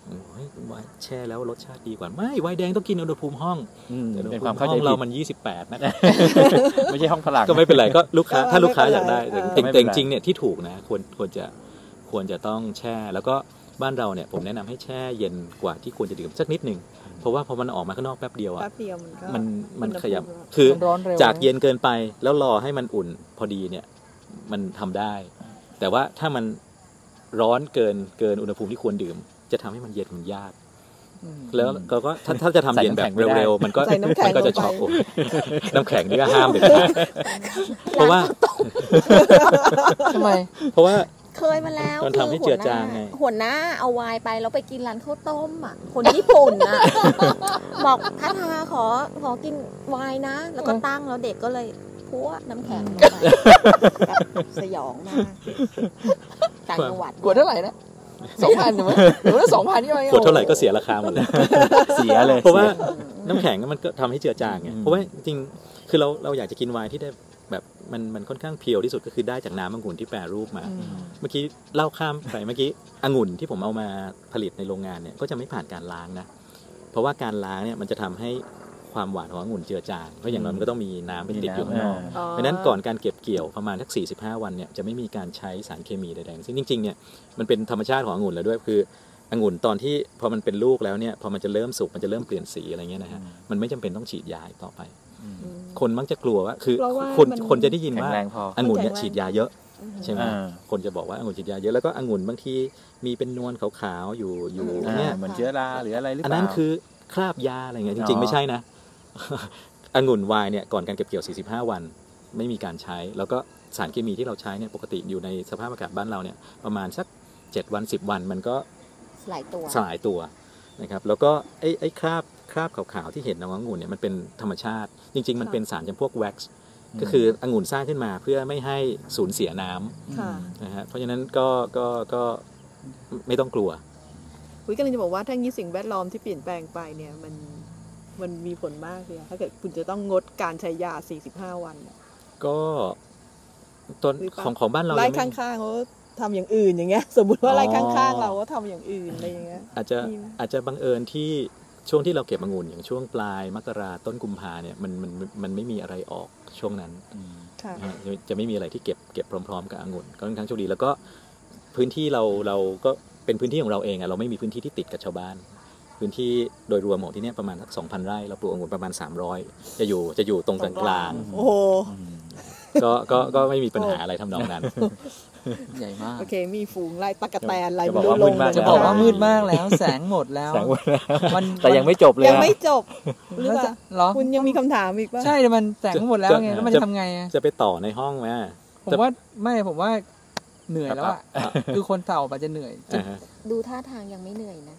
แช่แล้วรสชาติดีกว่าไม่ไวน์แดงต้องกินอุณหภูมิห้องเป็นความเข้าใจเรามัน28นะไม่ใช่ห้องฝรั่งก็ไม่เป็นไรก็ลูกค้าถ้าลูกค้าอยากได้แต่จริงๆเนี่ยที่ถูกนะควรจะต้องแช่แล้วก็บ้านเราเนี่ยผมแนะนำให้แช่เย็นกว่าที่ควรจะดื่มสักนิดนึงเพราะว่าพอมันออกมาข้างนอกแป๊บเดียวอ่ะมันขยับคือจากเย็นเกินไปแล้วรอให้มันอุ่นพอดีเนี่ยมันทำได้แต่ว่าถ้ามันร้อนเกินอุณหภูมิที่ควรดื่มจะทำให้มันเย็นมันยากแล้วก็ถ้าจะทำเย็นแบบเร็วๆมันก็จะช็อกน้ำแข็งนี่ก็ห้ามเด็ดขาดเพราะว่าทำไมเพราะว่าเคยมาแล้วมันทำให้เจือจางไงหัวหน้าเอาไวน์ไปแล้วไปกินร้านข้าวต้มอ่ะคนญี่ปุ่นอ่ะบอกท่าทาขอกินไวน์นะแล้วก็ตั้งแล้วเด็กก็เลยพัวน้ำแข็งลงไปสยองมากต่างจังหวัดกดเท่าไหร่นะ2,000ใช่ไหมหรือว่า 2,000 นี่กดเท่าไหร่ก็เสียราคาหมดเลยเสียเลยเพราะว่าน้ำแข็งมันก็ทำให้เจือจางไงเพราะว่าจริงคือเราอยากจะกินไวน์ที่ได้แบบมันค่อนข้างเพียวที่สุดก็คือได้จากน้ำองุ่นที่แปรรูปมาเมื่อกี้เล่าข้ามไปเมื่อกี้องุ่นที่ผมเอามาผลิตในโรงงานเนี่ยก็จะไม่ผ่านการล้างนะเพราะว่าการล้างเนี่ยมันจะทำให้ความหวานขององุ่นเจือจางเพราะอย่างนั้นมันก็ต้องมีน้ำเป็นติดอยู่ข้างนอกเพราะนั้นก่อนการเก็บเกี่ยวประมาณสัก45 วันเนี่ยจะไม่มีการใช้สารเคมีใดๆซึ่งจริงๆเนี่ยมันเป็นธรรมชาติขององุ่นแล้วด้วยคือองุ่นตอนที่พอมันเป็นลูกแล้วเนี่ยพอมันจะเริ่มสุกมันจะเริ่มเปลี่ยนสีอะไรเงี้ยนะฮะมันไม่จำเป็นต้องฉีดยาต่อไปคนมักจะกลัวว่าคือคนจะได้ยินว่าองุ่นเนี่ยฉีดยาเยอะใช่ไหมคนจะบอกว่าองุ่นฉีดยาเยอะแล้วก็องุ่นบางทีมีเป็นนวลขาวๆอยู่เนี่ยเหมือนเชื้อราหรืออะไรหรือเปล่าอันนั้นคือคราบยาอะไรเงี้ยจริงๆไม่ใช่นะองุ่นไวน์เนี่ยก่อนการเก็บเกี่ยว45 วันไม่มีการใช้แล้วก็สารเคมีที่เราใช้เนี่ยปกติอยู่ในสภาพอากาศบ้านเราเนี่ยประมาณสัก7 วัน10 วันมันก็สลายตัวนะครับแล้วก็ไอ้คราบขาวๆที่เห็นในองุ่นเนี่ยมันเป็นธรรมชาติจริงๆมันเป็นสารจำพวกแว็กซ์ก็คือองุ่นสร้างขึ้นมาเพื่อไม่ให้สูญเสียน้ำนะฮะเพราะฉะนั้นก็ไม่ต้องกลัวคุณกำลังจะบอกว่าถ้างี้สิ่งแวดล้อมที่เปลี่ยนแปลงไปเนี่ยมันมีผลมากเลยถ้าเกิดคุณจะต้องงดการใช้ยา45 วันก็ต้นของบ้านเราไร่ข้างๆเขาทำอย่างอื่นอย่างเงี้ยสมมุติว่าไร่ข้างๆเราก็ทำอย่างอื่นอะไรอย่างเงี้ยอาจจะบังเอิญที่ช่วงที่เราเก็บองุ่นอย่างช่วงปลายมกราต้นกุมภาเนี่ยมันไม่มีอะไรออกช่วงนั้นจะไม่มีอะไรที่เก็บพร้อมๆกับองุ่นก็ค่อนข้างโชคดีแล้วก็พื้นที่เราก็เป็นพื้นที่ของเราเองอะเราไม่มีพื้นที่ที่ติดกับชาวบ้านพื้นที่โดยรวมของที่นี่ประมาณสัก 2,000 ไร่เราปลูกองุ่นประมาณ300จะอยู่ตรงกลางๆโอ้ก็ไม่มีปัญหาอะไรทำนองนั้นใหญ่มากโอเคมีฝูงไล่ตะกะแตนไล่จะบอกว่ามืดมากแล้วแสงหมดแล้วแต่ยังไม่จบเลยยังไม่จบหรือเปล่าคุณยังมีคำถามอีกป่ะใช่แต่มันแสงหมดแล้วไงแล้วมันจะทำไงจะไปต่อในห้องไหมผมว่าเหนื่อยแล้วอ่ะคือคนเต่าอาจจะเหนื่อยดูท่าทางยังไม่เหนื่อยนะ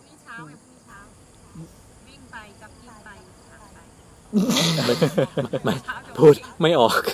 พูดไม่ออก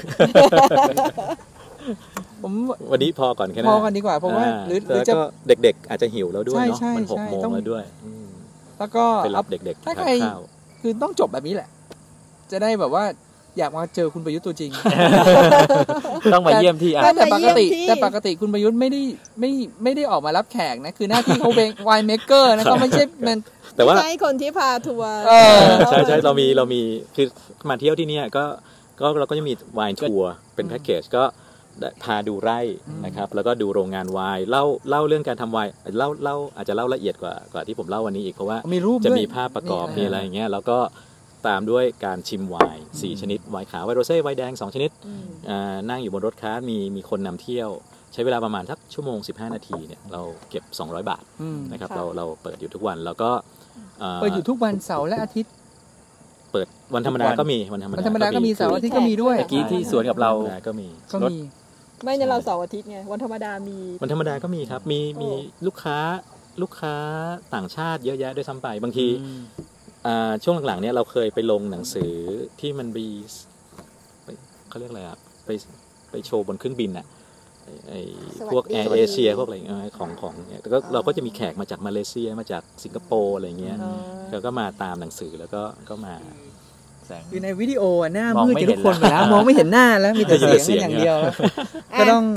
ผมวันนี้พอก่อนแค่นั้นพอกันดีกว่าเพราะว่าหรือจะเด็กๆอาจจะหิวแล้วด้วยเนาะมัน6 โมงแล้วด้วยแล้วก็ไปรับเด็กๆถ้าใครคือต้องจบแบบนี้แหละจะได้แบบว่าอยากมาเจอคุณประยุทธ์ตัวจริงต้องมาเยี่ยมที่แต่ปกติคุณประยุทธ์ไม่ได้ออกมารับแขกนะคือหน้าที่เขาเป็นไวน์เมคเกอร์นะเขาไม่ใช่แต่ว่าใช่คนที่พาทัวร์ใช่เรามีคือมาเที่ยวที่นี่ก็เราก็จะมีไวน์ทัวร์เป็นแพ็กเกจก็พาดูไร่นะครับแล้วก็ดูโรงงานไวน์เล่าเรื่องการทำไวน์เล่าอาจจะเล่าละเอียดกว่าที่ผมเล่าวันนี้อีกเพราะว่าจะมีภาพประกอบมีอะไรอย่างเงี้ยแล้วก็ตามด้วยการชิมไวน์4 ชนิดไวน์ขาวไวน์โรเซ่ไวน์แดง2 ชนิดนั่งอยู่บนรถคาร์ทมีคนนำเที่ยวใช้เวลาประมาณสักชั่วโมง15 นาทีเนี่ยเราเก็บ200 บาทนะครับเราเปิดอยู่ทุกวันแล้วก็เปิดอยู่ทุกวันเสาร์และอาทิตย์เปิดวันธรรมดาก็มีวันธรรมดาก็มีเสาร์อาทิตย์ก็มีด้วยเมื่อกี้ที่สวนกับเราก็มีไม่ในเราเสาร์อาทิตย์ไงวันธรรมดาก็มีครับมีลูกค้าต่างชาติเยอะแยะด้วยซ้ำไปบางทีช่วงหลังๆเนี่ยเราเคยไปลงหนังสือที่มันเขาเรียกอะไรอ่ะไปโชว์บนเครื่องบินอ่ะพวกแอร์เอเชียพวกอะไรของเนี่ยแต่ก็เราก็จะมีแขกมาจากมาเลเซียมาจากสิงคโปร์อะไรเงี้ยเขาก็มาตามหนังสือแล้วก็มาอยู่ในวิดีโอหน้ามืดทุกคนไปแล้วมองไม่เห็นหน้าแล้วมีแต่เสียงอย่างเดียวก็ต้อง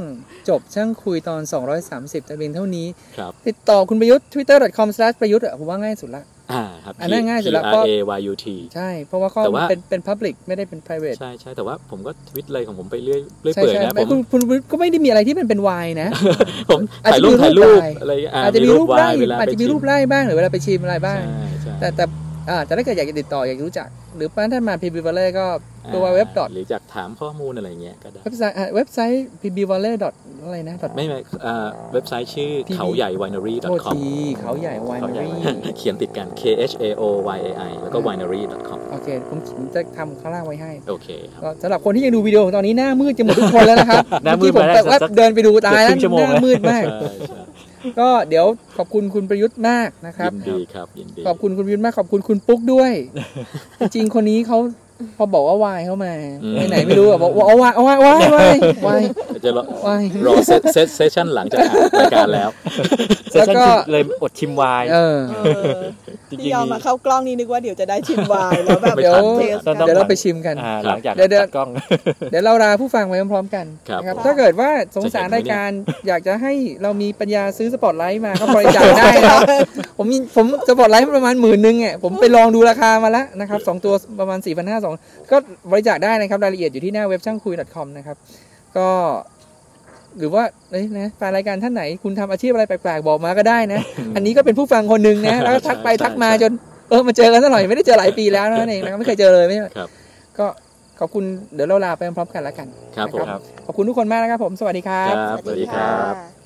จบช่างคุยตอน230แต่เพียงเท่านี้ครับติดต่อคุณประยุทธ์ twitter.com/ ประยุทธ์ผมว่าง่ายสุดละครับอันนั้นง่ายสุดแล้ว PRAYUT ใช่เพราะว่าข้อมูลเป็น public ไม่ได้เป็น private ใช่แต่ว่าผมก็ทวิตเลยของผมไปเรื่อยเปื่อยนะผมคุณก็ไม่ได้มีอะไรที่มันเป็นวายนะผมถ่ายรูปอะไรอาจจะมีรูปไล่อาจจะมีรูปไล่บ้างหรือเวลาไปชิมอะไรบ้างแต่ถ้าเกิดอยากจะติดต่ออยากรู้จักหรือถ้ามา PB Valley ก็ตัวเว็บหรือจากถามข้อมูลอะไรเงี้ยก็ได้เว็บไซต์ PB Valley อะไรนะไม่เว็บไซต์ชื่อเขาใหญ่ winery.com เขาใหญ่ winery เขียนติดกัน KHAOYAI แล้วก็ winery.com โอเคผมจะทำข้างล่างไว้ให้โอเคครับสำหรับคนที่ยังดูวิดีโอตอนนี้หน้ามืดจะหมดทุกคนแล้วนะครับเมื่อกี้ผมแบบเดินไปดูตายแล้วหน้ามืดมากก็เดี๋ยวขอบคุณคุณประยุทธ์มากนะครับยินดีครับยินดีขอบคุณคุณประยุทธ์มากขอบคุณคุณปุ๊กด้วยจริงๆคนนี้เขาพอบอกว่าวายเข้ามาไปไหนไม่รู้อ่ะบอกว่าวายจะรอเซสชั่นหลังจากรายการแล้วเซสชั่นเลยอดชิมวายที่ยอมมาเข้ากล้องนี่นึกว่าเดี๋ยวจะได้ชิมวายแล้วแบบเดี๋ยวเราไปชิมกันหลังจากกล้องเดี๋ยวเราลาผู้ฟังไปพร้อมๆกันนะครับถ้าเกิดว่าสงสารรายการอยากจะให้เรามีปัญญาซื้อสปอตไลท์มาก็บริจาคได้ครับผมสปอตไลท์ประมาณ10,000อ่ะผมไปลองดูราคามาแล้วนะครับ2ตัวประมาณ 4,500 ก็บริจาคได้นะครับรายละเอียดอยู่ที่หน้าเว็บช่างคุย .com นะครับก็หรือว่านะแฟนรายการท่านไหนคุณทำอาชีพอะไรแปลกๆบอกมาก็ได้นะอันนี้ก็เป็นผู้ฟังคนหนึ่งนะแล้วทักไปทักมาจนมาเจอกันซะหน่อยไม่ได้เจอหลายปีแล้วนั่นเองนะครับไม่เคยเจอเลยไม่ใช่ก็ขอบคุณเดี๋ยวเราลาไปพร้อมกันแล้วกันครับผมขอบคุณทุกคนมากนะครับผมสวัสดีครับสวัสดีครับ